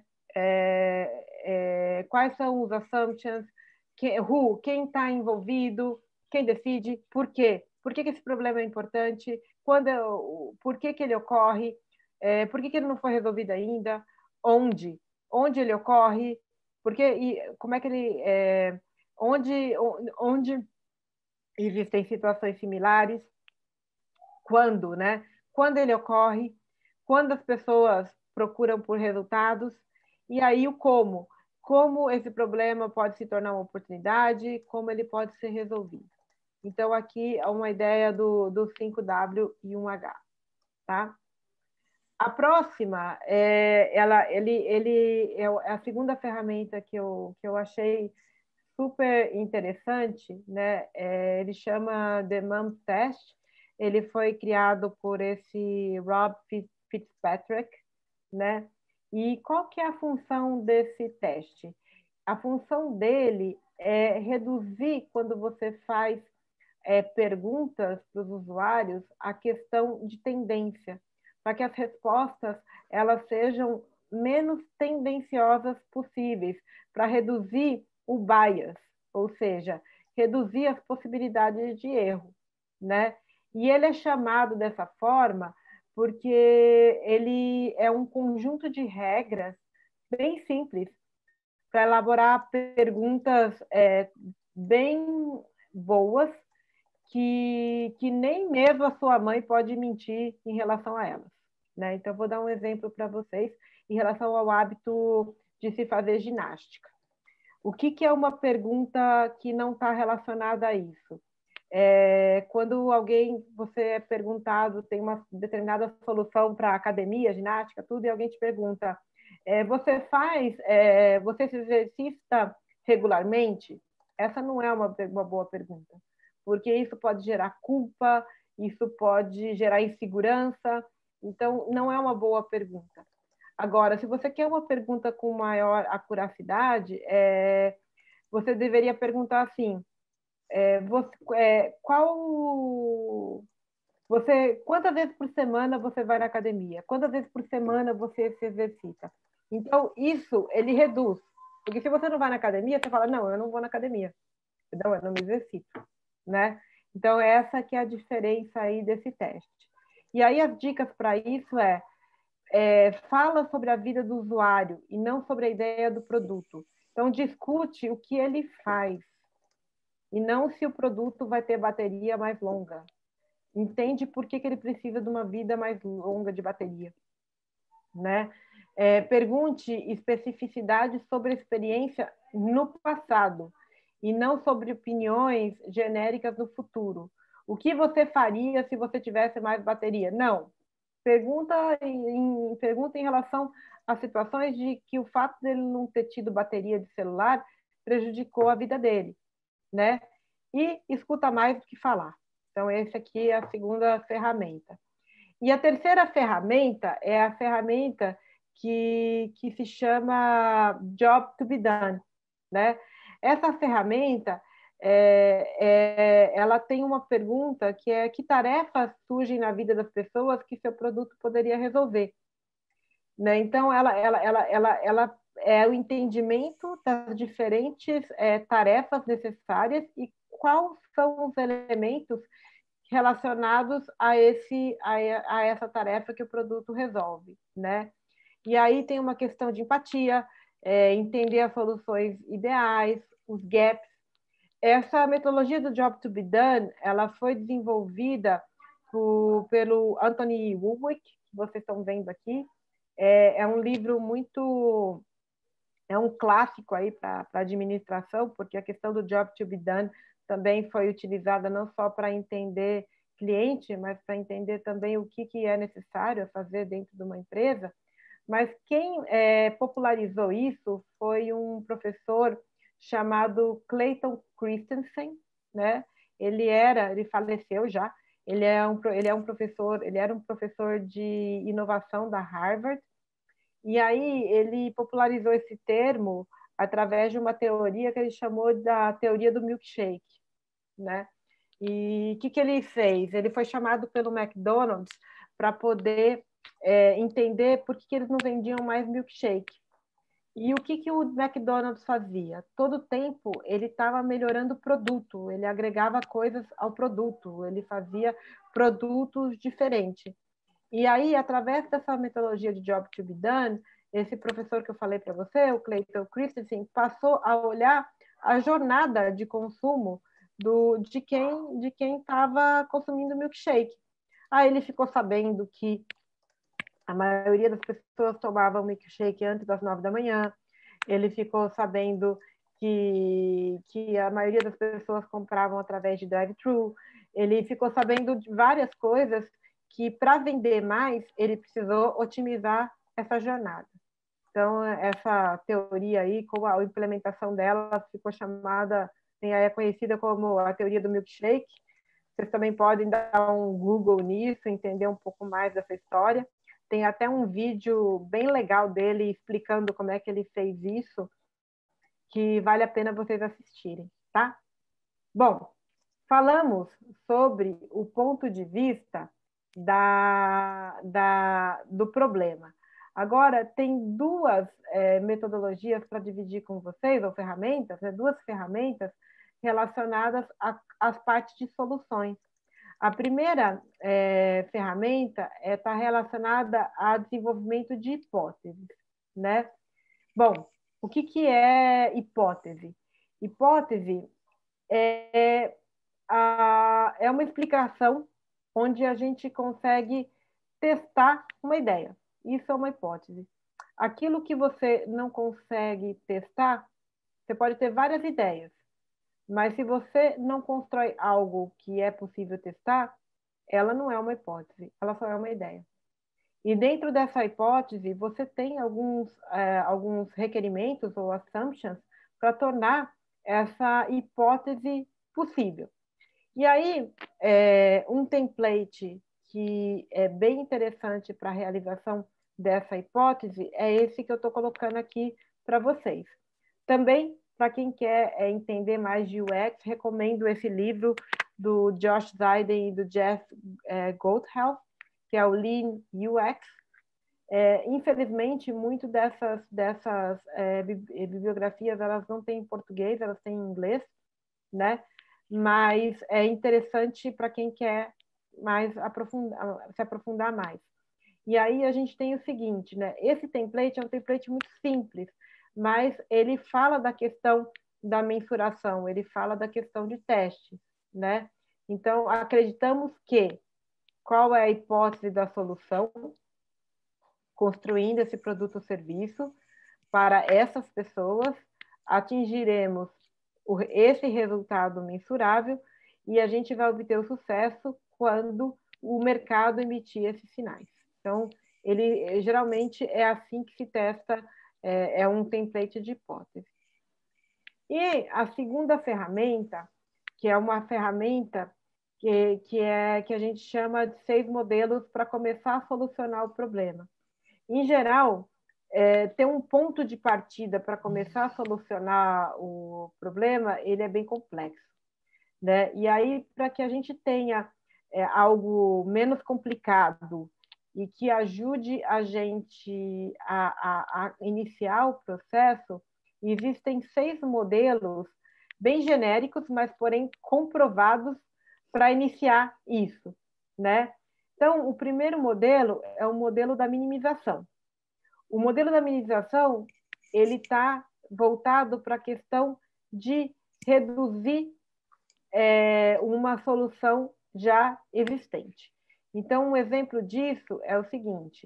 É, é, quais são os assumptions? Que, who, quem está envolvido? Quem decide? Por quê? Por que, que esse problema é importante? Quando, por que, que ele ocorre? É, por que, que ele não foi resolvido ainda? Onde? Onde ele ocorre? Porque, e, como é que ele... É, onde... onde existem situações similares, quando, né? Quando ele ocorre, quando as pessoas procuram por resultados, e aí o como. Como esse problema pode se tornar uma oportunidade, como ele pode ser resolvido. Então, aqui é uma ideia do, do cinco W e um H, tá? A próxima, é, ela, ele, ele é a segunda ferramenta que eu, que eu achei super interessante, né? É, ele chama The Mom's Test. Ele foi criado por esse Rob Fitzpatrick, né? E qual que é a função desse teste? A função dele é reduzir, quando você faz é, perguntas para os usuários, a questão de tendência, para que as respostas elas sejam menos tendenciosas possíveis, para reduzir o bias, ou seja, reduzir as possibilidades de erro, né? E ele é chamado dessa forma porque ele é um conjunto de regras bem simples para elaborar perguntas é, bem boas que, que nem mesmo a sua mãe pode mentir em relação a elas, né? Então, vou dar um exemplo para vocês em relação ao hábito de se fazer ginástica. O que, que é uma pergunta que não está relacionada a isso? É, quando alguém, você é perguntado, tem uma determinada solução para academia, ginástica, tudo, e alguém te pergunta, é, você faz, é, você se exercita regularmente? Essa não é uma, uma boa pergunta, porque isso pode gerar culpa, isso pode gerar insegurança, então não é uma boa pergunta. Agora, se você quer uma pergunta com maior acuracidade, é, você deveria perguntar assim, é, você, é, qual, você, quantas vezes por semana você vai na academia? Quantas vezes por semana você se exercita? Então, isso, ele reduz. Porque se você não vai na academia, você fala, não, eu não vou na academia. Não, eu não me exercito, né? Então, essa que é a diferença aí desse teste. E aí, as dicas para isso é, é, fala sobre a vida do usuário e não sobre a ideia do produto. Então, discute o que ele faz e não se o produto vai ter bateria mais longa. Entende por que, que ele precisa de uma vida mais longa de bateria, né? É, pergunte especificidades sobre a experiência no passado e não sobre opiniões genéricas no futuro. O que você faria se você tivesse mais bateria? Não. Pergunta em, pergunta em relação a situações de que o fato dele não ter tido bateria de celular prejudicou a vida dele, né? E escuta mais do que falar. Então, essa aqui é a segunda ferramenta. E a terceira ferramenta é a ferramenta que, que se chama Job to be Done, né? Essa ferramenta, é, é, ela tem uma pergunta que é que tarefas surgem na vida das pessoas que seu produto poderia resolver, né? Então, ela, ela, ela, ela, ela é o entendimento das diferentes é, tarefas necessárias e quais são os elementos relacionados a, esse, a, a essa tarefa que o produto resolve, né? E aí tem uma questão de empatia, é, entender as soluções ideais, os gaps. Essa metodologia do Job to be Done, ela foi desenvolvida por, pelo Anthony Woodwick, que vocês estão vendo aqui. É, é um livro muito... É um clássico aí para a administração, porque a questão do Job to be Done também foi utilizada não só para entender cliente, mas para entender também o que, que é necessário fazer dentro de uma empresa. Mas quem é, popularizou isso foi um professor chamado Clayton Christensen, né? Ele era, ele faleceu já. Ele é um, ele é um professor, ele era um professor de inovação da Harvard. E aí ele popularizou esse termo através de uma teoria que ele chamou da teoria do milkshake, né? E o que, que ele fez? Ele foi chamado pelo McDonald's para poder é, entender por que, que eles não vendiam mais milkshake. E o que, que o McDonald's fazia? Todo tempo ele estava melhorando o produto, ele agregava coisas ao produto, ele fazia produtos diferentes. E aí, através dessa metodologia de Job to be Done, esse professor que eu falei para você, o Clayton Christensen, passou a olhar a jornada de consumo do, de quem de quem estava consumindo milkshake. Aí ele ficou sabendo que a maioria das pessoas tomavam milkshake antes das nove da manhã. Ele ficou sabendo que, que a maioria das pessoas compravam através de drive-thru. Ele ficou sabendo de várias coisas que, para vender mais, ele precisou otimizar essa jornada. Então, essa teoria aí, com a implementação dela, ficou chamada, é conhecida como a teoria do milkshake. Vocês também podem dar um Google nisso, entender um pouco mais dessa história. Tem até um vídeo bem legal dele explicando como é que ele fez isso, que vale a pena vocês assistirem, tá? Bom, falamos sobre o ponto de vista da, da, do problema. Agora, tem duas é, metodologias para dividir com vocês, ou ferramentas, né? Duas ferramentas relacionadas às partes de soluções. A primeira é, ferramenta está relacionada a desenvolvimento de hipóteses, né? Bom, o que, que é hipótese? Hipótese é, a, é uma explicação onde a gente consegue testar uma ideia. Isso é uma hipótese. Aquilo que você não consegue testar, você pode ter várias ideias, mas se você não constrói algo que é possível testar, ela não é uma hipótese, ela só é uma ideia. E dentro dessa hipótese, você tem alguns, é, alguns requerimentos ou assumptions para tornar essa hipótese possível. E aí, é, um template que é bem interessante para a realização dessa hipótese é esse que eu estou colocando aqui para vocês. Também, para quem quer é, entender mais de U X, recomendo esse livro do Josh Zaiden e do Jeff é, Goldhelf, que é o Lean U X. É, infelizmente, muito dessas, dessas é, bibliografias elas não têm em português, elas têm em inglês, né? Mas é interessante para quem quer mais aprofundar, se aprofundar mais. E aí a gente tem o seguinte, né? Esse template é um template muito simples, mas ele fala da questão da mensuração, ele fala da questão de teste, né? Então, acreditamos que qual é a hipótese da solução, construindo esse produto ou serviço para essas pessoas, atingiremos esse resultado mensurável e a gente vai obter o sucesso quando o mercado emitir esses sinais. Então, ele geralmente é assim que se testa, é, é um template de hipótese. E a segunda ferramenta, que é uma ferramenta que, que, é, que a gente chama de seis modelos para começar a solucionar o problema. Em geral, é, ter um ponto de partida para começar a solucionar o problema, ele é bem complexo, né? E aí, para que a gente tenha é, algo menos complicado e que ajude a gente a, a, a iniciar o processo, existem seis modelos bem genéricos, mas, porém, comprovados para iniciar isso, né? Então, o primeiro modelo é o modelo da minimização. O modelo da minimização, ele está voltado para a questão de reduzir é, uma solução já existente. Então, um exemplo disso é o seguinte,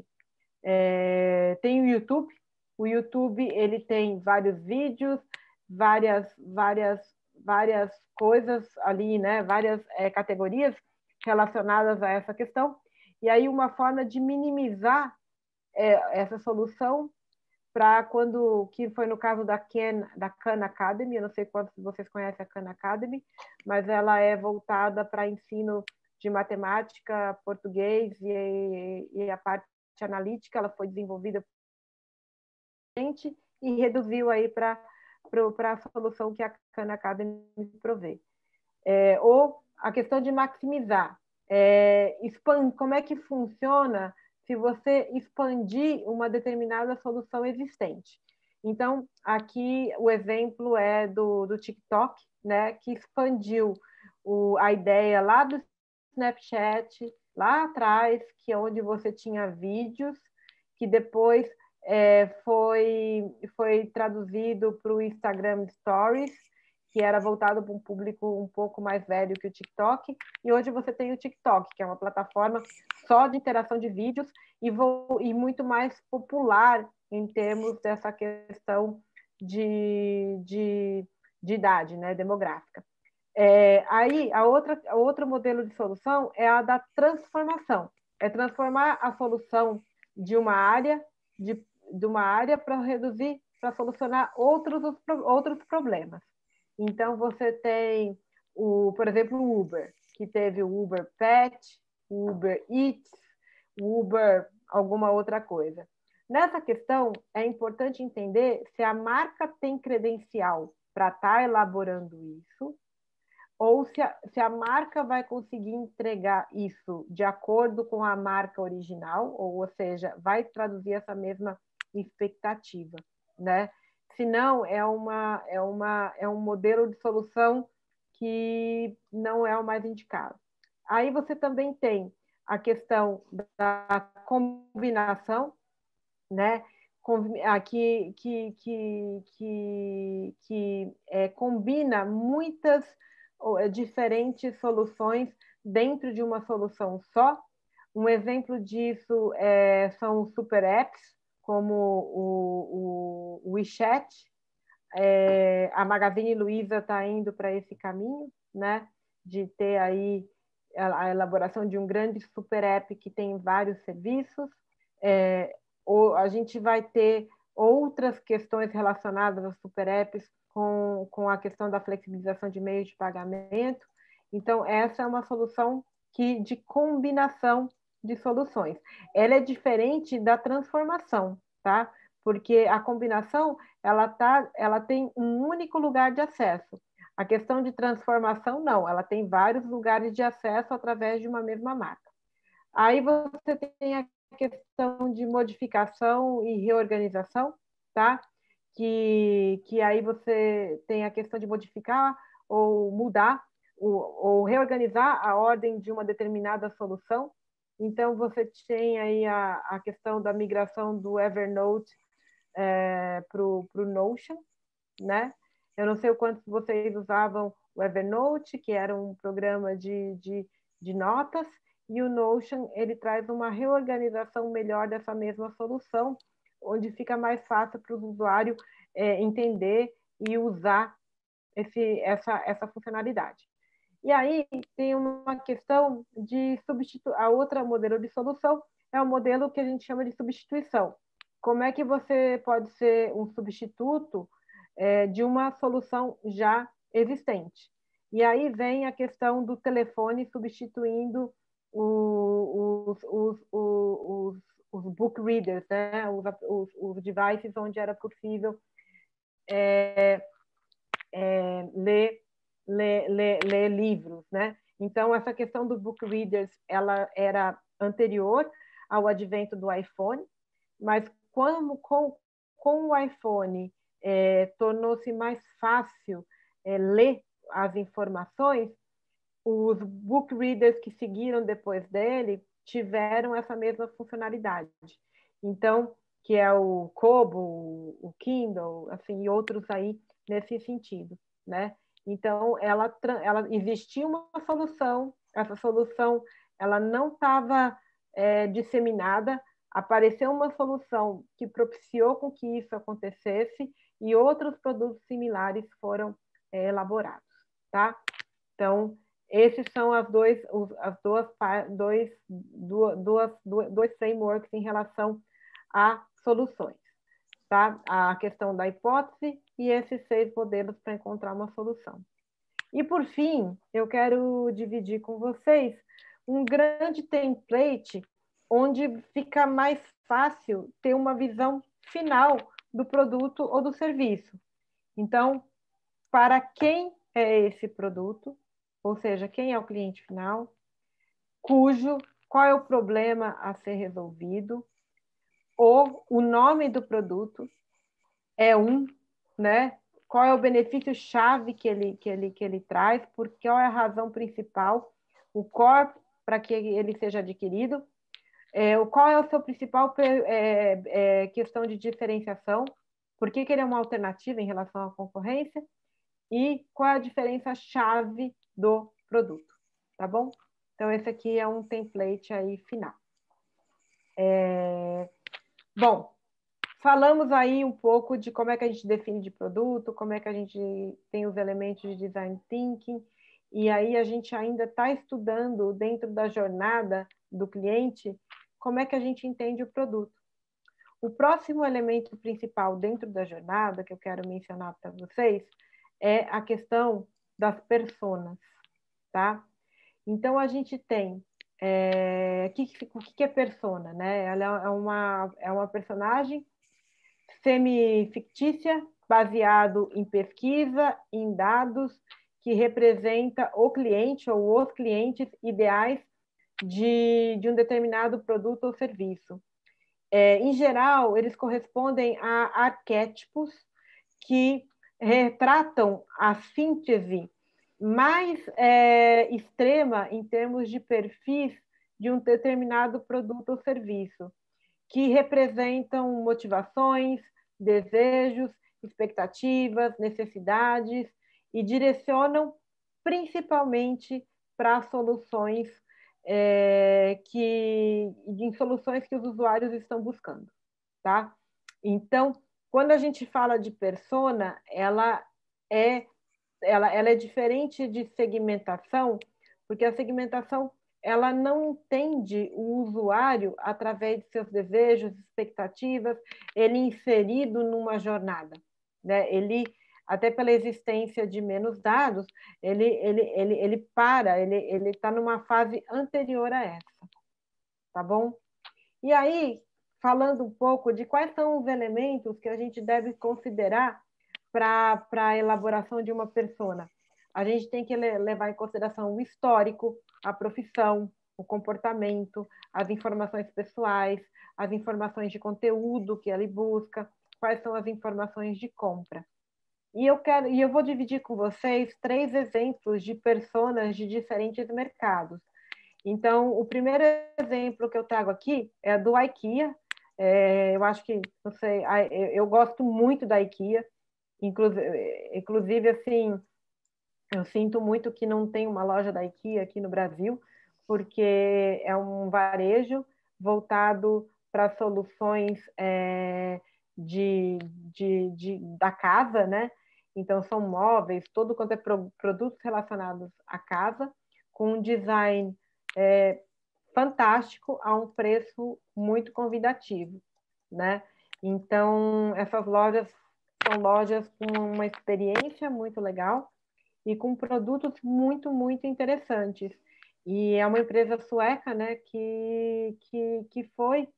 é, tem o YouTube, o YouTube ele tem vários vídeos, várias, várias, várias coisas ali, né? Várias é, categorias relacionadas a essa questão, e aí uma forma de minimizar é, essa solução para quando, que foi no caso da, Khan, da Khan Academy, eu não sei quantos de vocês conhecem a Khan Academy, mas ela é voltada para ensino de matemática, português e, e a parte analítica, ela foi desenvolvida por gente e reduziu aí para a solução que a Khan Academy provê. É, ou a questão de maximizar. É, expand, como é que funciona se você expandir uma determinada solução existente? Então, aqui o exemplo é do, do TikTok, né, que expandiu o, a ideia lá do Snapchat, lá atrás, que é onde você tinha vídeos, que depois é, foi, foi traduzido para o Instagram Stories, que era voltado para um público um pouco mais velho que o TikTok, e hoje você tem o TikTok, que é uma plataforma só de interação de vídeos e, vou, e muito mais popular em termos dessa questão de, de, de idade, né, demográfica. É, aí, a outra, a outro modelo de solução é a da transformação. É transformar a solução de uma área, de, de uma área para reduzir, para solucionar outros, outros problemas. Então, você tem, o, por exemplo, o Uber, que teve o Uber Pet, o Uber Eats, o Uber alguma outra coisa. Nessa questão, é importante entender se a marca tem credencial para estar elaborando isso, ou se a, se a marca vai conseguir entregar isso de acordo com a marca original, ou, ou seja, vai traduzir essa mesma expectativa, né? Se não, é, uma, é, uma, é um modelo de solução que não é o mais indicado. Aí você também tem a questão da combinação, né? Que, que, que, que, que é, combina muitas diferentes soluções dentro de uma solução só. Um exemplo disso é, são os super apps, como o, o, o WeChat. É, a Magazine Luiza está indo para esse caminho, né? De ter aí a elaboração de um grande super app que tem vários serviços. É, ou a gente vai ter outras questões relacionadas aos super apps com, com a questão da flexibilização de meios de pagamento. Então, essa é uma solução que, de combinação de soluções. Ela é diferente da transformação, tá? Porque a combinação ela, tá, ela tem um único lugar de acesso. A questão de transformação, não, ela tem vários lugares de acesso através de uma mesma marca. Aí você tem a questão de modificação e reorganização, tá? Que, que aí você tem a questão de modificar ou mudar, ou, ou reorganizar a ordem de uma determinada solução. Então, você tem aí a, a questão da migração do Evernote é, para o Notion, né? Eu não sei o quanto vocês usavam o Evernote, que era um programa de, de, de notas, e o Notion, ele traz uma reorganização melhor dessa mesma solução, onde fica mais fácil para o usuário é, entender e usar esse, essa, essa funcionalidade. E aí tem uma questão de substituir. A outra modelo de solução é o modelo que a gente chama de substituição. Como é que você pode ser um substituto é, de uma solução já existente? E aí vem a questão do telefone substituindo os, os, os, os, os book readers, né? os, os, os devices onde era possível é, é, ler, ler, ler, ler livros, né? Então, essa questão do book readers, ela era anterior ao advento do iPhone, mas como com, com o iPhone é, tornou-se mais fácil é, ler as informações, os book readers que seguiram depois dele tiveram essa mesma funcionalidade. Então, que é o Kobo, o Kindle, assim, e outros aí nesse sentido, né? Então, ela, ela existia uma solução, essa solução ela não estava é, disseminada, apareceu uma solução que propiciou com que isso acontecesse e outros produtos similares foram é, elaborados, tá? Então, esses são as dois, os, as duas, dois, duas, duas, dois frameworks em relação a soluções, tá? A questão da hipótese e esses seis modelos para encontrar uma solução. E, por fim, eu quero dividir com vocês um grande template onde fica mais fácil ter uma visão final do produto ou do serviço. Então, para quem é esse produto, ou seja, quem é o cliente final, cujo, qual é o problema a ser resolvido, ou o nome do produto é um, né? Qual é o benefício-chave que ele, que, ele, que ele traz, por qual é a razão principal, o core para que ele seja adquirido, é, qual é o seu principal é, é, questão de diferenciação, por que, que ele é uma alternativa em relação à concorrência, e qual é a diferença-chave do produto, tá bom? Então, esse aqui é um template aí final. É... Bom, falamos aí um pouco de como é que a gente define de produto, como é que a gente tem os elementos de design thinking, e aí a gente ainda está estudando dentro da jornada do cliente como é que a gente entende o produto. O próximo elemento principal dentro da jornada que eu quero mencionar para vocês é a questão das personas, tá? Então, a gente tem... É, o, que, o que é persona, né? Ela é uma, é uma personagem semi-fictícia, baseado em pesquisa, em dados, que representa o cliente ou os clientes ideais de, de um determinado produto ou serviço. É, em geral, eles correspondem a arquétipos que retratam a síntese mais é, extrema em termos de perfis de um determinado produto ou serviço, que representam motivações, desejos, expectativas, necessidades e direcionam principalmente para soluções é, que em soluções que os usuários estão buscando, tá? Então, quando a gente fala de persona, ela é ela, ela é diferente de segmentação, porque a segmentação ela não entende o usuário através de seus desejos, expectativas, ele inserido numa jornada, né? Ele, até pela existência de menos dados, ele, ele, ele, ele para, ele ele está numa fase anterior a essa, tá bom? E aí, falando um pouco de quais são os elementos que a gente deve considerar para a elaboração de uma persona. A gente tem que levar em consideração o histórico, a profissão, o comportamento, as informações pessoais, as informações de conteúdo que ele busca, quais são as informações de compra. E eu quero, e eu vou dividir com vocês três exemplos de personas de diferentes mercados. Então, o primeiro exemplo que eu trago aqui é do IKEA. É, eu acho que, não sei, eu gosto muito da IKEA. Inclusive, inclusive, assim, eu sinto muito que não tem uma loja da IKEA aqui no Brasil, porque é um varejo voltado para soluções é, de, de, de, da casa, né? Então, são móveis, todo quanto é pro, produtos relacionados à casa, com um design é, fantástico a um preço muito convidativo, né? Então, essas lojas são lojas com uma experiência muito legal e com produtos muito, muito interessantes. E é uma empresa sueca, né, que, que, que foi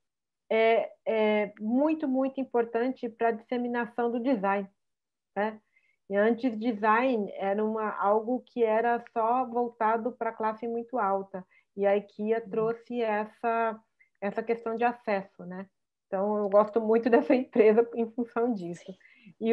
é, é, muito, muito importante para a disseminação do design, né? E antes, design era uma, algo que era só voltado para a classe muito alta. E a IKEA trouxe essa, essa questão de acesso, né? Então, eu gosto muito dessa empresa em função disso. E,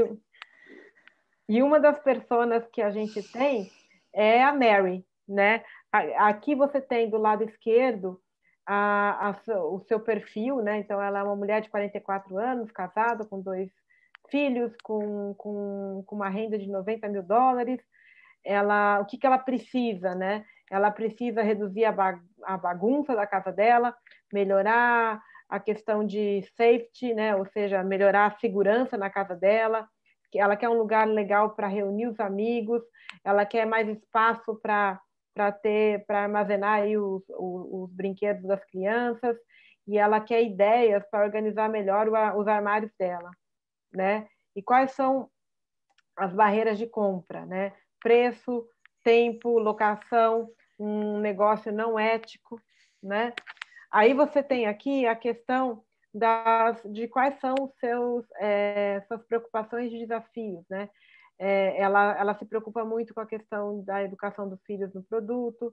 e uma das personas que a gente tem é a Mary, né? Aqui você tem do lado esquerdo a, a, o seu perfil, né? Então, ela é uma mulher de quarenta e quatro anos, casada, com dois filhos, com, com, com uma renda de noventa mil dólares. Ela, o que, que ela precisa, né? Ela precisa reduzir a, ba, a bagunça da casa dela, melhorar a questão de safety, né? Ou seja, melhorar a segurança na casa dela. Ela quer um lugar legal para reunir os amigos, ela quer mais espaço para para ter, para armazenar aí os, os, os brinquedos das crianças, e ela quer ideias para organizar melhor o, os armários dela, né? E quais são as barreiras de compra, né? Preço, tempo, locação, um negócio não ético, né? Aí você tem aqui a questão das, de quais são os seus é, suas preocupações e desafios, né? É, ela, ela se preocupa muito com a questão da educação dos filhos no produto,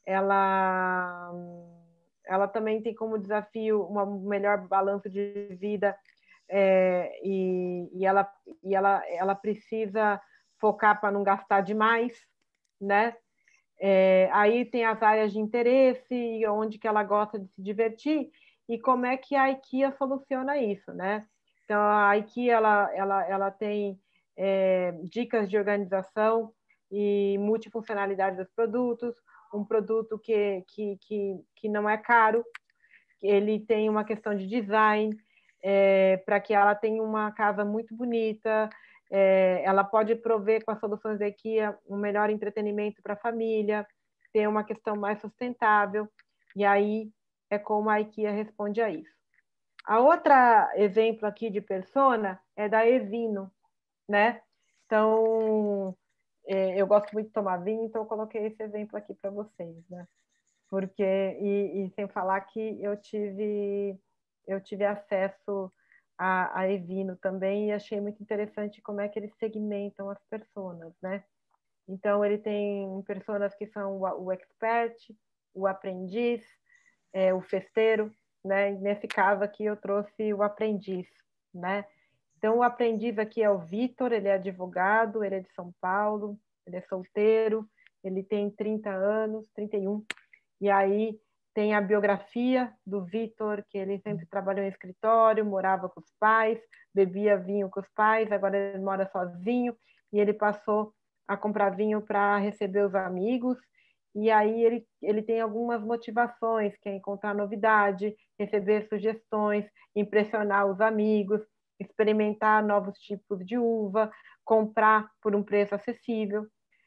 ela, ela também tem como desafio um melhor balanço de vida é, e, e, ela, e ela, ela precisa focar para não gastar demais, né? É, aí tem as áreas de interesse, onde que ela gosta de se divertir, e como é que a IKEA soluciona isso, né? Então, a IKEA, ela, ela, ela tem é, dicas de organização e multifuncionalidade dos produtos, um produto que, que, que, que não é caro, ele tem uma questão de design, é, para que ela tenha uma casa muito bonita, é, ela pode prover com as soluções da IKEA um melhor entretenimento para a família, ter uma questão mais sustentável, e aí é como a IKEA responde a isso. A outra exemplo aqui de persona é da Evino, né? Então, é, eu gosto muito de tomar vinho, então eu coloquei esse exemplo aqui para vocês, né? Porque, e, e sem falar que eu tive, eu tive acesso a, a Evino também e achei muito interessante como é que eles segmentam as personas, né? Então, ele tem personas que são o, o expert, o aprendiz, é, o festeiro, né? E nesse caso aqui eu trouxe o aprendiz, né? Então, o aprendiz aqui é o Vitor, ele é advogado, ele é de São Paulo, ele é solteiro, ele tem trinta anos, trinta e um, e aí tem a biografia do Vitor, que ele sempre trabalhou em escritório, morava com os pais, bebia vinho com os pais, agora ele mora sozinho, e ele passou a comprar vinho para receber os amigos, e aí ele, ele tem algumas motivações, que é encontrar novidade, receber sugestões, impressionar os amigos, experimentar novos tipos de uva, comprar por um preço acessível.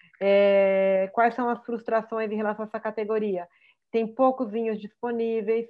É, quais são as frustrações em relação a essa categoria? Tem poucos vinhos disponíveis,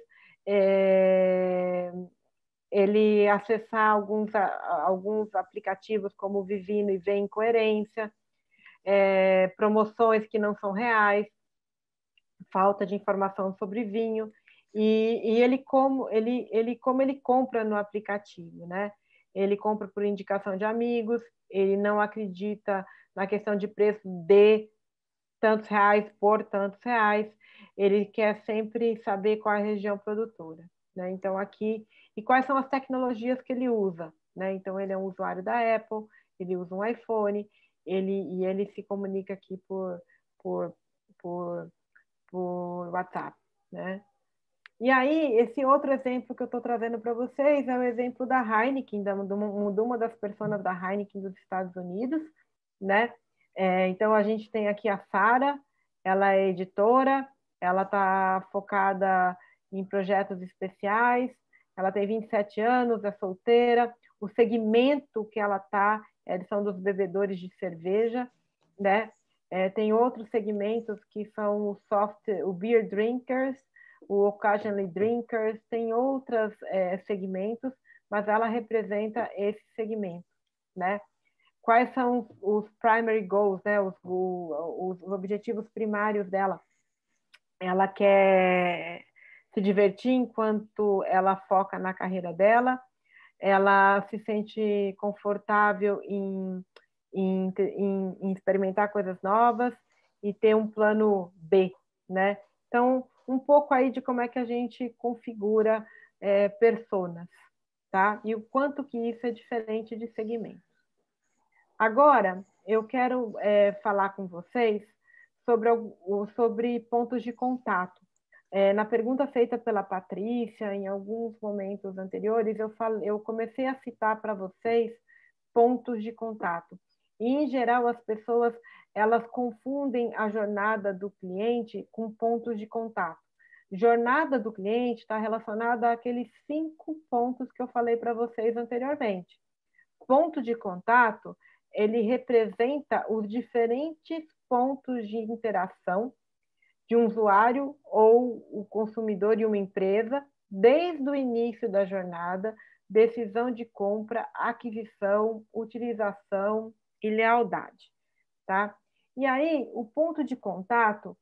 é, ele acessar alguns, alguns aplicativos como o Vivino e vê incoerência, é, promoções que não são reais, falta de informação sobre vinho, e, e ele, como, ele, ele, como ele compra no aplicativo, né? Ele compra por indicação de amigos, ele não acredita na questão de preço de tantos reais por tantos reais, ele quer sempre saber qual é a região produtora, né? Então, aqui, e quais são as tecnologias que ele usa, né? Então, ele é um usuário da Apple, ele usa um iPhone, ele, e ele se comunica aqui por, por, por, por WhatsApp, né? E aí, esse outro exemplo que eu estou trazendo para vocês é o exemplo da Heineken, da, de uma das personas da Heineken dos Estados Unidos, né? É, então, a gente tem aqui a Sara, ela é editora, ela está focada em projetos especiais, ela tem vinte e sete anos, é solteira, o segmento que ela está, eles são dos bebedores de cerveja, né? É, tem outros segmentos que são o soft, o beer drinkers, o occasionally drinkers, tem outros é, segmentos, mas ela representa esse segmento, né? Quais são os primary goals, né? Os, os, os objetivos primários dela? Ela quer se divertir enquanto ela foca na carreira dela, ela se sente confortável em, em, em, em experimentar coisas novas e ter um plano B, né? Então, um pouco aí de como é que a gente configura é, personas, tá? E o quanto que isso é diferente de segmento. Agora, eu quero é, falar com vocês sobre, sobre pontos de contato. É, na pergunta feita pela Patrícia, em alguns momentos anteriores, eu, falei, eu comecei a citar para vocês pontos de contato. E, em geral, as pessoas elas confundem a jornada do cliente com pontos de contato. Jornada do cliente está relacionada àqueles cinco pontos que eu falei para vocês anteriormente. Ponto de contato, ele representa os diferentes pontos de interação de um usuário ou o consumidor e uma empresa, desde o início da jornada, decisão de compra, aquisição, utilização e lealdade, tá? E aí, o ponto de contato,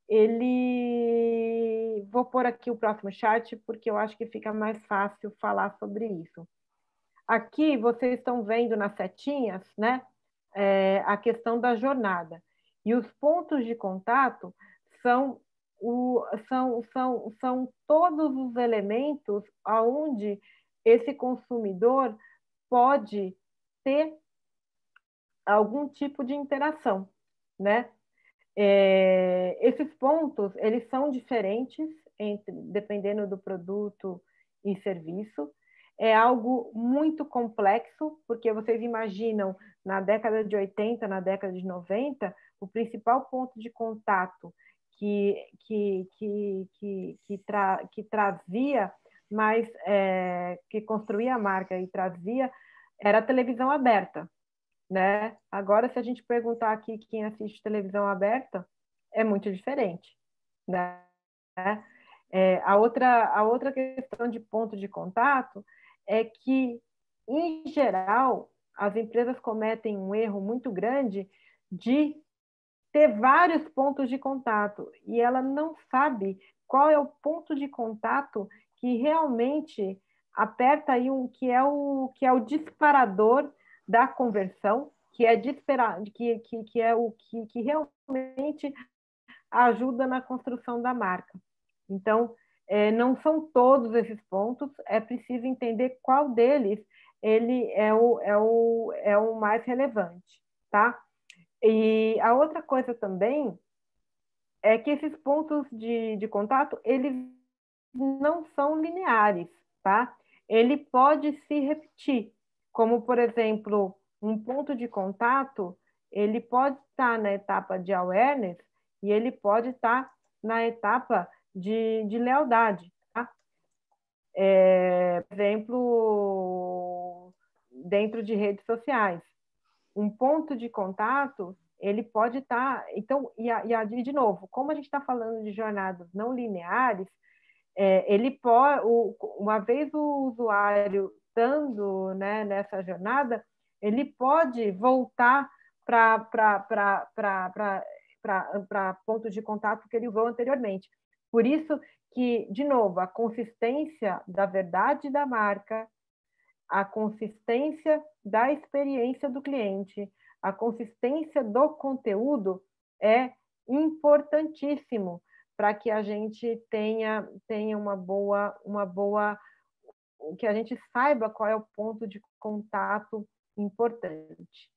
ele... Vou pôr aqui o próximo chat, porque eu acho que fica mais fácil falar sobre isso. Aqui, vocês estão vendo nas setinhas, né, é, a questão da jornada. E os pontos de contato são, o, são, são, são todos os elementos onde esse consumidor pode ter algum tipo de interação, né? É, esses pontos, eles são diferentes entre, dependendo do produto e serviço. É algo muito complexo, porque vocês imaginam, na década de oitenta, na década de noventa, o principal ponto de contato que, que, que, que, que, tra, que trazia mais, é, que construía a marca e trazia, era a televisão aberta, né? Agora, se a gente perguntar aqui quem assiste televisão aberta, é muito diferente, né? É, a, outra, a outra questão de ponto de contato é que, em geral, as empresas cometem um erro muito grande de ter vários pontos de contato e ela não sabe qual é o ponto de contato que realmente aperta aí um que é o que é o disparador da conversão, que é disparar, que, que, que é o que, que realmente ajuda na construção da marca. Então, é, não são todos esses pontos, é preciso entender qual deles ele é o, é o, é o mais relevante, tá? E a outra coisa também é que esses pontos de, de contato, eles não são lineares, tá? Ele pode se repetir, como, por exemplo, um ponto de contato, ele pode estar na etapa de awareness e ele pode estar na etapa de, de lealdade, tá? É, por exemplo, dentro de redes sociais. Um ponto de contato, ele pode estar... Então, e, a, e, a, e de novo, como a gente está falando de jornadas não lineares, é, ele pode, o, uma vez o usuário estando, né, nessa jornada, ele pode voltar para pontos de contato que ele usou anteriormente. Por isso que, de novo, a consistência da verdade da marca, a consistência da experiência do cliente, a consistência do conteúdo é importantíssimo para que a gente tenha, tenha uma boa, uma boa, que a gente saiba qual é o ponto de contato importante.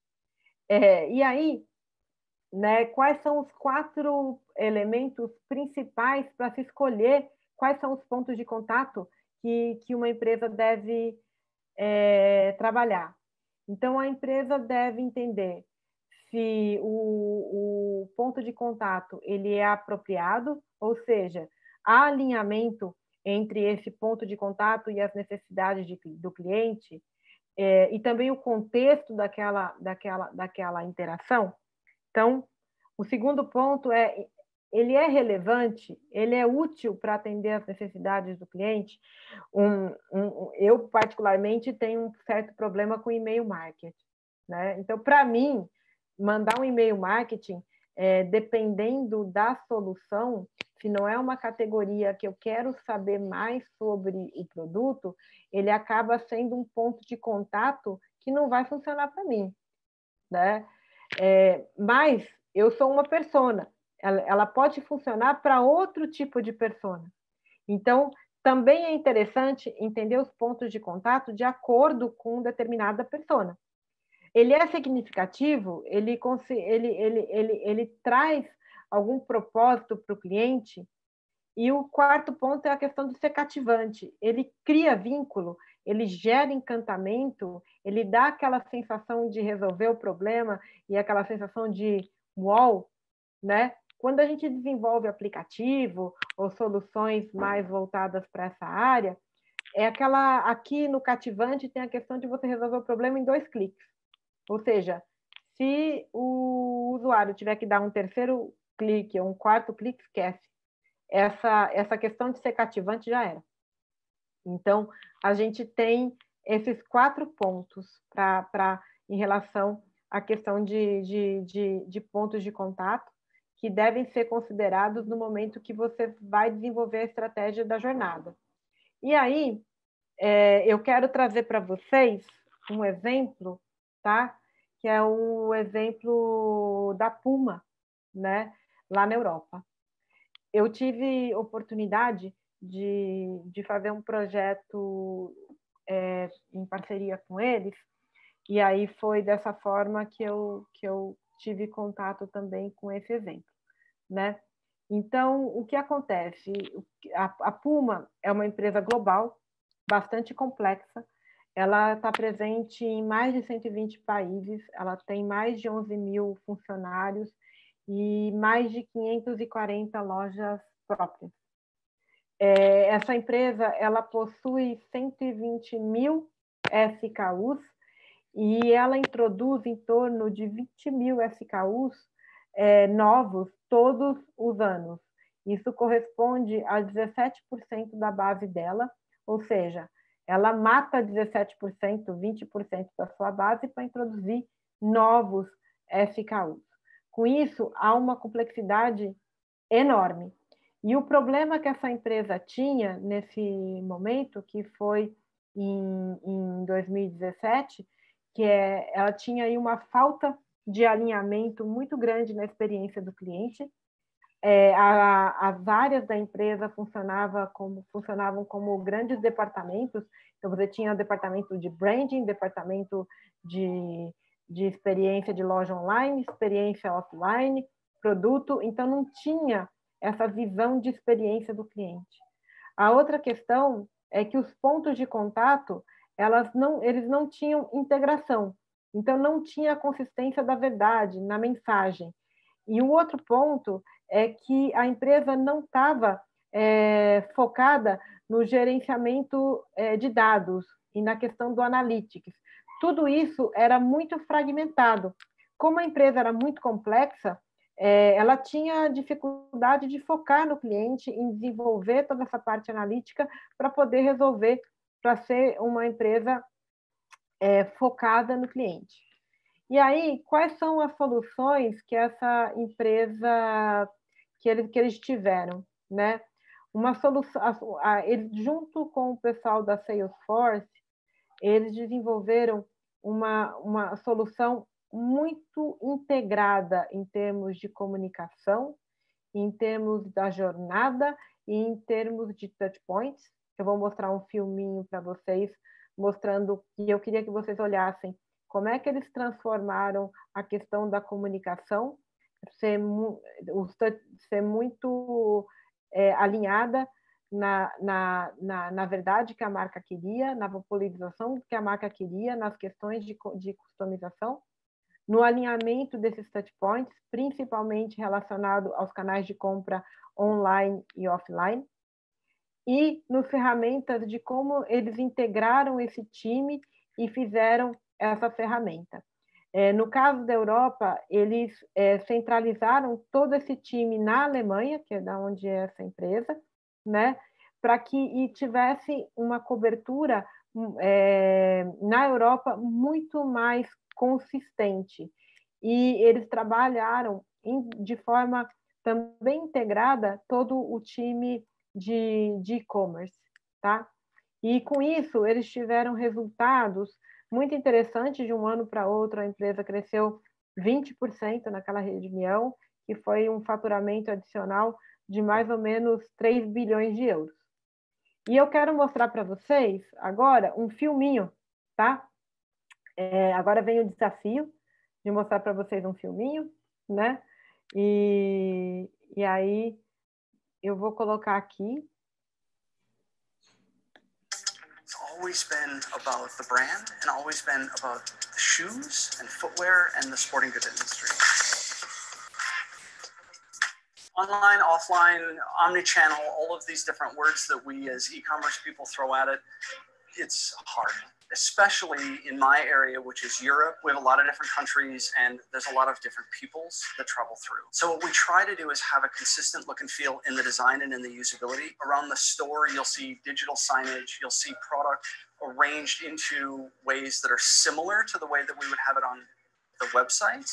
É, e aí, né, quais são os quatro elementos principais para se escolher quais são os pontos de contato que, que uma empresa deve é, trabalhar? Então, a empresa deve entender se o, o ponto de contato ele é apropriado, ou seja, há alinhamento entre esse ponto de contato e as necessidades de, do cliente, é, e também o contexto daquela, daquela, daquela interação. Então, o segundo ponto é, ele é relevante, ele é útil para atender às necessidades do cliente. Um, um, eu, particularmente, tenho um certo problema com e-mail marketing, né? Então, para mim, mandar um e-mail marketing, é, dependendo da solução, se não é uma categoria que eu quero saber mais sobre o produto, ele acaba sendo um ponto de contato que não vai funcionar para mim, né? É, mas eu sou uma persona, ela, ela pode funcionar para outro tipo de persona. Então, também é interessante entender os pontos de contato de acordo com determinada persona. Ele é significativo, ele, ele, ele, ele, ele traz algum propósito para o cliente. E o quarto ponto é a questão de ser cativante. Ele cria vínculo, ele gera encantamento, ele dá aquela sensação de resolver o problema e aquela sensação de uau, né? Quando a gente desenvolve aplicativo ou soluções mais voltadas para essa área, é aquela, aqui no cativante tem a questão de você resolver o problema em dois cliques. Ou seja, se o usuário tiver que dar um terceiro clique ou um quarto clique, esquece. Essa, essa questão de ser cativante já era. Então, a gente tem esses quatro pontos pra, pra, em relação à questão de, de, de, de pontos de contato que devem ser considerados no momento que você vai desenvolver a estratégia da jornada. E aí, é, eu quero trazer para vocês um exemplo, tá? Que é o exemplo da Puma, né? Lá na Europa. Eu tive oportunidade de, de fazer um projeto é, em parceria com eles, e aí foi dessa forma que eu, que eu tive contato também com esse evento, né? Então, o que acontece? A, a Puma é uma empresa global, bastante complexa, ela está presente em mais de cento e vinte países, ela tem mais de onze mil funcionários, e mais de quinhentas e quarenta lojas próprias. É, essa empresa ela possui cento e vinte mil S K Us e ela introduz em torno de vinte mil S K Us é, novos todos os anos. Isso corresponde a dezessete por cento da base dela, ou seja, ela mata dezessete por cento, vinte por cento da sua base para introduzir novos S K Us. Com isso, há uma complexidade enorme. E o problema que essa empresa tinha nesse momento, que foi em, em dois mil e dezessete, que é, ela tinha aí uma falta de alinhamento muito grande na experiência do cliente. É, a, as áreas da empresa funcionava como, funcionavam como grandes departamentos. Então, você tinha o departamento de branding, departamento de, de experiência de loja online, experiência offline, produto, então não tinha essa visão de experiência do cliente. A outra questão é que os pontos de contato, elas não, eles não tinham integração, então não tinha a consistência da verdade na mensagem. E o outro ponto é que a empresa não estava é, focada no gerenciamento é, de dados e na questão do analytics. Tudo isso era muito fragmentado. Como a empresa era muito complexa, é, ela tinha dificuldade de focar no cliente, em desenvolver toda essa parte analítica para poder resolver, para ser uma empresa é, focada no cliente. E aí, quais são as soluções que essa empresa, que eles, que eles tiveram, né? Uma solução, a, a, eles, junto com o pessoal da Salesforce, eles desenvolveram uma, uma solução muito integrada em termos de comunicação, em termos da jornada e em termos de touch points. Eu vou mostrar um filminho para vocês, mostrando, e eu queria que vocês olhassem como é que eles transformaram a questão da comunicação, ser, ser muito é, alinhada na, na, na, na verdade que a marca queria, na popularização que a marca queria, nas questões de, de customização, no alinhamento desses touch points, principalmente relacionado aos canais de compra online e offline, e nas ferramentas de como eles integraram esse time e fizeram essa ferramenta. É, no caso da Europa, eles é, centralizaram todo esse time na Alemanha, que é da onde é essa empresa, né, para que e tivesse uma cobertura é, na Europa muito mais consistente. E eles trabalharam em, de forma também integrada todo o time de e-commerce, tá? E com isso eles tiveram resultados muito interessantes. De um ano para outro a empresa cresceu vinte por cento naquela reunião, que foi um faturamento adicional de mais ou menos três bilhões de euros. E eu quero mostrar para vocês agora um filminho, tá? É, agora vem o desafio de mostrar para vocês um filminho, né? E, e aí eu vou colocar aqui. It's always been about the brand and always been about the shoes and footwear and the sporting goods industry. Online, offline, omni-channel, all of these different words that we as e-commerce people throw at it, it's hard, especially in my area, which is Europe. We have a lot of different countries and there's a lot of different peoples that travel through. So what we try to do is have a consistent look and feel in the design and in the usability. Around the store, you'll see digital signage, you'll see product arranged into ways that are similar to the way that we would have it on the websites.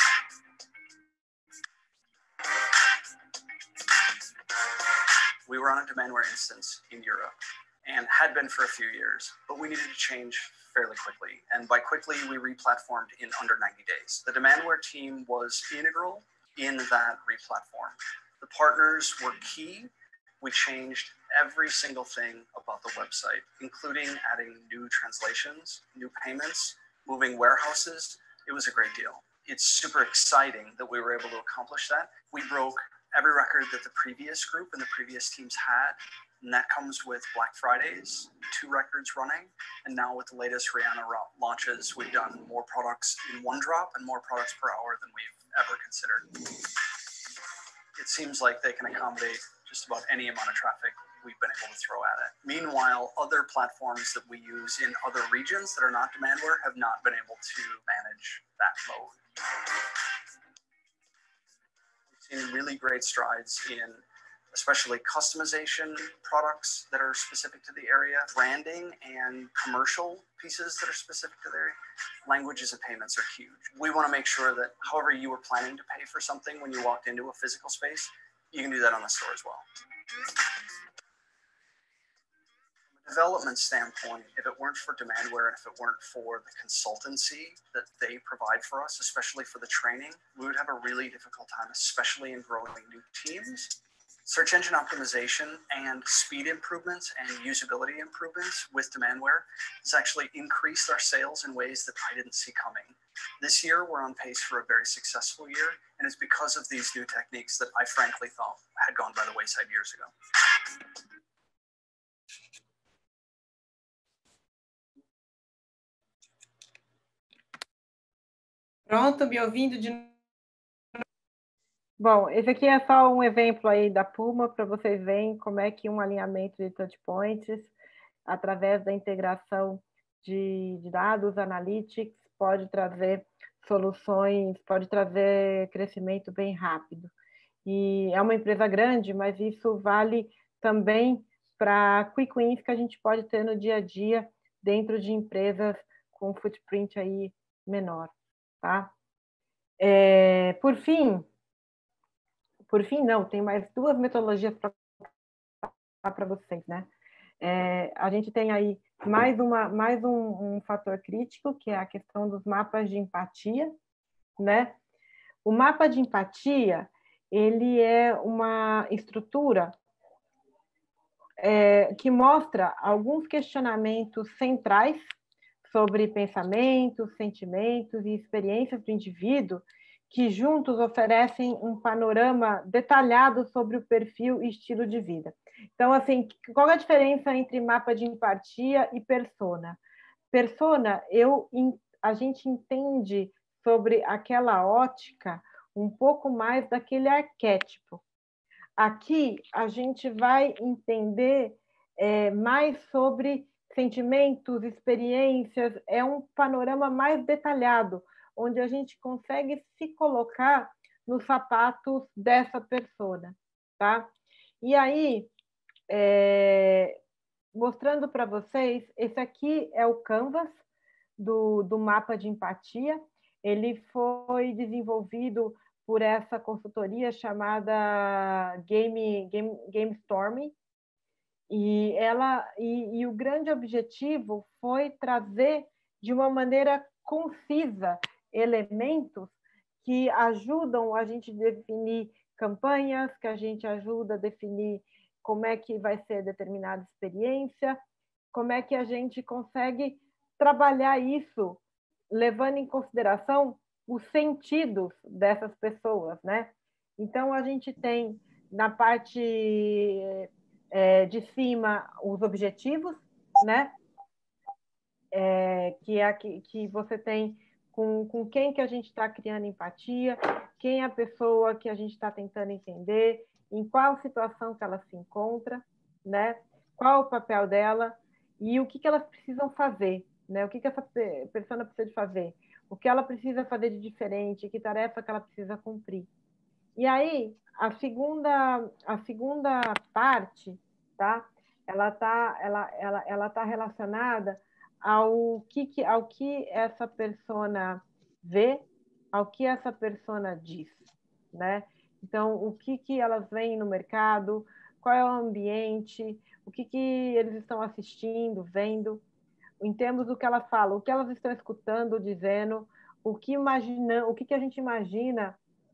We were on a Demandware instance in Europe and had been for a few years, but we needed to change fairly quickly. And by quickly, we re-platformed in under ninety days. The Demandware team was integral in that re-platform. The partners were key. We changed every single thing about the website, including adding new translations, new payments, moving warehouses. It was a great deal. It's super exciting that we were able to accomplish that. We broke every record that the previous group and the previous teams had. And that comes with Black Fridays, two records running. And now with the latest Rihanna launches, we've done more products in one drop and more products per hour than we've ever considered. It seems like they can accommodate just about any amount of traffic we've been able to throw at it. Meanwhile, other platforms that we use in other regions that are not Demandware have not been able to manage that load. We've seen really great strides in especially customization products that are specific to the area, branding and commercial pieces that are specific to the area. Languages and payments are huge. We want to make sure that however you were planning to pay for something when you walked into a physical space, you can do that on the store as well. From a development standpoint, if it weren't for Demandware, if it weren't for the consultancy that they provide for us, especially for the training, we would have a really difficult time, especially in growing new teams. Search engine optimization and speed improvements and usability improvements with Demandware has actually increased our sales in ways that I didn't see coming. This year, we're on pace for a very successful year, and it's because of these new techniques that I frankly thought had gone by the wayside years ago. Pronto, me ouvindo de novo? Bom, esse aqui é só um exemplo aí da Puma, para vocês verem como é que um alinhamento de touchpoints, através da integração de, de dados, analytics, pode trazer soluções, pode trazer crescimento bem rápido. E é uma empresa grande, mas isso vale também para quick wins que a gente pode ter no dia a dia dentro de empresas com footprint aí menor, tá? É, por fim, por fim não, tem mais duas metodologias para para vocês, né? É, a gente tem aí mais, uma, mais um, um fator crítico, que é a questão dos mapas de empatia, né? O mapa de empatia, ele é uma estrutura é, que mostra alguns questionamentos centrais sobre pensamentos, sentimentos e experiências do indivíduo, que juntos oferecem um panorama detalhado sobre o perfil e estilo de vida. Então, assim, qual é a diferença entre mapa de empatia e persona? Persona, eu, a gente entende sobre aquela ótica um pouco mais daquele arquétipo. Aqui, a gente vai entender é, mais sobre sentimentos, experiências, é um panorama mais detalhado, onde a gente consegue se colocar nos sapatos dessa persona, tá? E aí, é, mostrando para vocês, esse aqui é o canvas do, do mapa de empatia. Ele foi desenvolvido por essa consultoria chamada Game, Game, Game Storming, e, ela, e, e o grande objetivo foi trazer de uma maneira concisa elementos que ajudam a gente a definir campanhas, que a gente ajuda a definir como é que vai ser determinada experiência, como é que a gente consegue trabalhar isso, levando em consideração os sentidos dessas pessoas, né? Então, a gente tem na parte é, de cima os objetivos, né? É, que é que, que você tem com, com quem que a gente está criando empatia, quem é a pessoa que a gente está tentando entender, em qual situação que ela se encontra, né? Qual o papel dela e o que, que elas precisam fazer, né? O que, que essa pessoa precisa de fazer, o que ela precisa fazer de diferente, que tarefa que ela precisa cumprir. E aí, a segunda, a segunda parte, tá? Ela está ela, ela, ela tá relacionada ao que, ao que essa persona vê, ao que essa persona diz, né? Então, o que, que elas veem no mercado, qual é o ambiente, o que, que eles estão assistindo, vendo, em termos do que elas falam, o que elas estão escutando, dizendo, o que, imagina, o que, que a gente imagina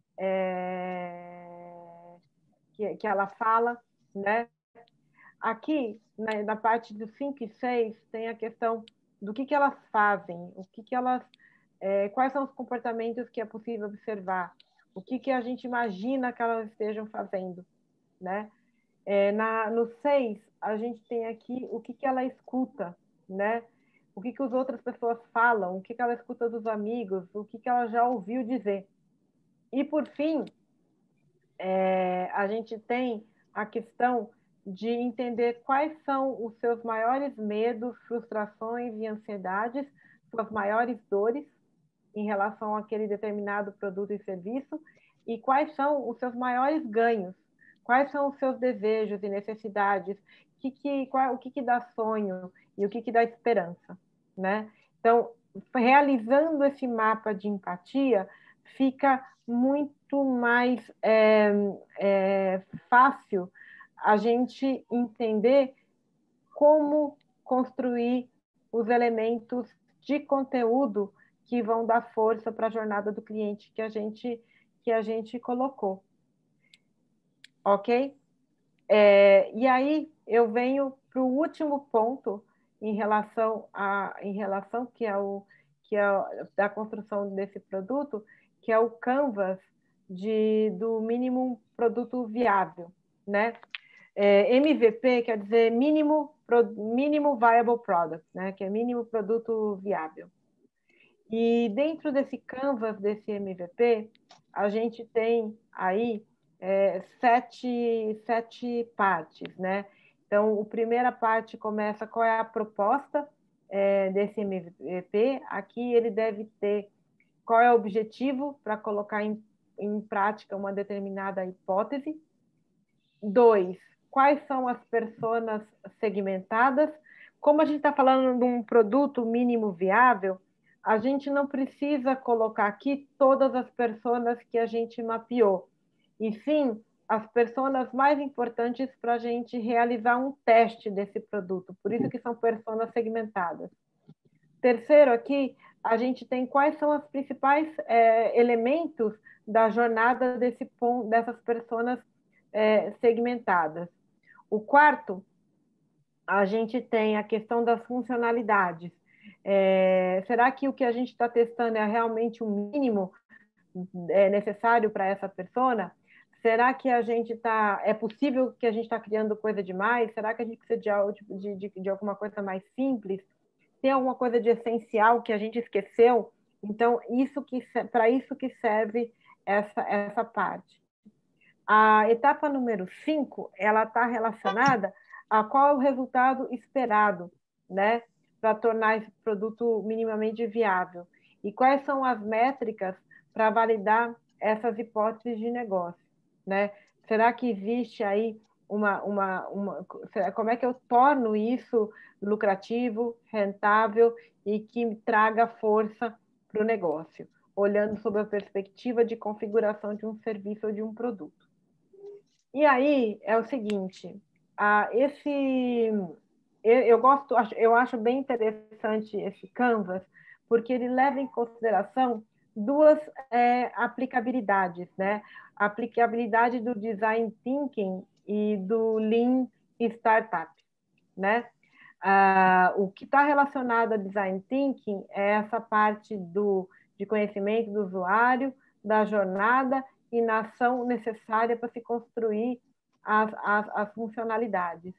é, que, que ela fala, né? Aqui, na, na parte do cinco e seis, tem a questão do que, que elas fazem, o que, que elas, é, quais são os comportamentos que é possível observar, o que, que a gente imagina que elas estejam fazendo, né? É, na, no seis, a gente tem aqui o que, que ela escuta, né? O que, que as outras pessoas falam, o que, que ela escuta dos amigos, o que, que ela já ouviu dizer. E, por fim, é, a gente tem a questão de entender quais são os seus maiores medos, frustrações e ansiedades, suas maiores dores em relação àquele determinado produto e serviço, e quais são os seus maiores ganhos, quais são os seus desejos e necessidades, que que, qual, o que, que dá sonho e o que, que dá esperança, né? Então, realizando esse mapa de empatia, fica muito mais é, é, fácil a gente entender como construir os elementos de conteúdo que vão dar força para a jornada do cliente que a gente, que a gente colocou. Ok? É, e aí eu venho para o último ponto em relação a, em relação que é o que é da construção desse produto, que é o Canvas de, do mínimo produto viável, né? É, M V P quer dizer mínimo, mínimo viable product, né? Que é mínimo produto viável. E dentro desse Canvas, desse M V P, a gente tem aí é, sete, sete partes, né? Então, a primeira parte começa qual é a proposta é, desse M V P. Aqui ele deve ter qual é o objetivo para colocar em, em prática uma determinada hipótese. Dois, quais são as personas segmentadas? Como a gente está falando de um produto mínimo viável, a gente não precisa colocar aqui todas as personas que a gente mapeou, e sim as personas mais importantes para a gente realizar um teste desse produto. Por isso que são personas segmentadas. Terceiro aqui, a gente tem quais são os principais é, elementos da jornada desse, dessas personas é, segmentadas. O quarto, a gente tem a questão das funcionalidades. É, será que o que a gente está testando é realmente o mínimo é, necessário para essa persona? Será que a gente está... É possível que a gente está criando coisa demais? Será que a gente precisa de, de, de, de alguma coisa mais simples? Tem alguma coisa de essencial que a gente esqueceu? Então, isso que, para isso que serve essa, essa parte. A etapa número cinco, ela está relacionada a qual é o resultado esperado, né, para tornar esse produto minimamente viável. E quais são as métricas para validar essas hipóteses de negócio, né? Será que existe aí uma, uma, uma... Como é que eu torno isso lucrativo, rentável e que traga força para o negócio, olhando sob a perspectiva de configuração de um serviço ou de um produto. E aí é o seguinte, ah, esse, eu, eu gosto, eu acho bem interessante esse Canvas, porque ele leva em consideração duas é, aplicabilidades, né? A aplicabilidade do Design Thinking e do Lean Startup, né? Ah, o que está relacionado a Design Thinking é essa parte do, de conhecimento do usuário, da jornada e na ação necessária para se construir as, as, as funcionalidades.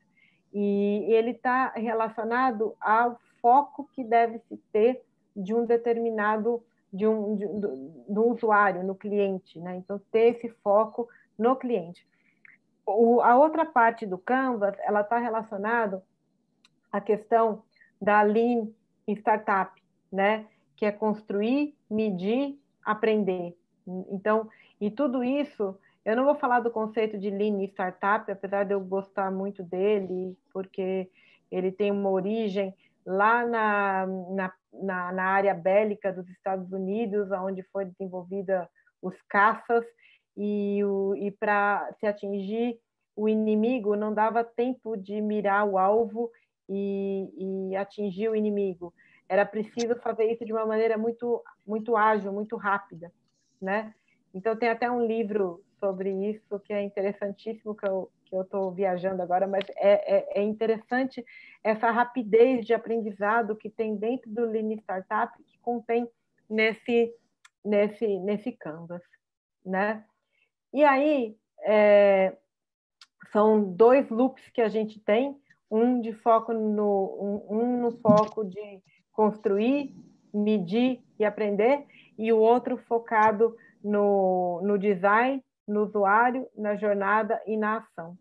E ele está relacionado ao foco que deve se ter de um determinado, de um, de, do, do usuário, no cliente, né? Então, ter esse foco no cliente. O, a outra parte do Canvas, ela está relacionada à questão da Lean Startup, né? Que é construir, medir, aprender. Então, e tudo isso, eu não vou falar do conceito de Lean Startup, apesar de eu gostar muito dele, porque ele tem uma origem lá na, na, na, na área bélica dos Estados Unidos, onde foi desenvolvida os caças, e, e para se atingir o inimigo, não dava tempo de mirar o alvo e, e atingir o inimigo. Era preciso fazer isso de uma maneira muito, muito ágil, muito rápida, né? Então, tem até um livro sobre isso que é interessantíssimo, que eu que eu estou viajando agora, mas é, é, é interessante essa rapidez de aprendizado que tem dentro do Lean Startup, que contém nesse, nesse, nesse Canvas, né? E aí, é, são dois loops que a gente tem, um de foco no, um, um no foco de construir, medir e aprender, e o outro focado no, no design, no usuário, na jornada e na ação.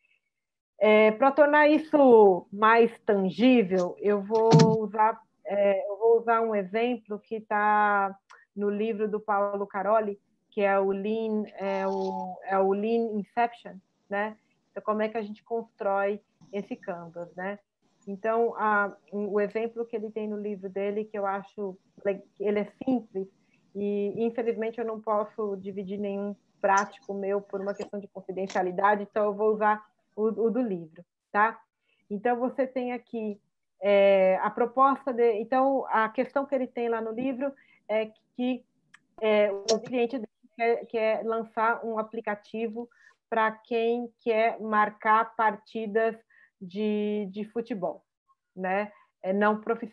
É, para tornar isso mais tangível, eu vou usar, é, eu vou usar um exemplo que está no livro do Paulo Caroli, que é o Lean, é o, é o Lean Inception, né? Então, como é que a gente constrói esse Canvas, né? Então, a, o exemplo que ele tem no livro dele, que eu acho que ele é simples, e infelizmente eu não posso dividir nenhum prático meu por uma questão de confidencialidade, então eu vou usar o, o do livro, tá? Então, você tem aqui é, a proposta de... Então, a questão que ele tem lá no livro é que é, o cliente dele quer, quer lançar um aplicativo para quem quer marcar partidas de, de futebol, né? É não profissional.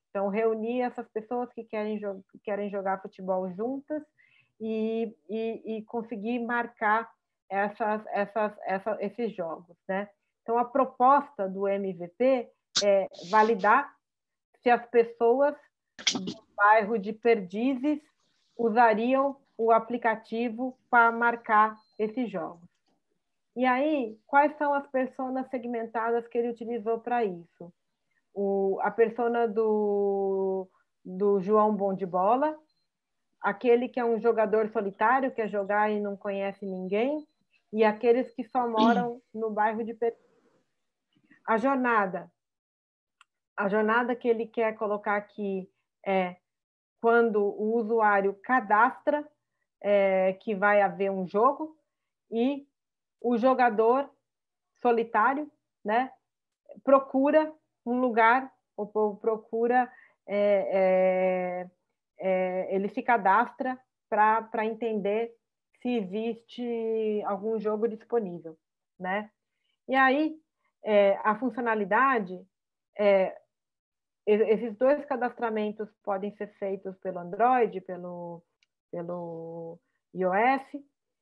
Então, reunir essas pessoas que querem, jo que querem jogar futebol juntas e, e, e conseguir marcar essas, essas, essas, esses jogos, né? Então, a proposta do M V P é validar se as pessoas do bairro de Perdizes usariam o aplicativo para marcar esses jogos. E aí, quais são as personas segmentadas que ele utilizou para isso? O, a persona do, do João Bom de Bola, aquele que é um jogador solitário, quer jogar e não conhece ninguém, e aqueles que só moram no bairro de Perdizes. A jornada. A jornada que ele quer colocar aqui é quando o usuário cadastra é, que vai haver um jogo e o jogador solitário, né, procura um lugar, ou procura, é, é, é, ele se cadastra para entender se existe algum jogo disponível, né? E aí, é, a funcionalidade, é, esses dois cadastramentos podem ser feitos pelo Android, pelo, pelo iOS,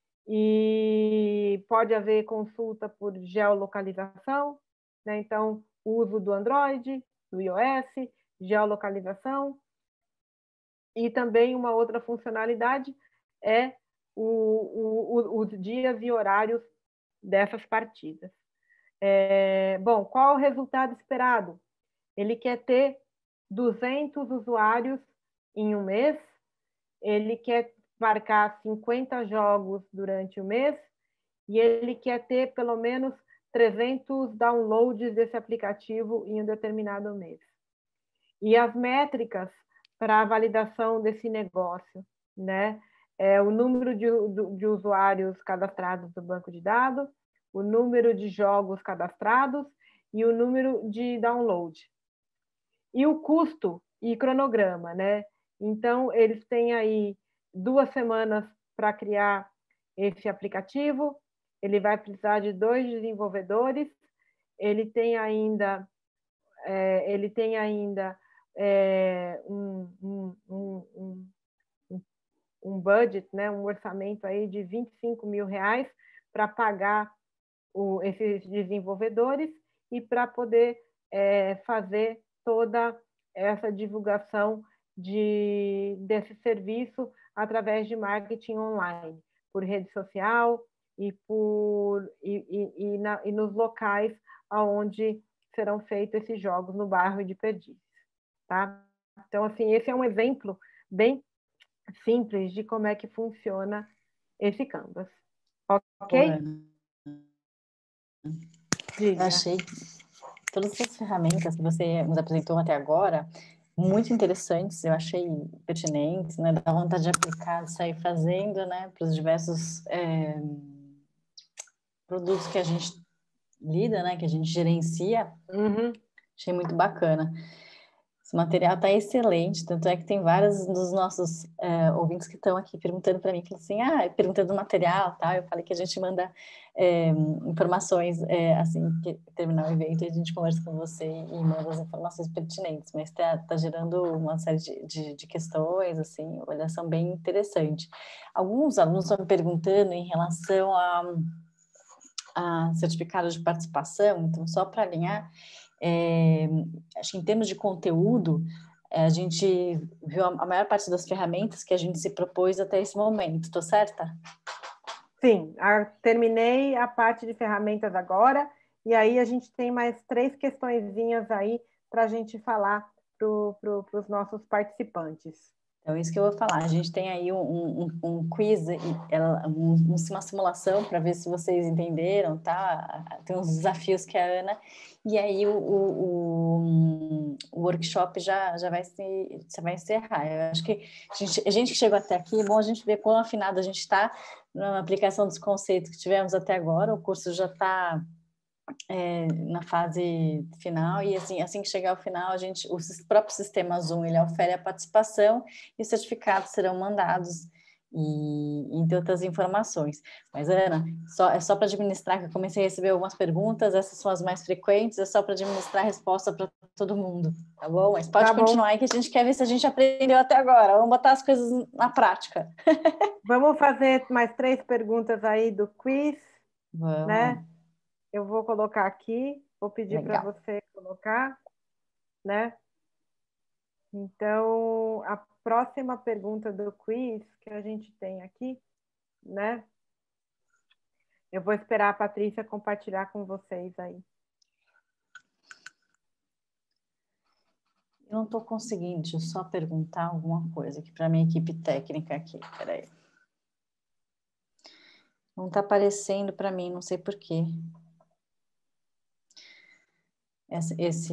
e pode haver consulta por geolocalização, né? Então, uso do Android, do iOS, geolocalização, e também uma outra funcionalidade é o, o, os dias e horários dessas partidas. É, bom, qual o resultado esperado? Ele quer ter duzentos usuários em um mês, ele quer marcar cinquenta jogos durante o mês e ele quer ter pelo menos trezentos downloads desse aplicativo em um determinado mês. E as métricas para a validação desse negócio, né? É o número de, de usuários cadastrados do banco de dados, o número de jogos cadastrados e o número de download. E o custo e cronograma, né? Então, eles têm aí duas semanas para criar esse aplicativo, ele vai precisar de dois desenvolvedores, ele tem ainda, é, ele tem ainda é, um, um, um, um, um budget, né? Um orçamento aí de vinte e cinco mil reais para pagar o, esses desenvolvedores e para poder é, fazer toda essa divulgação de, desse serviço através de marketing online, por rede social e, por, e, e, e, na, e nos locais onde serão feitos esses jogos no bairro de Perdizes. Tá? Então, assim, esse é um exemplo bem simples de como é que funciona esse Canvas. Ok? Eu achei todas as ferramentas que você nos apresentou até agora muito interessantes, eu achei pertinentes, né? Dá vontade de aplicar, de sair fazendo, né? Para os diversos é, produtos que a gente lida, né? Que a gente gerencia. Uhum. Achei muito bacana. Esse material está excelente, tanto é que tem vários dos nossos é, ouvintes que estão aqui perguntando para mim, que assim, ah, perguntando do material, tá? Eu falei que a gente manda é, informações é, assim que terminar o evento, a gente conversa com você e manda as informações pertinentes, mas está tá gerando uma série de, de, de questões, assim, avaliação bem interessante. Alguns alunos estão me perguntando em relação a, a certificado de participação, então só para alinhar. É, acho que em termos de conteúdo, a gente viu a maior parte das ferramentas que a gente se propôs até esse momento, estou certa? Sim, a, terminei a parte de ferramentas agora, e aí a gente tem mais três questõezinhas aí para a gente falar para pro, os nossos participantes. Então, isso que eu vou falar. A gente tem aí um, um, um quiz, um, uma simulação para ver se vocês entenderam, tá? Tem uns desafios que a Ana... E aí o, o, o workshop já, já, vai se, já vai encerrar. Eu acho que a gente, a gente que chegou até aqui, é bom a gente ver quão afinado a gente está na aplicação dos conceitos que tivemos até agora. O curso já está... É, na fase final, e assim, assim que chegar ao final, a gente, o próprio sistema Zoom, ele ofere a participação e os certificados serão mandados e, entre outras informações. Mas, Ana, só, é só para administrar, que eu comecei a receber algumas perguntas, essas são as mais frequentes, é só para administrar a resposta para todo mundo, tá bom? Mas pode Tá continuar bom. aí que a gente quer ver se a gente aprendeu até agora. Vamos botar as coisas na prática. Vamos fazer mais três perguntas aí do quiz, Vamos. né? Eu vou colocar aqui, vou pedir para Legal. você colocar, né? Então, a próxima pergunta do quiz que a gente tem aqui, né? Eu vou esperar a Patrícia compartilhar com vocês aí. Eu não estou conseguindo, deixa eu só perguntar alguma coisa aqui para minha equipe técnica aqui, peraí. Não está aparecendo para mim, não sei por quê. Esse... esse...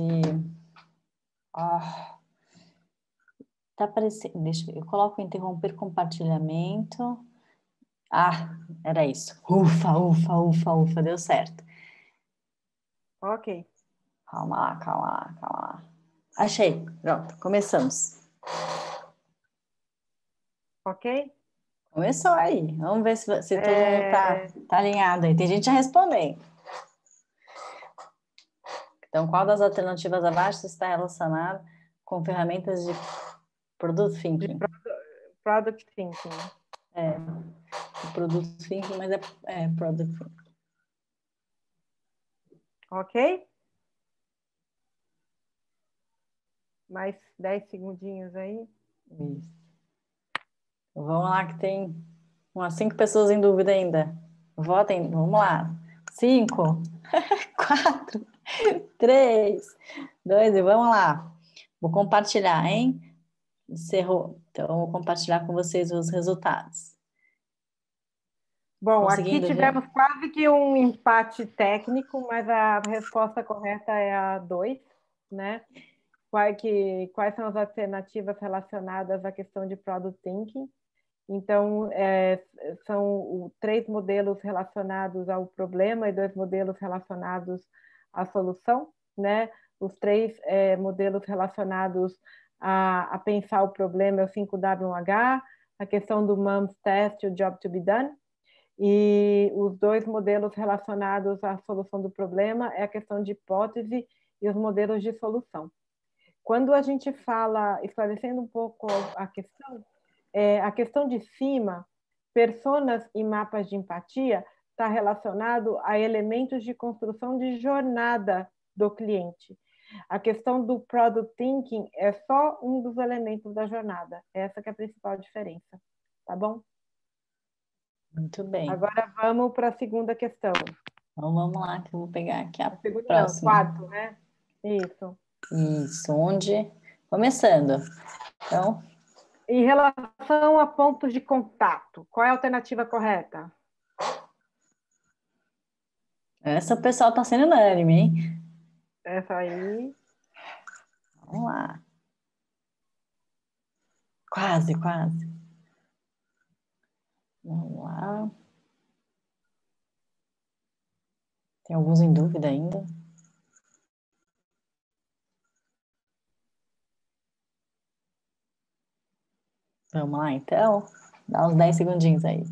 Ah, tá aparecendo, deixa eu ver, eu coloco interromper compartilhamento. Ah, era isso. Ufa, ufa, ufa, ufa, deu certo. Ok. Calma lá, calma lá, calma lá. Achei, pronto, começamos. Ok? Começou aí, vamos ver se, se todo É... mundo tá, tá alinhado aí. Tem gente já respondendo. Então, qual das alternativas abaixo está relacionado com ferramentas de Product Thinking? De Product Thinking. É, Product Thinking, mas é, é Product Thinking. Ok? Mais dez segundinhos aí. Isso. Então, vamos lá que tem umas cinco pessoas em dúvida ainda. Votem, vamos lá. Cinco, quatro, três, dois e vamos lá. Vou compartilhar, hein? Encerrou. Então, eu vou compartilhar com vocês os resultados. Bom, aqui Conseguindo ver? tivemos quase que um empate técnico, mas a resposta correta é a dois, né? Quais, que, quais são as alternativas relacionadas à questão de Product Thinking? Então, é, são o, três modelos relacionados ao problema e dois modelos relacionados à solução, né? Os três é, modelos relacionados a, a pensar o problema é o cinco W H, a questão do MAMS Test e o Job to be Done, e os dois modelos relacionados à solução do problema é a questão de hipótese e os modelos de solução. Quando a gente fala, esclarecendo um pouco a questão, é, a questão de cima, personas e mapas de empatia, está relacionado a elementos de construção de jornada do cliente. A questão do Product Thinking é só um dos elementos da jornada. Essa que é a principal diferença. Tá bom? Muito bem. Agora vamos para a segunda questão. Então vamos lá, que eu vou pegar aqui a, a segunda, próxima. Não, quarto, né? Isso. Isso, onde... Começando. Então... Em relação a pontos de contato, qual é a alternativa correta? Essa o pessoal está sendo unânime, hein? Essa aí. Vamos lá. Quase, quase. Vamos lá. Tem alguns em dúvida ainda. Vamos lá, então. Dá uns dez segundinhos aí.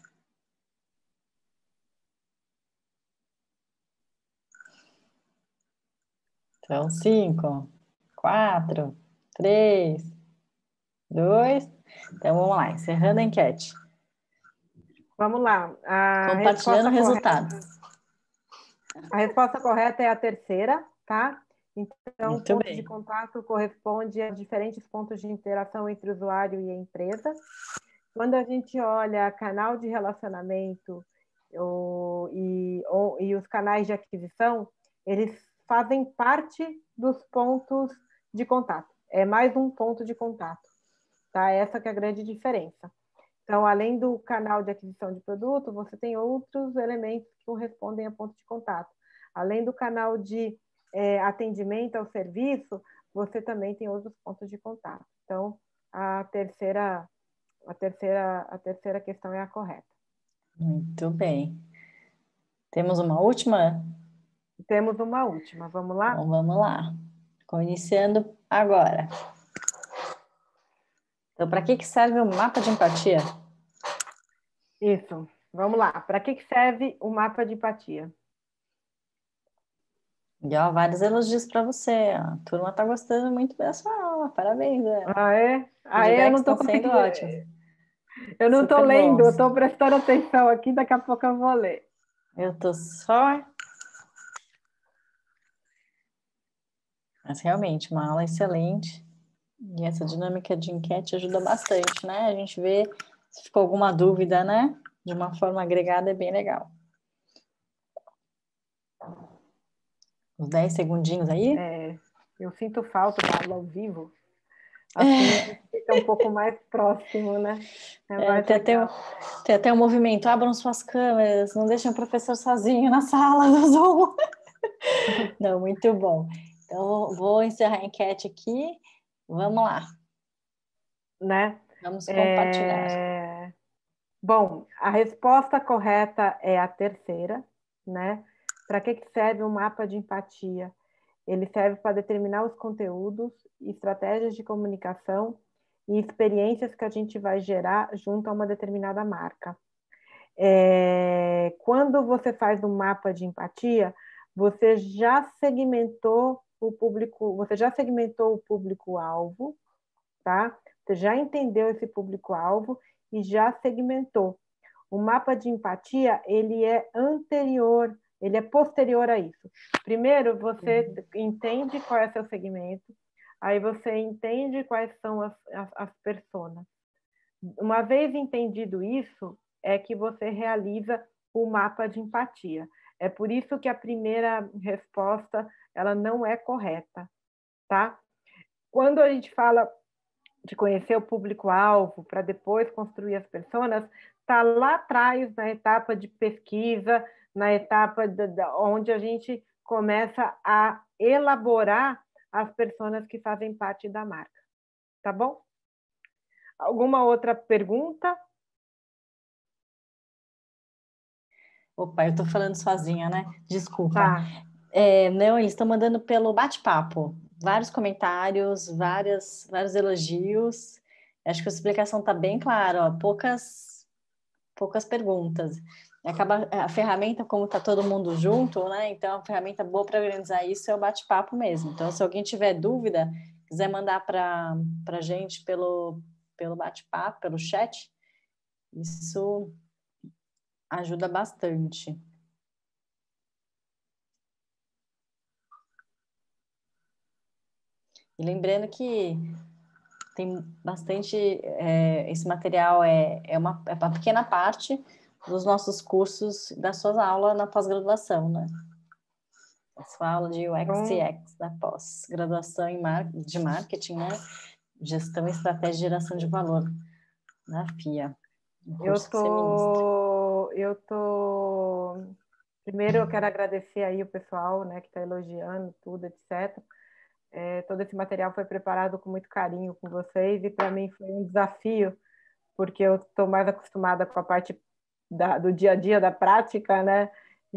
Então, cinco, quatro, três, dois. Então, vamos lá, encerrando a enquete. Vamos lá. A Compartilhando resultados. Correta, a resposta correta é a terceira, tá? Então, Muito ponto bem. de contato corresponde a diferentes pontos de interação entre o usuário e a empresa. Quando a gente olha canal de relacionamento o, e, o, e os canais de aquisição, eles fazem parte dos pontos de contato. É mais um ponto de contato. Tá? Essa que é a grande diferença. Então, além do canal de aquisição de produto, você tem outros elementos que correspondem a ponto de contato. Além do canal de é, atendimento ao serviço, você também tem outros pontos de contato. Então, a terceira, a terceira, a terceira questão é a correta. Muito bem. Temos uma última? Temos uma última. Vamos lá? Então, vamos lá. Iniciando agora. Então, para que, que serve o mapa de empatia? Isso. Vamos lá. Para que, que serve o mapa de empatia? E ó, vários elogios para você. A turma tá gostando muito da sua aula. Parabéns, Ana. Ah, é? Os Ah, é? Eu feedbacks não tô estão sendo conseguindo. ótimos. Eu não tô Super lendo, eu bons. tô prestando atenção aqui, daqui a pouco eu vou ler. Eu tô só. Mas realmente, uma aula excelente. E essa dinâmica de enquete ajuda bastante, né? A gente vê se ficou alguma dúvida, né? De uma forma agregada é bem legal. Uns dez segundinhos aí. É, eu sinto falta da aula ao vivo. Assim a gente fica um pouco mais próximo, né? É É, mais tem, até, legal. tem até um movimento, abram suas câmeras, não deixem o professor sozinho na sala do Zoom. Não, muito bom. Então, vou encerrar a enquete aqui. Vamos lá. Né? Vamos compartilhar. É... Bom, a resposta correta é a terceira, né? Para que que serve um mapa de empatia? Ele serve para determinar os conteúdos, estratégias de comunicação e experiências que a gente vai gerar junto a uma determinada marca. É... Quando você faz um mapa de empatia, você já segmentou o público, você já segmentou o público-alvo, tá? Você já entendeu esse público-alvo e já segmentou. O mapa de empatia, ele é anterior, ele é posterior a isso. Primeiro, você uhum. entende qual é seu segmento, aí você entende quais são as, as, as personas. Uma vez entendido isso, é que você realiza o mapa de empatia. É por isso que a primeira resposta, ela não é correta, tá? Quando a gente fala de conhecer o público-alvo para depois construir as personas, está lá atrás, na etapa de pesquisa, na etapa de, de, onde a gente começa a elaborar as personas que fazem parte da marca. Tá bom? Alguma outra pergunta? Opa, eu estou falando sozinha, né? Desculpa. Tá. É, não, eles estão mandando pelo bate-papo. Vários comentários, várias, vários elogios. Acho que a explicação está bem clara, ó, poucas, poucas perguntas. Acaba, a ferramenta, como está todo mundo junto, né? Então, a ferramenta boa para organizar isso é o bate-papo mesmo. Então, se alguém tiver dúvida, quiser mandar para a gente pelo, pelo bate-papo, pelo chat, isso ajuda bastante. E lembrando que tem bastante, é, esse material é, é, uma, é uma pequena parte dos nossos cursos, das suas aulas na pós-graduação, né? A sua aula de U X e X da pós-graduação em mar, de marketing, né? Gestão e estratégia de geração de valor na F I A. Um Eu curso tô, eu tô. Primeiro eu quero agradecer aí o pessoal, né, que está elogiando tudo, etcétera. É, todo esse material foi preparado com muito carinho com vocês e para mim foi um desafio, porque eu estou mais acostumada com a parte da, do dia a dia, da prática, né?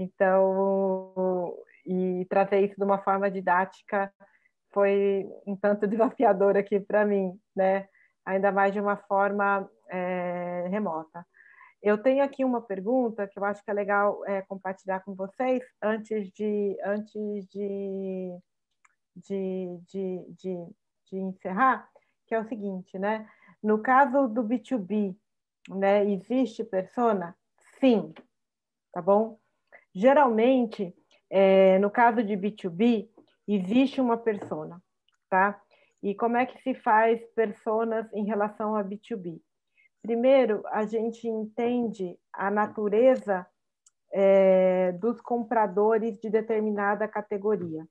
Então, e trazer isso de uma forma didática foi um tanto desafiador aqui para mim, né? Ainda mais de uma forma é, remota. Eu tenho aqui uma pergunta que eu acho que é legal é, compartilhar com vocês antes de, antes de De, de, de, de encerrar, que é o seguinte, né? No caso do B dois B, né, existe persona? Sim, tá bom? Geralmente, é, no caso de B dois B, existe uma persona, tá? E como é que se faz personas em relação a B dois B? Primeiro, a gente entende a natureza é, dos compradores de determinada categoria.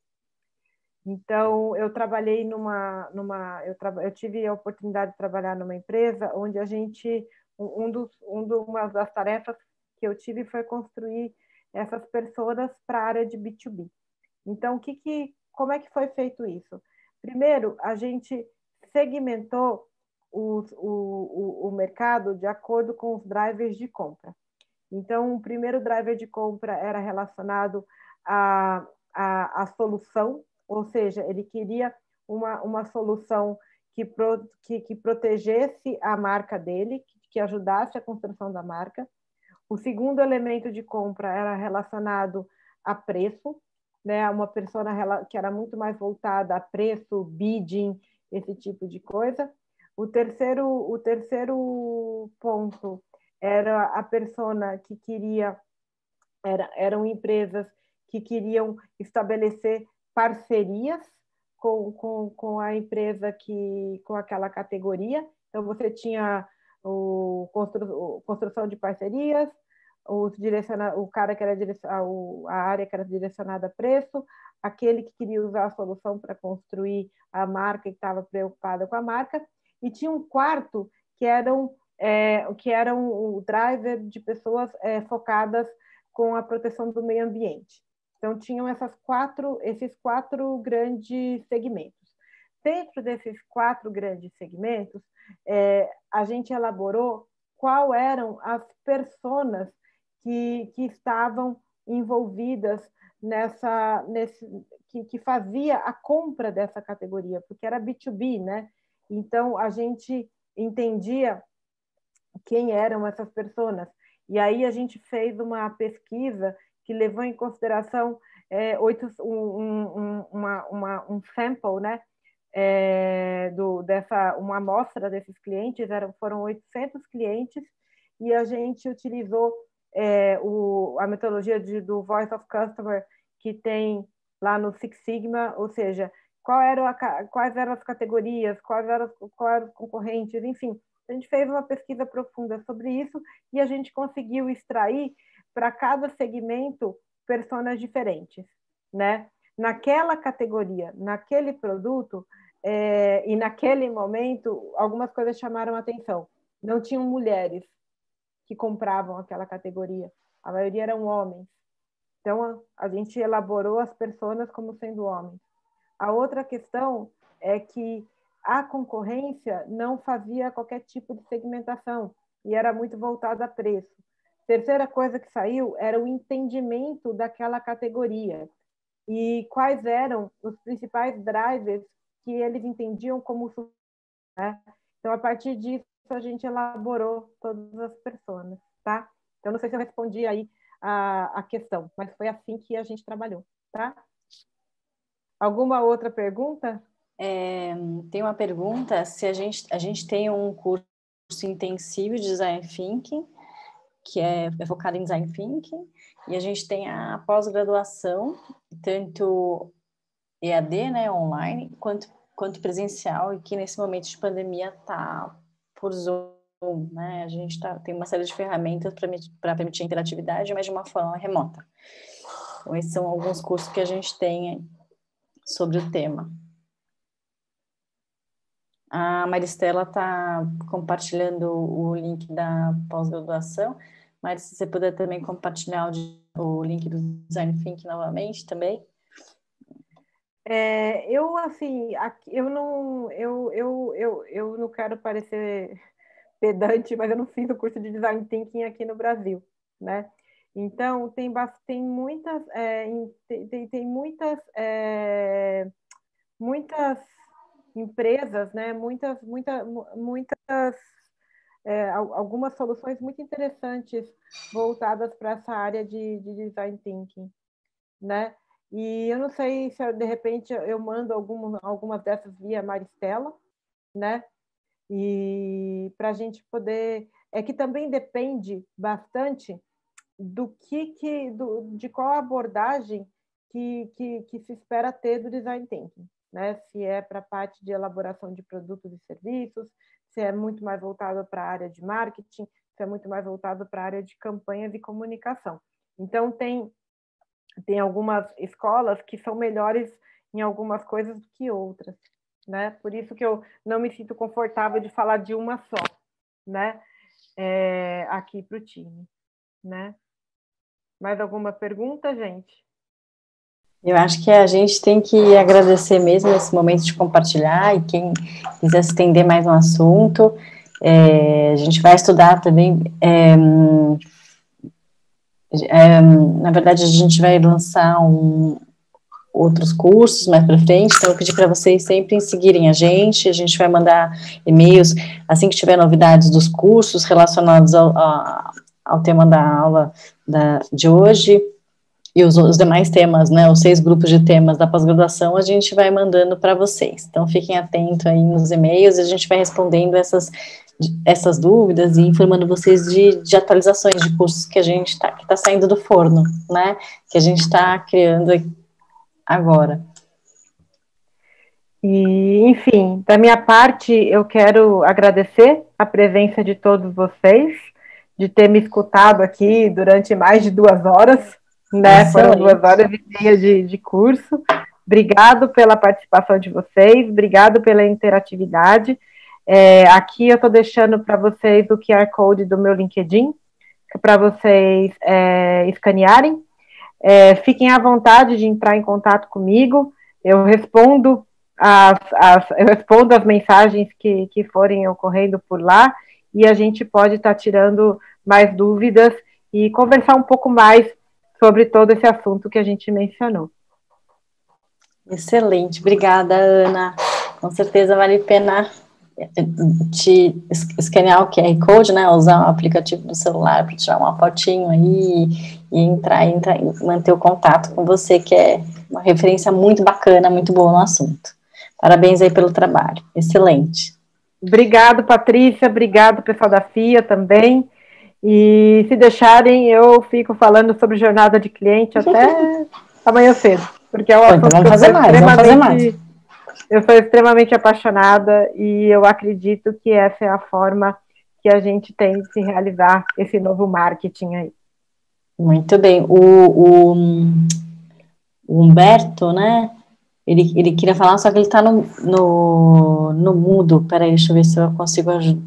Então, eu trabalhei numa... numa eu, tra... eu tive a oportunidade de trabalhar numa empresa onde a gente... Um dos, um do, uma das tarefas que eu tive foi construir essas pessoas para a área de B dois B. Então, o que que, como é que foi feito isso? Primeiro, a gente segmentou os, o, o, o mercado de acordo com os drivers de compra. Então, o primeiro driver de compra era relacionado à, à, à solução, ou seja, ele queria uma, uma solução que, pro, que, que protegesse a marca dele, que, que ajudasse a construção da marca. O segundo elemento de compra era relacionado a preço, né, uma persona que era muito mais voltada a preço, bidding, esse tipo de coisa. O terceiro, o terceiro ponto era a persona que queria, era, eram empresas que queriam estabelecer parcerias com, com, com a empresa, que, com aquela categoria. Então, você tinha o, constru, construção de parcerias, os direciona, o cara que era direcion, a área que era direcionada a preço, aquele que queria usar a solução para construir a marca e estava preocupada com a marca, e tinha um quarto que eram, é, que eram o driver de pessoas é, focadas com a proteção do meio ambiente. Então, tinham essas quatro, esses quatro grandes segmentos. Dentro desses quatro grandes segmentos, é, a gente elaborou quais eram as personas que, que estavam envolvidas nessa, nesse, que, que fazia a compra dessa categoria, porque era B dois B, né? Então, a gente entendia quem eram essas pessoas. E aí a gente fez uma pesquisa que levou em consideração é, oito, um, um, uma, uma, um sample, né? É, do, dessa, uma amostra desses clientes, eram, foram oitocentos clientes, e a gente utilizou é, o, a metodologia de, do Voice of Customer, que tem lá no Six Sigma, ou seja, qual era a, quais eram as categorias, quais eram, quais eram os concorrentes, enfim. A gente fez uma pesquisa profunda sobre isso e a gente conseguiu extrair para cada segmento personas diferentes, né? Naquela categoria, naquele produto, é, e naquele momento, algumas coisas chamaram a atenção. Não tinham mulheres que compravam aquela categoria, a maioria eram homens. Então, a gente elaborou as personas como sendo homens. A outra questão é que a concorrência não fazia qualquer tipo de segmentação e era muito voltada a preço. Terceira coisa que saiu era o entendimento daquela categoria e quais eram os principais drivers que eles entendiam como, né? Então, a partir disso, a gente elaborou todas as personas, tá? Então, não sei se eu respondi aí a, a questão, mas foi assim que a gente trabalhou, tá? Alguma outra pergunta? É, tem uma pergunta, se a gente, a gente tem um curso intensivo de Design Thinking, que é, é focado em Design Thinking, e a gente tem a pós-graduação, tanto E A D, né, online, quanto, quanto presencial, e que nesse momento de pandemia está por Zoom, né? A gente tá, tem uma série de ferramentas para permitir a interatividade, mas de uma forma remota. Então, esses são alguns cursos que a gente tem sobre o tema. A Maristela está compartilhando o link da pós-graduação, mas se você puder também compartilhar o, o link do Design Thinking novamente também. É, eu, assim, aqui, eu, não, eu, eu, eu, eu não quero parecer pedante, mas eu não fiz o curso de Design Thinking aqui no Brasil, né? Então, tem, tem muitas, é, tem, tem muitas, é, muitas empresas, né? Muitas, muita, muitas, é, algumas soluções muito interessantes voltadas para essa área de, de Design Thinking, né? E eu não sei se, de repente, eu mando alguma, algumas dessas via Maristela, né? E para a gente poder... É que também depende bastante do que, que do, de qual abordagem que, que, que se espera ter do Design Thinking, né? Se é para a parte de elaboração de produtos e serviços, se é muito mais voltado para a área de marketing, se é muito mais voltado para a área de campanhas e comunicação. Então, tem, tem algumas escolas que são melhores em algumas coisas do que outras, né? Por isso que eu não me sinto confortável de falar de uma só, né? É, aqui para o time, né? Mais alguma pergunta, gente? Eu acho que a gente tem que agradecer mesmo esse momento de compartilhar, e quem quiser se estender mais no assunto, é, a gente vai estudar também, é, é, na verdade a gente vai lançar um, outros cursos mais para frente, então eu pedi para vocês sempre seguirem a gente, a gente vai mandar e-mails assim que tiver novidades dos cursos relacionados ao, ao, ao tema da aula da, de hoje. e os, os demais temas, né, os seis grupos de temas da pós-graduação, a gente vai mandando para vocês. Então, fiquem atentos aí nos e-mails, e a gente vai respondendo essas, essas dúvidas e informando vocês de, de atualizações de cursos que a gente está, que está saindo do forno, né, que a gente está criando agora. E, enfim, da minha parte, eu quero agradecer a presença de todos vocês, de ter me escutado aqui durante mais de duas horas, né? Foram duas horas e meia de, de curso. Obrigado pela participação de vocês, obrigado pela interatividade. É, aqui eu estou deixando para vocês o Q R Code do meu LinkedIn, para vocês é, escanearem. É, fiquem à vontade de entrar em contato comigo, eu respondo as, as, eu respondo as mensagens que, que forem ocorrendo por lá, e a gente pode estar tá tirando mais dúvidas e conversar um pouco mais sobre todo esse assunto que a gente mencionou. Excelente, obrigada, Ana. Com certeza vale a pena te escanear o Q R Code, né, usar o aplicativo do celular para tirar uma fotinho aí e entrar, entrar e manter o contato com você, que é uma referência muito bacana, muito boa no assunto. Parabéns aí pelo trabalho, excelente. Obrigado, Patrícia, obrigado, pessoal da F I A também. E se deixarem, eu fico falando sobre jornada de cliente até amanhã cedo, porque é um assunto então vamos fazer mais, vamos fazer mais. Eu sou extremamente apaixonada e eu acredito que essa é a forma que a gente tem de se realizar esse novo marketing aí. Muito bem. O, o, o Humberto, né, ele, ele queria falar, só que ele está no, no, no mudo. Peraí, deixa eu ver se eu consigo ajudar.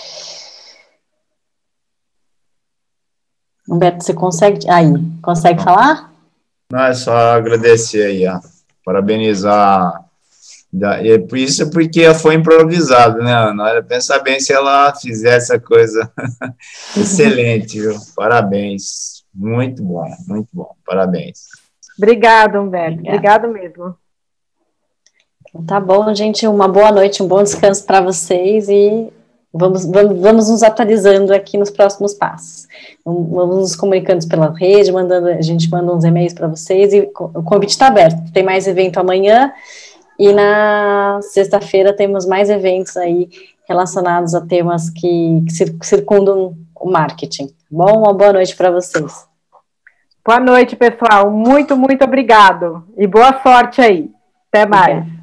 Humberto, você consegue? Aí, consegue falar? Não, é só agradecer aí, ó. Parabenizar. E por isso porque foi improvisado, né, Ana? Olha, pensa bem se ela fizesse a coisa excelente, viu? Parabéns. Muito bom, muito bom. Parabéns. Obrigada, Humberto. Obrigado mesmo. Tá bom, gente. Uma boa noite, um bom descanso para vocês e vamos, vamos, vamos nos atualizando aqui nos próximos passos. Vamos nos comunicando pela rede, mandando, a gente manda uns e-mails para vocês e o convite está aberto. Tem mais evento amanhã. E na sexta-feira temos mais eventos aí relacionados a temas que, que circundam o marketing. Bom, uma boa noite para vocês. Boa noite, pessoal. Muito, muito obrigado. E boa sorte aí. Até mais. Obrigada.